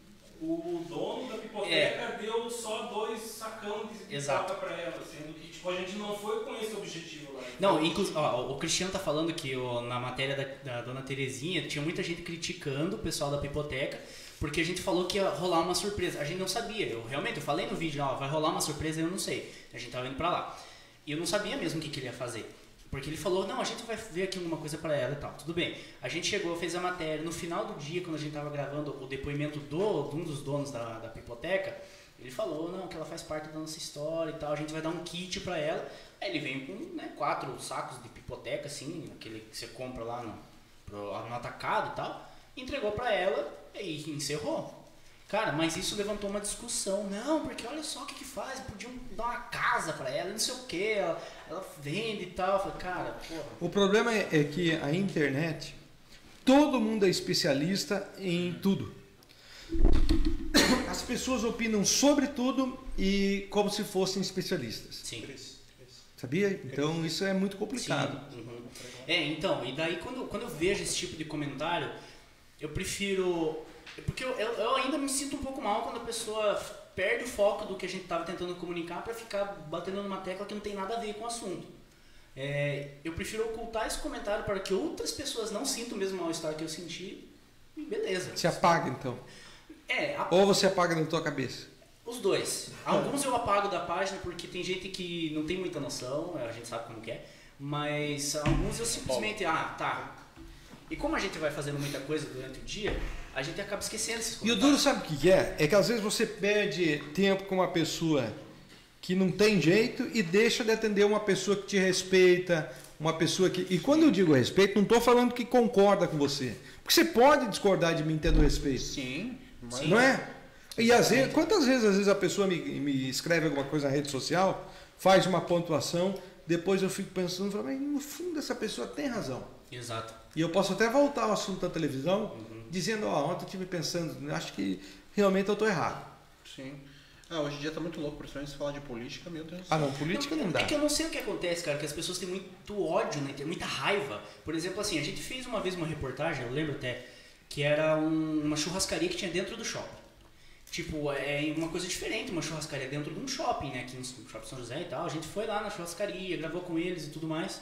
o dono da pipoteca deu só 2 sacão de pipoca pra ela, sendo que tipo, a gente não foi com esse objetivo lá.
Não, inclusive, o Cristiano tá falando que na matéria da dona Terezinha tinha muita gente criticando o pessoal da pipoteca, porque a gente falou que ia rolar uma surpresa. A gente não sabia, eu falei no vídeo, vai rolar uma surpresa, eu não sei. A gente tava indo pra lá. E eu não sabia mesmo o que ele ia fazer. Porque ele falou, não, a gente vai ver aqui alguma coisa pra ela e tal. Tudo bem. A gente chegou, fez a matéria. No final do dia, quando a gente tava gravando o depoimento de um dos donos da pipoteca, ele falou, não, que ela faz parte da nossa história e tal. A gente vai dar um kit pra ela. Aí ele veio com 4 sacos de pipoteca, assim, aquele que você compra lá no atacado e tal. Entregou pra ela e encerrou. Cara, mas isso levantou uma discussão. Não, porque olha só o que faz. Podiam dar uma casa pra ela, não sei o que. Ela vende e tal. Eu falei, cara, porra.
O problema é que a internet todo mundo é especialista em tudo. As pessoas opinam sobre tudo e como se fossem especialistas.
Sim.
Sabia? Então isso é muito complicado.
Sim. Uhum. Então, e daí quando eu vejo esse tipo de comentário, eu prefiro... Porque eu ainda me sinto um pouco mal quando a pessoa perde o foco do que a gente estava tentando comunicar para ficar batendo numa tecla que não tem nada a ver com o assunto. Eu prefiro ocultar esse comentário para que outras pessoas não sintam o mesmo mal-estar que eu senti e beleza.
Se apaga então. Ou você apaga na tua cabeça?
Os dois. Alguns eu apago da página porque tem gente que não tem muita noção, a gente sabe como que é, mas alguns eu simplesmente, tá. E como a gente vai fazendo muita coisa durante o dia, a gente acaba esquecendo esses comentários.
E o duro sabe o que é? É que às vezes você perde tempo com uma pessoa que não tem jeito e deixa de atender uma pessoa que te respeita, uma pessoa que... E quando eu digo respeito, não estou falando que concorda com você. Porque você pode discordar de mim tendo respeito.
Sim.
Mas... Não é? E às vezes, quantas vezes a pessoa me escreve alguma coisa na rede social, faz uma pontuação, depois eu fico pensando, mas no fundo essa pessoa tem razão.
Exato.
E eu posso até voltar ao assunto da televisão, dizendo, ontem eu estive pensando, acho que realmente eu estou errado.
Sim. Hoje em dia tá muito louco, principalmente se falar de política, meu Deus.
Não, política não dá.
É que eu não sei o que acontece, cara, que as pessoas têm muito ódio, né? Tem muita raiva. Por exemplo, assim, a gente fez uma vez uma reportagem, eu lembro até, que era uma churrascaria que tinha dentro do shopping. Tipo, é uma coisa diferente, uma churrascaria dentro de um shopping, né? Aqui no Shopping São José e tal. A gente foi lá na churrascaria, gravou com eles e tudo mais.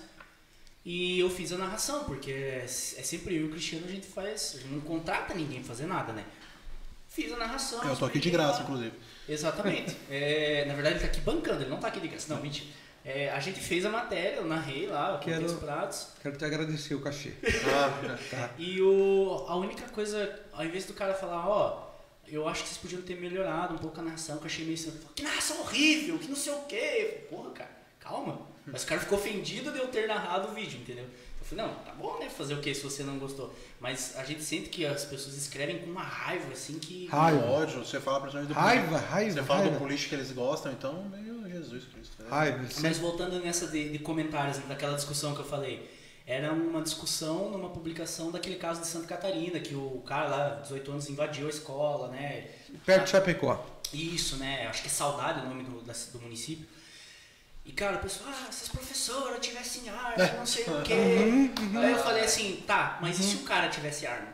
E eu fiz a narração, porque é sempre eu e o Cristiano, a gente não contrata ninguém pra fazer nada, né? Fiz a narração.
Eu tô aqui de graça, inclusive.
Exatamente. Na verdade, ele tá aqui bancando, ele não tá aqui de graça. Não, mentira. A gente fez a matéria, eu narrei lá, eu contei os pratos.
Quero te agradecer o cachê.
Tá. E a única coisa, ao invés do cara falar, eu acho que vocês podiam ter melhorado um pouco a narração, que eu achei meio assim, que narração horrível, que não sei o quê. Porra, cara, calma. Mas o cara ficou ofendido de eu ter narrado o vídeo, entendeu? Eu falei, não, tá bom, né, fazer o quê se você não gostou? Mas a gente sente que as pessoas escrevem com uma raiva, assim, que...
Raiva.
Ódio, você fala principalmente do
Raiva.
Você fala do político que eles gostam, então, meu Jesus Cristo.
Raiva.
Mas voltando nessa de comentários, daquela discussão que eu falei, era uma discussão numa publicação daquele caso de Santa Catarina, que o cara lá, 18 anos, invadiu a escola, né?
Perto de Chapecó.
Isso, né? Acho que é Saudade o nome do município. E, cara, o pessoal, se as professoras tivessem arma, não sei o quê. Aí eu falei assim, tá, mas e se o cara tivesse arma?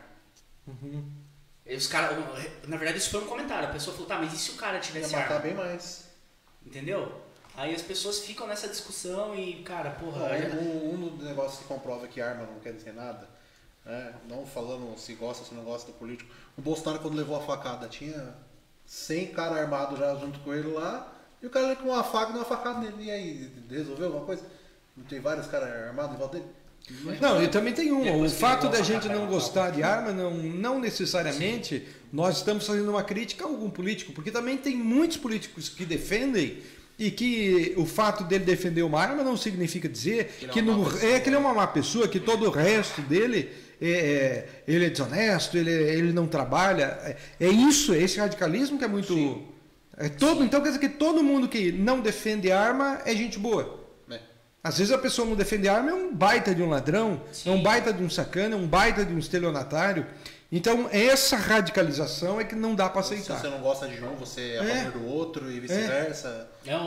E os caras, na verdade, isso foi um comentário. A pessoa falou, tá, mas e se o cara tivesse arma?
Ia matar bem mais.
Entendeu? Aí as pessoas ficam nessa discussão e, cara, porra...
Um dos negócios que comprova que arma não quer dizer nada, não falando se gosta ou se não gosta do político, o Bolsonaro, quando levou a facada, tinha 100 caras armados já junto com ele lá, e o cara com uma faca deu uma facada nele. E aí, resolveu alguma coisa? Não tem vários caras armados em volta dele?
Não, e também tem o fato da gente não gostar de arma, não necessariamente nós estamos fazendo uma crítica a algum político, porque também tem muitos políticos que defendem e que o fato dele defender uma arma não significa dizer que ele é uma má pessoa, que todo o resto dele ele é desonesto, ele não trabalha. É esse radicalismo que é muito... Então quer dizer que todo mundo que não defende arma é gente boa. Às vezes a pessoa não defende arma, é um baita de um ladrão, é um baita de um sacana, é um baita de um estelionatário. Então essa radicalização é que não dá para aceitar.
Se você não gosta de um, você é a favor do outro e vice-versa.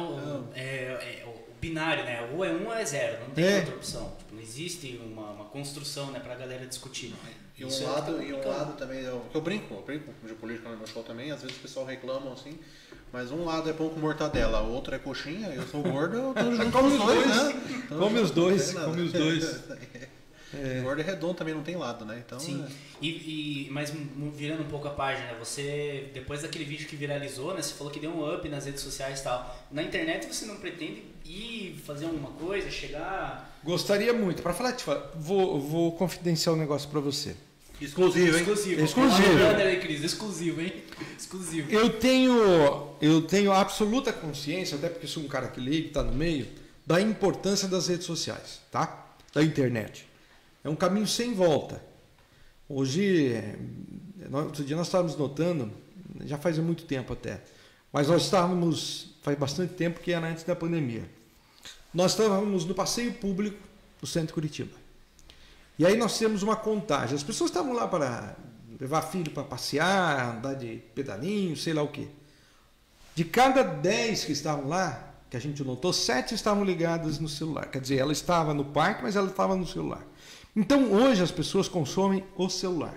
O binário, né? Ou é um ou é zero, não tem outra opção. Tipo, não existe uma construção, né, pra galera discutir.
E um lado também, eu brinco de política no meu show também, às vezes o pessoal reclama assim, mas um lado é pão com mortadela, o outro é coxinha, eu sou gordo, eu tô junto com os dois, né?
Come os dois.
Gordo é redondo também, não tem lado, né? Então,
sim, mas virando um pouco a página, você, depois daquele vídeo que viralizou, né, você falou que deu um up nas redes sociais e tal. Na internet você não pretende ir fazer alguma coisa, chegar...
Gostaria muito. Para falar, vou confidenciar um negócio para você.
Exclusivo, hein?
Exclusivo, hein? Exclusivo.
Eu tenho absoluta consciência, até porque sou um cara que lê, que está no meio, da importância das redes sociais, tá? Da internet. É um caminho sem volta. Hoje, outro dia nós estávamos notando, já faz muito tempo até, mas faz bastante tempo que era antes da pandemia. Nós estávamos no passeio público do centro de Curitiba. E aí nós temos uma contagem. As pessoas estavam lá para levar filho para passear, andar de pedalinho, sei lá o quê. De cada 10 que estavam lá, que a gente notou, 7 estavam ligadas no celular. Quer dizer, ela estava no parque, mas ela estava no celular. Então, hoje as pessoas consomem o celular.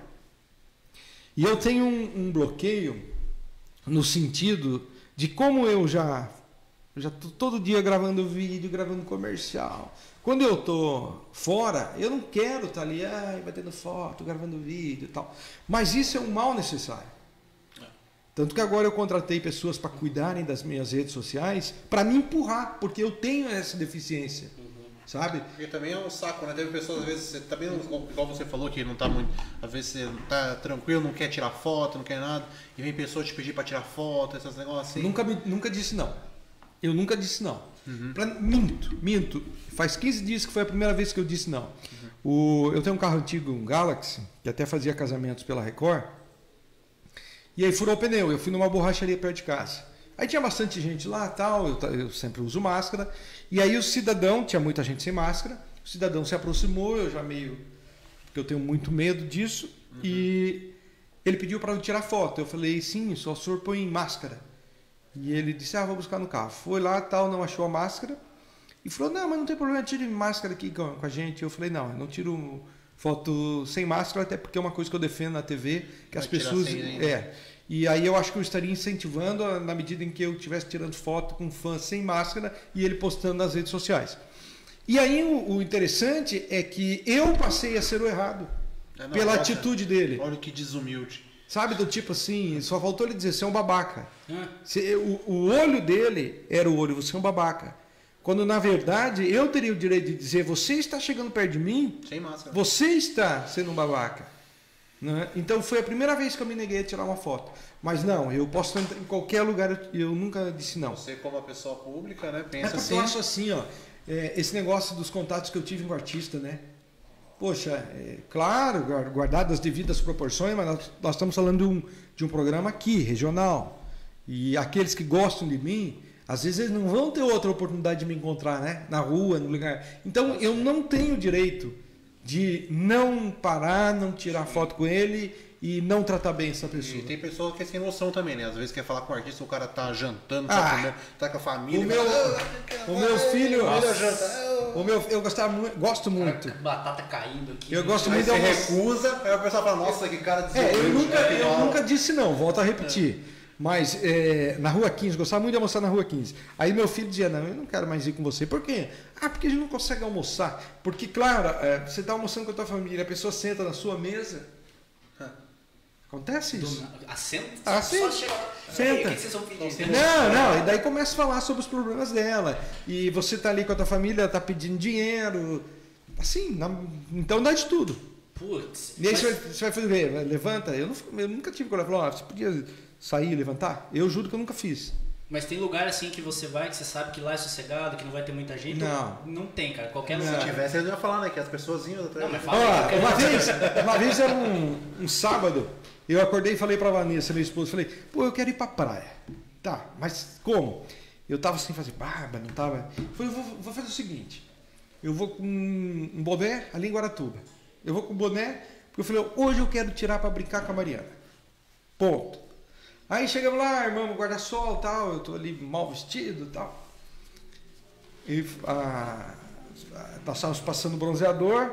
E eu tenho um bloqueio no sentido de como eu já estou todo dia gravando vídeo, gravando comercial. Quando eu estou fora, eu não quero estar ali, batendo foto, gravando vídeo e tal. Mas isso é um mal necessário. Tanto que agora eu contratei pessoas para cuidarem das minhas redes sociais, para me empurrar, porque eu tenho essa deficiência. Sabe?
Porque também é um saco, né? Teve pessoas, às vezes, você também, igual você falou, que não tá muito. Às vezes você não tá tranquilo, não quer tirar foto, não quer nada, e vem pessoa te pedir para tirar foto, esses negócios assim.
Nunca disse não. Eu nunca disse não. Minto. Faz 15 dias que foi a primeira vez que eu disse não. Eu tenho um carro antigo, um Galaxy, que até fazia casamentos pela Record. E aí furou o pneu. Eu fui numa borracharia perto de casa. Aí tinha bastante gente lá, tal. Eu sempre uso máscara. E aí o cidadão, tinha muita gente sem máscara. O cidadão se aproximou, eu já meio... Porque eu tenho muito medo disso. E ele pediu para eu tirar foto. Eu falei, sim, só o senhor põe máscara. E ele disse, vou buscar no carro. Foi lá, tal, não achou a máscara. E falou, não, mas não tem problema, tire máscara aqui com a gente. Eu falei, não, eu não tiro foto sem máscara, até porque é uma coisa que eu defendo na TV, que as pessoas... E aí eu acho que eu estaria incentivando na medida em que eu estivesse tirando foto com um fã sem máscara e ele postando nas redes sociais. E aí o interessante é que eu passei a ser o errado pela atitude dele.
Olha que desumilde.
Sabe, do tipo assim, só faltou ele dizer, você é um babaca. O olho dele era o olho, você é um babaca. Quando, na verdade, eu teria o direito de dizer, você está chegando perto de mim,
sem máscara.
Você está sendo um babaca. Né? Então, foi a primeira vez que eu me neguei a tirar uma foto. Mas não, eu posso entrar em qualquer lugar, eu nunca disse não.
Você, como uma pessoa pública, né, pensa assim.
Eu acho assim, esse negócio dos contatos que eu tive com o artista, né? Poxa, claro, guardado as devidas proporções, mas nós estamos falando de um programa aqui, regional. E aqueles que gostam de mim, às vezes eles não vão ter outra oportunidade de me encontrar, né? Na rua, no lugar. Então, eu não tenho direito de não parar, não tirar foto com ele e não tratar bem essa pessoa.
E tem pessoa que é sem noção também, né? Às vezes quer falar com o artista, o cara tá jantando, tá comendo, tá com a família.
O meu filho... eu gosto muito.
Batata caindo aqui.
Eu gosto muito.
Você recusa, aí o pessoal fala, nossa, que cara de
eu nunca disse não, volto a repetir. Mas na Rua 15, gostava muito de almoçar na Rua 15. Aí meu filho dizia, não, eu não quero mais ir com você. Por quê? Porque a gente não consegue almoçar. Porque, claro, você está almoçando com a tua família, a pessoa senta na sua mesa. Acontece isso.
Assenta?
Senta. Não, e daí começa a falar sobre os problemas dela. E você tá ali com a tua família, tá pedindo dinheiro. Assim, então dá de tudo.
Putz.
E aí você vai fazer, levanta. Eu nunca tive coragem. Você podia sair e levantar? Eu juro que eu nunca fiz.
Mas tem lugar assim que você vai, que você sabe que lá é sossegado, que não vai ter muita gente? Não tem, cara. Qualquer lugar.
Se tivesse, eu ia falar, né? Que as pessoas iam atrás.
Não, mas fala
uma vez era um sábado, eu acordei e falei pra Vanessa, minha esposa, falei, eu quero ir pra praia. Tá, mas como? Eu tava sem fazer barba, não tava... Falei, vou fazer o seguinte, eu vou com um boné ali em Guaratuba. Eu vou com o boné, porque eu falei, hoje eu quero tirar pra brincar com a Mariana. Ponto. Aí chegamos lá, armamos o guarda-sol e tal, eu tô ali mal vestido e tal. E nós estávamos passando bronzeador,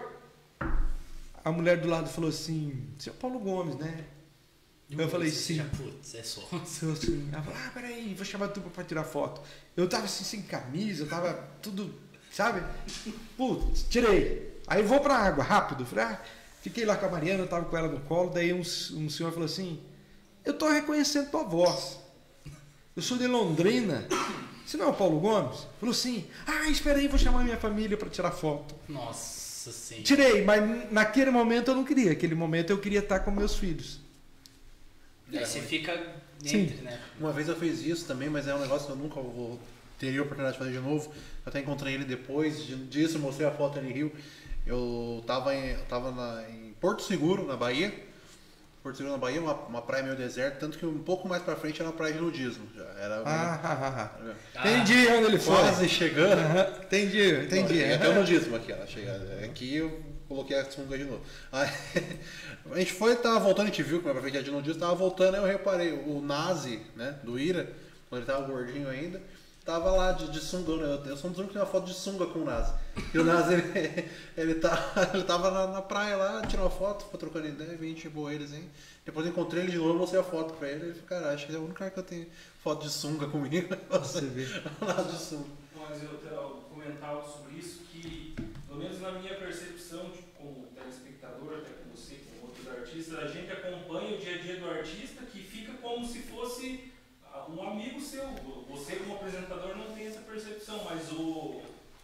a mulher do lado falou assim, você é o Paulo Gomes, né? Eu falei, sim.
Putz, é só.
Assim, ela falou, peraí, vou chamar tu pra tirar foto. Eu tava assim, sem camisa, eu tava tudo, sabe? Putz, tirei. Aí vou pra água, rápido. Falei, fiquei lá com a Mariana, eu tava com ela no colo, daí um senhor falou assim, eu estou reconhecendo tua voz. Eu sou de Londrina. Você não é o Paulo Gomes? Falou assim, espera aí, vou chamar minha família para tirar foto.
Nossa Senhora.
Tirei, mas naquele momento eu não queria. Naquele momento eu queria estar com meus filhos.
Você fica entre, né?
Uma vez eu fiz isso também, mas é um negócio que eu nunca teria a oportunidade de fazer de novo. Eu até encontrei ele depois disso, mostrei a foto ali em Rio. Eu estava em Porto Seguro, na Bahia. Porto Seguro na Bahia, uma praia meio deserta, tanto que um pouco mais pra frente era uma praia de nudismo. Já era
Entendi onde ele foi.
quase chegando.
Entendi.
Tem até o nudismo aqui, ela chega. Aqui eu coloquei a sunga de novo. Aí, a gente tava voltando, a gente viu que pra frente era de nudismo, tava voltando, aí eu reparei, o Nazi, né, do Ira, quando ele tava gordinho ainda, tava lá de sungão, né? Eu sou um dos únicos que tem uma foto de sunga com o Nazi. E o Nazi, ele tava na praia lá, tirou uma foto, ficou trocando ideia, vim tipo eles, hein? Depois eu encontrei ele de novo, mostrei a foto pra ele, ele falou, cara, acho que é o único cara que eu tenho foto de sunga comigo.
Você vê.
O Nazi de sunga.
Mas eu comentava sobre isso, que, pelo menos na minha percepção, tipo, como telespectador, até com você, com outros artistas, a gente acompanha o dia a dia do artista que fica como se fosse um amigo seu. Você como apresentador não tem essa percepção, mas o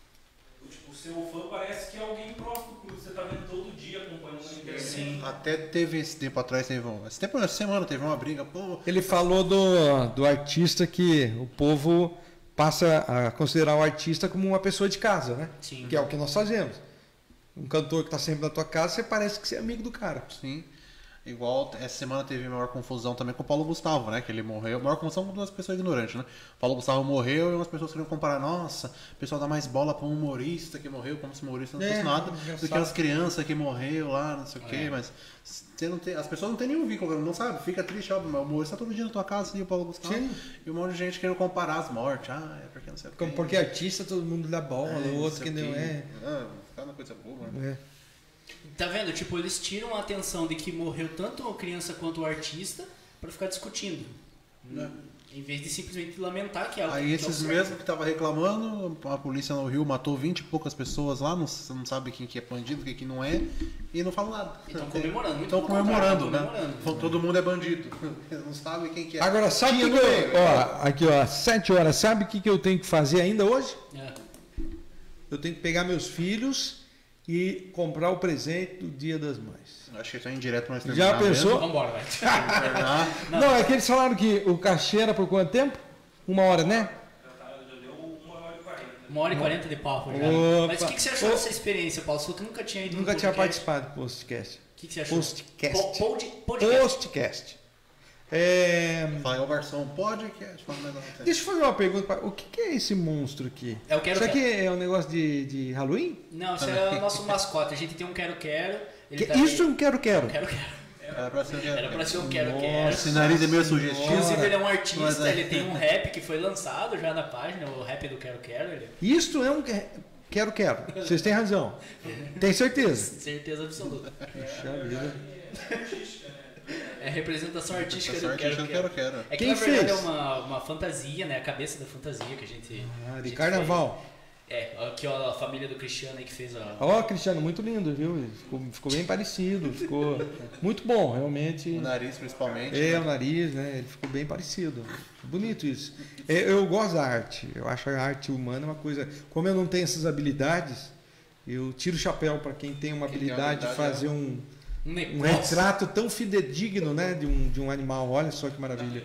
seu fã parece que é alguém próximo, que você está vendo todo dia, acompanhando na internet.
Sim.
Até teve esse tempo atrás, essa semana teve uma briga, pô.
Ele falou do artista que o povo passa a considerar o artista como uma pessoa de casa, né?
Sim.
Que é o que nós fazemos. Um cantor que está sempre na tua casa, você parece que você é amigo do cara.
Sim. Igual essa semana teve a maior confusão também com o Paulo Gustavo, né? Que ele morreu. A maior confusão com duas pessoas ignorantes, né? O Paulo Gustavo morreu e umas pessoas queriam comparar. Nossa, o pessoal dá mais bola para um humorista que morreu, como se o humorista não fosse nada, do que as crianças que morreu lá, não sei o quê. Mas você não tem, as pessoas não têm nenhum vínculo, não sabe? Fica triste, óbvio, mas o humorista tá todo dia na tua casa e o Paulo Gustavo.
Sim.
E um monte de gente querendo comparar as mortes. Ah, é porque não sei o quê.
Porque artista todo mundo dá bola, o outro que não é.
Ah, cada coisa boa, né?
Tá vendo? Tipo, eles tiram a atenção de que morreu tanto a criança quanto o artista pra ficar discutindo. Em vez de simplesmente lamentar que é algo
Aí
que
esses mesmos que estavam reclamando, a polícia no Rio matou 20 e poucas pessoas lá, não sabe quem que é bandido, quem que não é, e não falam nada.
Estão comemorando, muito
Estão
pelo contrário,
comemorando, né?
comemorando.
Todo mundo é bandido. Não sabe quem que é.
Agora, sabe o que aqui ó, 7 horas, sabe o que eu tenho que fazer ainda hoje?
É.
Eu tenho que pegar meus filhos e comprar o presente do Dia das Mães.
Acho que isso é indireto pra nós
Já
terminar
pensou?
Vambora, vai.
mesmo.
Não, é que eles falaram que o cachê era por quanto tempo? 1 hora, né?
Já deu 1h40.
1h40 de papo já.
Opa.
Mas o que você achou dessa experiência, Paulo? Você falou que nunca tinha ido
Nunca
no
tinha
podcast.
participado do podcast.
O que você achou?
Postcast.
Podcast.
Postcast.
Fala aí, o garçom, podcast. Fala mais nada.
Deixa eu fazer uma pergunta. O que é esse monstro aqui?
É o Quero
Isso aqui
Quero.
é um negócio de Halloween?
Não, isso é o nosso mascote. A gente tem um Quero-Quero. ele tá
Isso é
aí.
um quero-quero.
Quero-Quero.
Era pra ser um
Era pra ser um Quero-Quero.
Esse nariz é meio sugestivo.
Inclusive, ele é um artista,
Mas é.
ele tem um rap que foi lançado já na página, o rap do Quero-Quero. Ele...
Isto é um quero-quero. Vocês têm razão. Tem certeza?
Certeza absoluta.
Puxa vida.
É representação artística
Essa
do
sorte eu
Quero-Quero.
quero.
É que
Quem
na verdade
fez?
é uma fantasia, né? A cabeça da fantasia que a gente. a
De
gente
carnaval.
fez. É, aqui ó, a família do Cristiano aí que fez a.
Ó, Cristiano, muito lindo, viu? Ficou bem parecido. Ficou muito bom, realmente.
O nariz, principalmente.
É,
né?
o nariz, né? Ele ficou bem parecido. Bonito isso. Eu gosto da arte. Eu acho a arte humana uma coisa. Como eu não tenho essas habilidades, eu tiro o chapéu para quem tem uma
Quem tem
habilidade de fazer um retrato tão fidedigno, né? De um animal. Olha só que maravilha.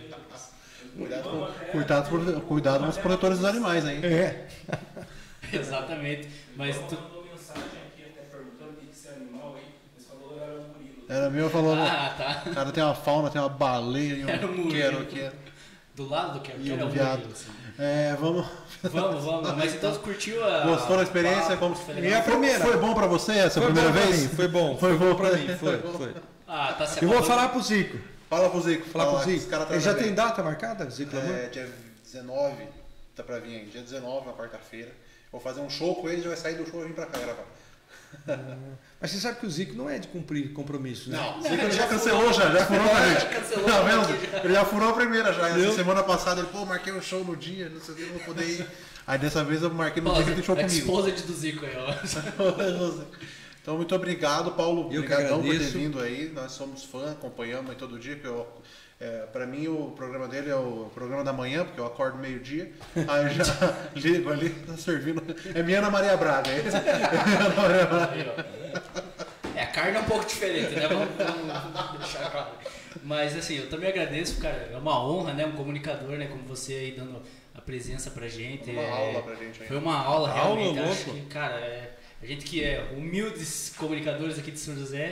Cuidado com os protetores dos animais, hein?
É.
Exatamente. Mas tu...
Mandou mensagem aqui até perguntando o que esse animal aí. Você falou que era um gorila.
Era meu falando.
Ah, tá.
Cara, tem uma fauna, tem uma baleia e
Era um
um
murilo.
quero.
Do lado do Quero-Quero
E
é
um
um
viado.
murilo, assim.
Vamos.
Vamos. Mas então tu curtiu a.
Gostou da experiência? Como
Foi
E
legal?
a primeira?
Foi bom pra você essa
Foi
primeira
bom pra
vez?
mim, foi bom.
Foi bom
pra mim, foi.
Ah, tá certo.
Eu vou falar pro Zico.
Fala pro Zico.
Falar pro
que
Zico.
os caras
Ele já
trazem
tem
bem.
data marcada, Zico Lamour?
Dia 19, tá pra vir aí. Dia 19, na quarta-feira. Vou fazer um show com ele, já vai sair do show e vir pra cá gravar.
Mas você sabe que o Zico não é de cumprir compromisso, né?
Não, o Zico ele já cancelou, já furou pra gente.
Cancelou
Tá
pra
vendo?
gente.
Ele já furou a primeira já.
Entendeu?
Essa semana passada ele, pô, marquei um show no dia, não sei o que, não vou poder ir. Aí dessa vez eu marquei no dia que ele tem show comigo.
Exposed do Zico aí, ó.
Então, muito obrigado, Paulo.
Eu que
Obrigadão por ter
agradeço.
vindo aí. Nós somos fã, acompanhamos aí todo dia. Pra mim, o programa dele é o programa da manhã, porque eu acordo meio-dia. Aí eu já ligo ali, tá servindo. É minha Ana Maria Braga, é esse? Ana Maria Braga.
Aí, ó. A carne é um pouco diferente, né? Vamos deixar claro. Mas assim, eu também agradeço, cara. É uma honra, né? Um comunicador, né? Como você aí dando a presença pra gente.
Uma aula pra gente aí.
Foi uma aula,
Aula,
realmente. Acho
louco.
que, cara, a gente que é humildes comunicadores aqui de São José,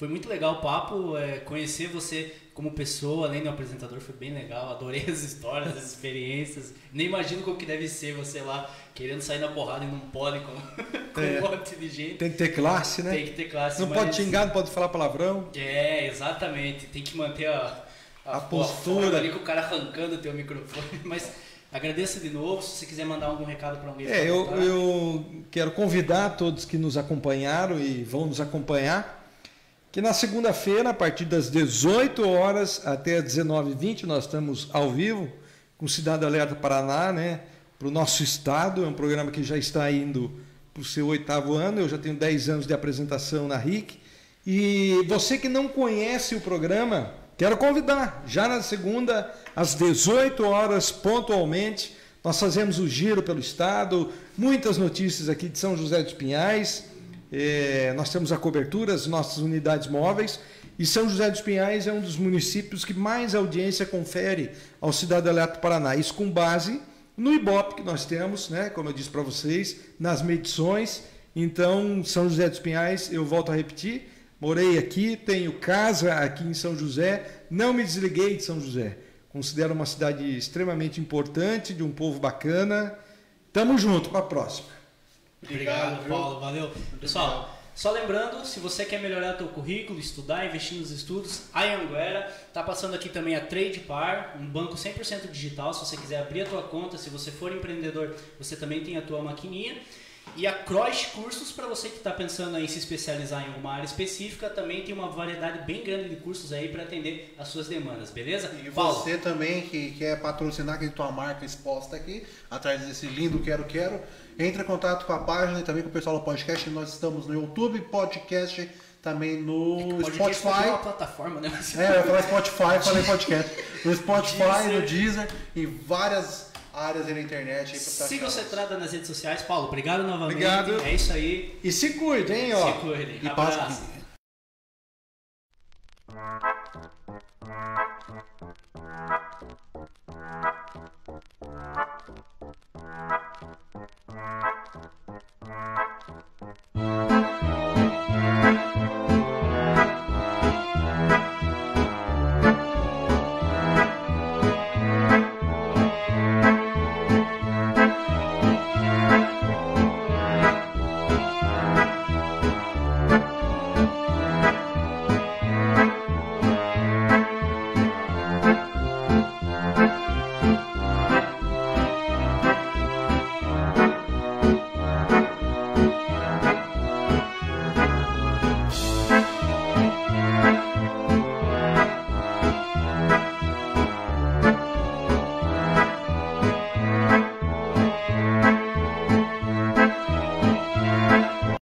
Foi muito legal o papo, conhecer você como pessoa, além do apresentador, foi bem legal. Adorei as histórias, as experiências. Nem imagino como que deve ser você lá, querendo sair na porrada e não pode com um monte de gente.
Tem que ter classe, né?
Tem que ter classe.
Não pode xingar, não pode falar palavrão.
Exatamente. Tem que manter a
postura
ali com o cara arrancando o teu microfone. Mas agradeço de novo. Se você quiser mandar algum recado para alguém.
Eu quero convidar todos que nos acompanharam e vão nos acompanhar, que na segunda-feira, a partir das 18 horas até as 19h20, nós estamos ao vivo com Cidade Alerta Paraná, né, para o nosso estado. É um programa que já está indo para o seu 8º ano. Eu já tenho 10 anos de apresentação na RIC. E você que não conhece o programa, quero convidar. Já na segunda, às 18 horas, pontualmente, nós fazemos o giro pelo estado. Muitas notícias aqui de São José dos Pinhais. Nós temos a cobertura, as nossas unidades móveis, e São José dos Pinhais é um dos municípios que mais audiência confere ao Cidade Alerta Paraná. Isso com base no Ibope que nós temos, né, como eu disse para vocês, nas medições. Então, São José dos Pinhais, eu volto a repetir, morei aqui, tenho casa aqui em São José, não me desliguei de São José. Considero uma cidade extremamente importante, de um povo bacana. Tamo junto, para a próxima.
Obrigado, Paulo. Valeu. Pessoal, só lembrando, se você quer melhorar o teu currículo, estudar, investir nos estudos, a Anhanguera está passando aqui também a TradePar, um banco 100% digital. Se você quiser abrir a tua conta, se você for empreendedor, você também tem a tua maquininha. E a Cross Cursos, para você que está pensando em se especializar em alguma área específica, também tem uma variedade bem grande de cursos aí para atender as suas demandas, beleza?
E
Paulo,
você também que quer patrocinar, que tem tua marca exposta aqui, atrás desse lindo Quero, entre em contato com a página e também com o pessoal do podcast. Nós estamos no YouTube, podcast, também no
podcast
Spotify.
É uma plataforma, né?
Eu ia falar Spotify, falei podcast. No Spotify, no Deezer e várias áreas aí na internet.
Siga o Cetrada nas redes sociais. Paulo, obrigado novamente.
Obrigado.
É isso aí.
E se cuide, hein? Ó.
Se cuide.
E
Abraço.
passa.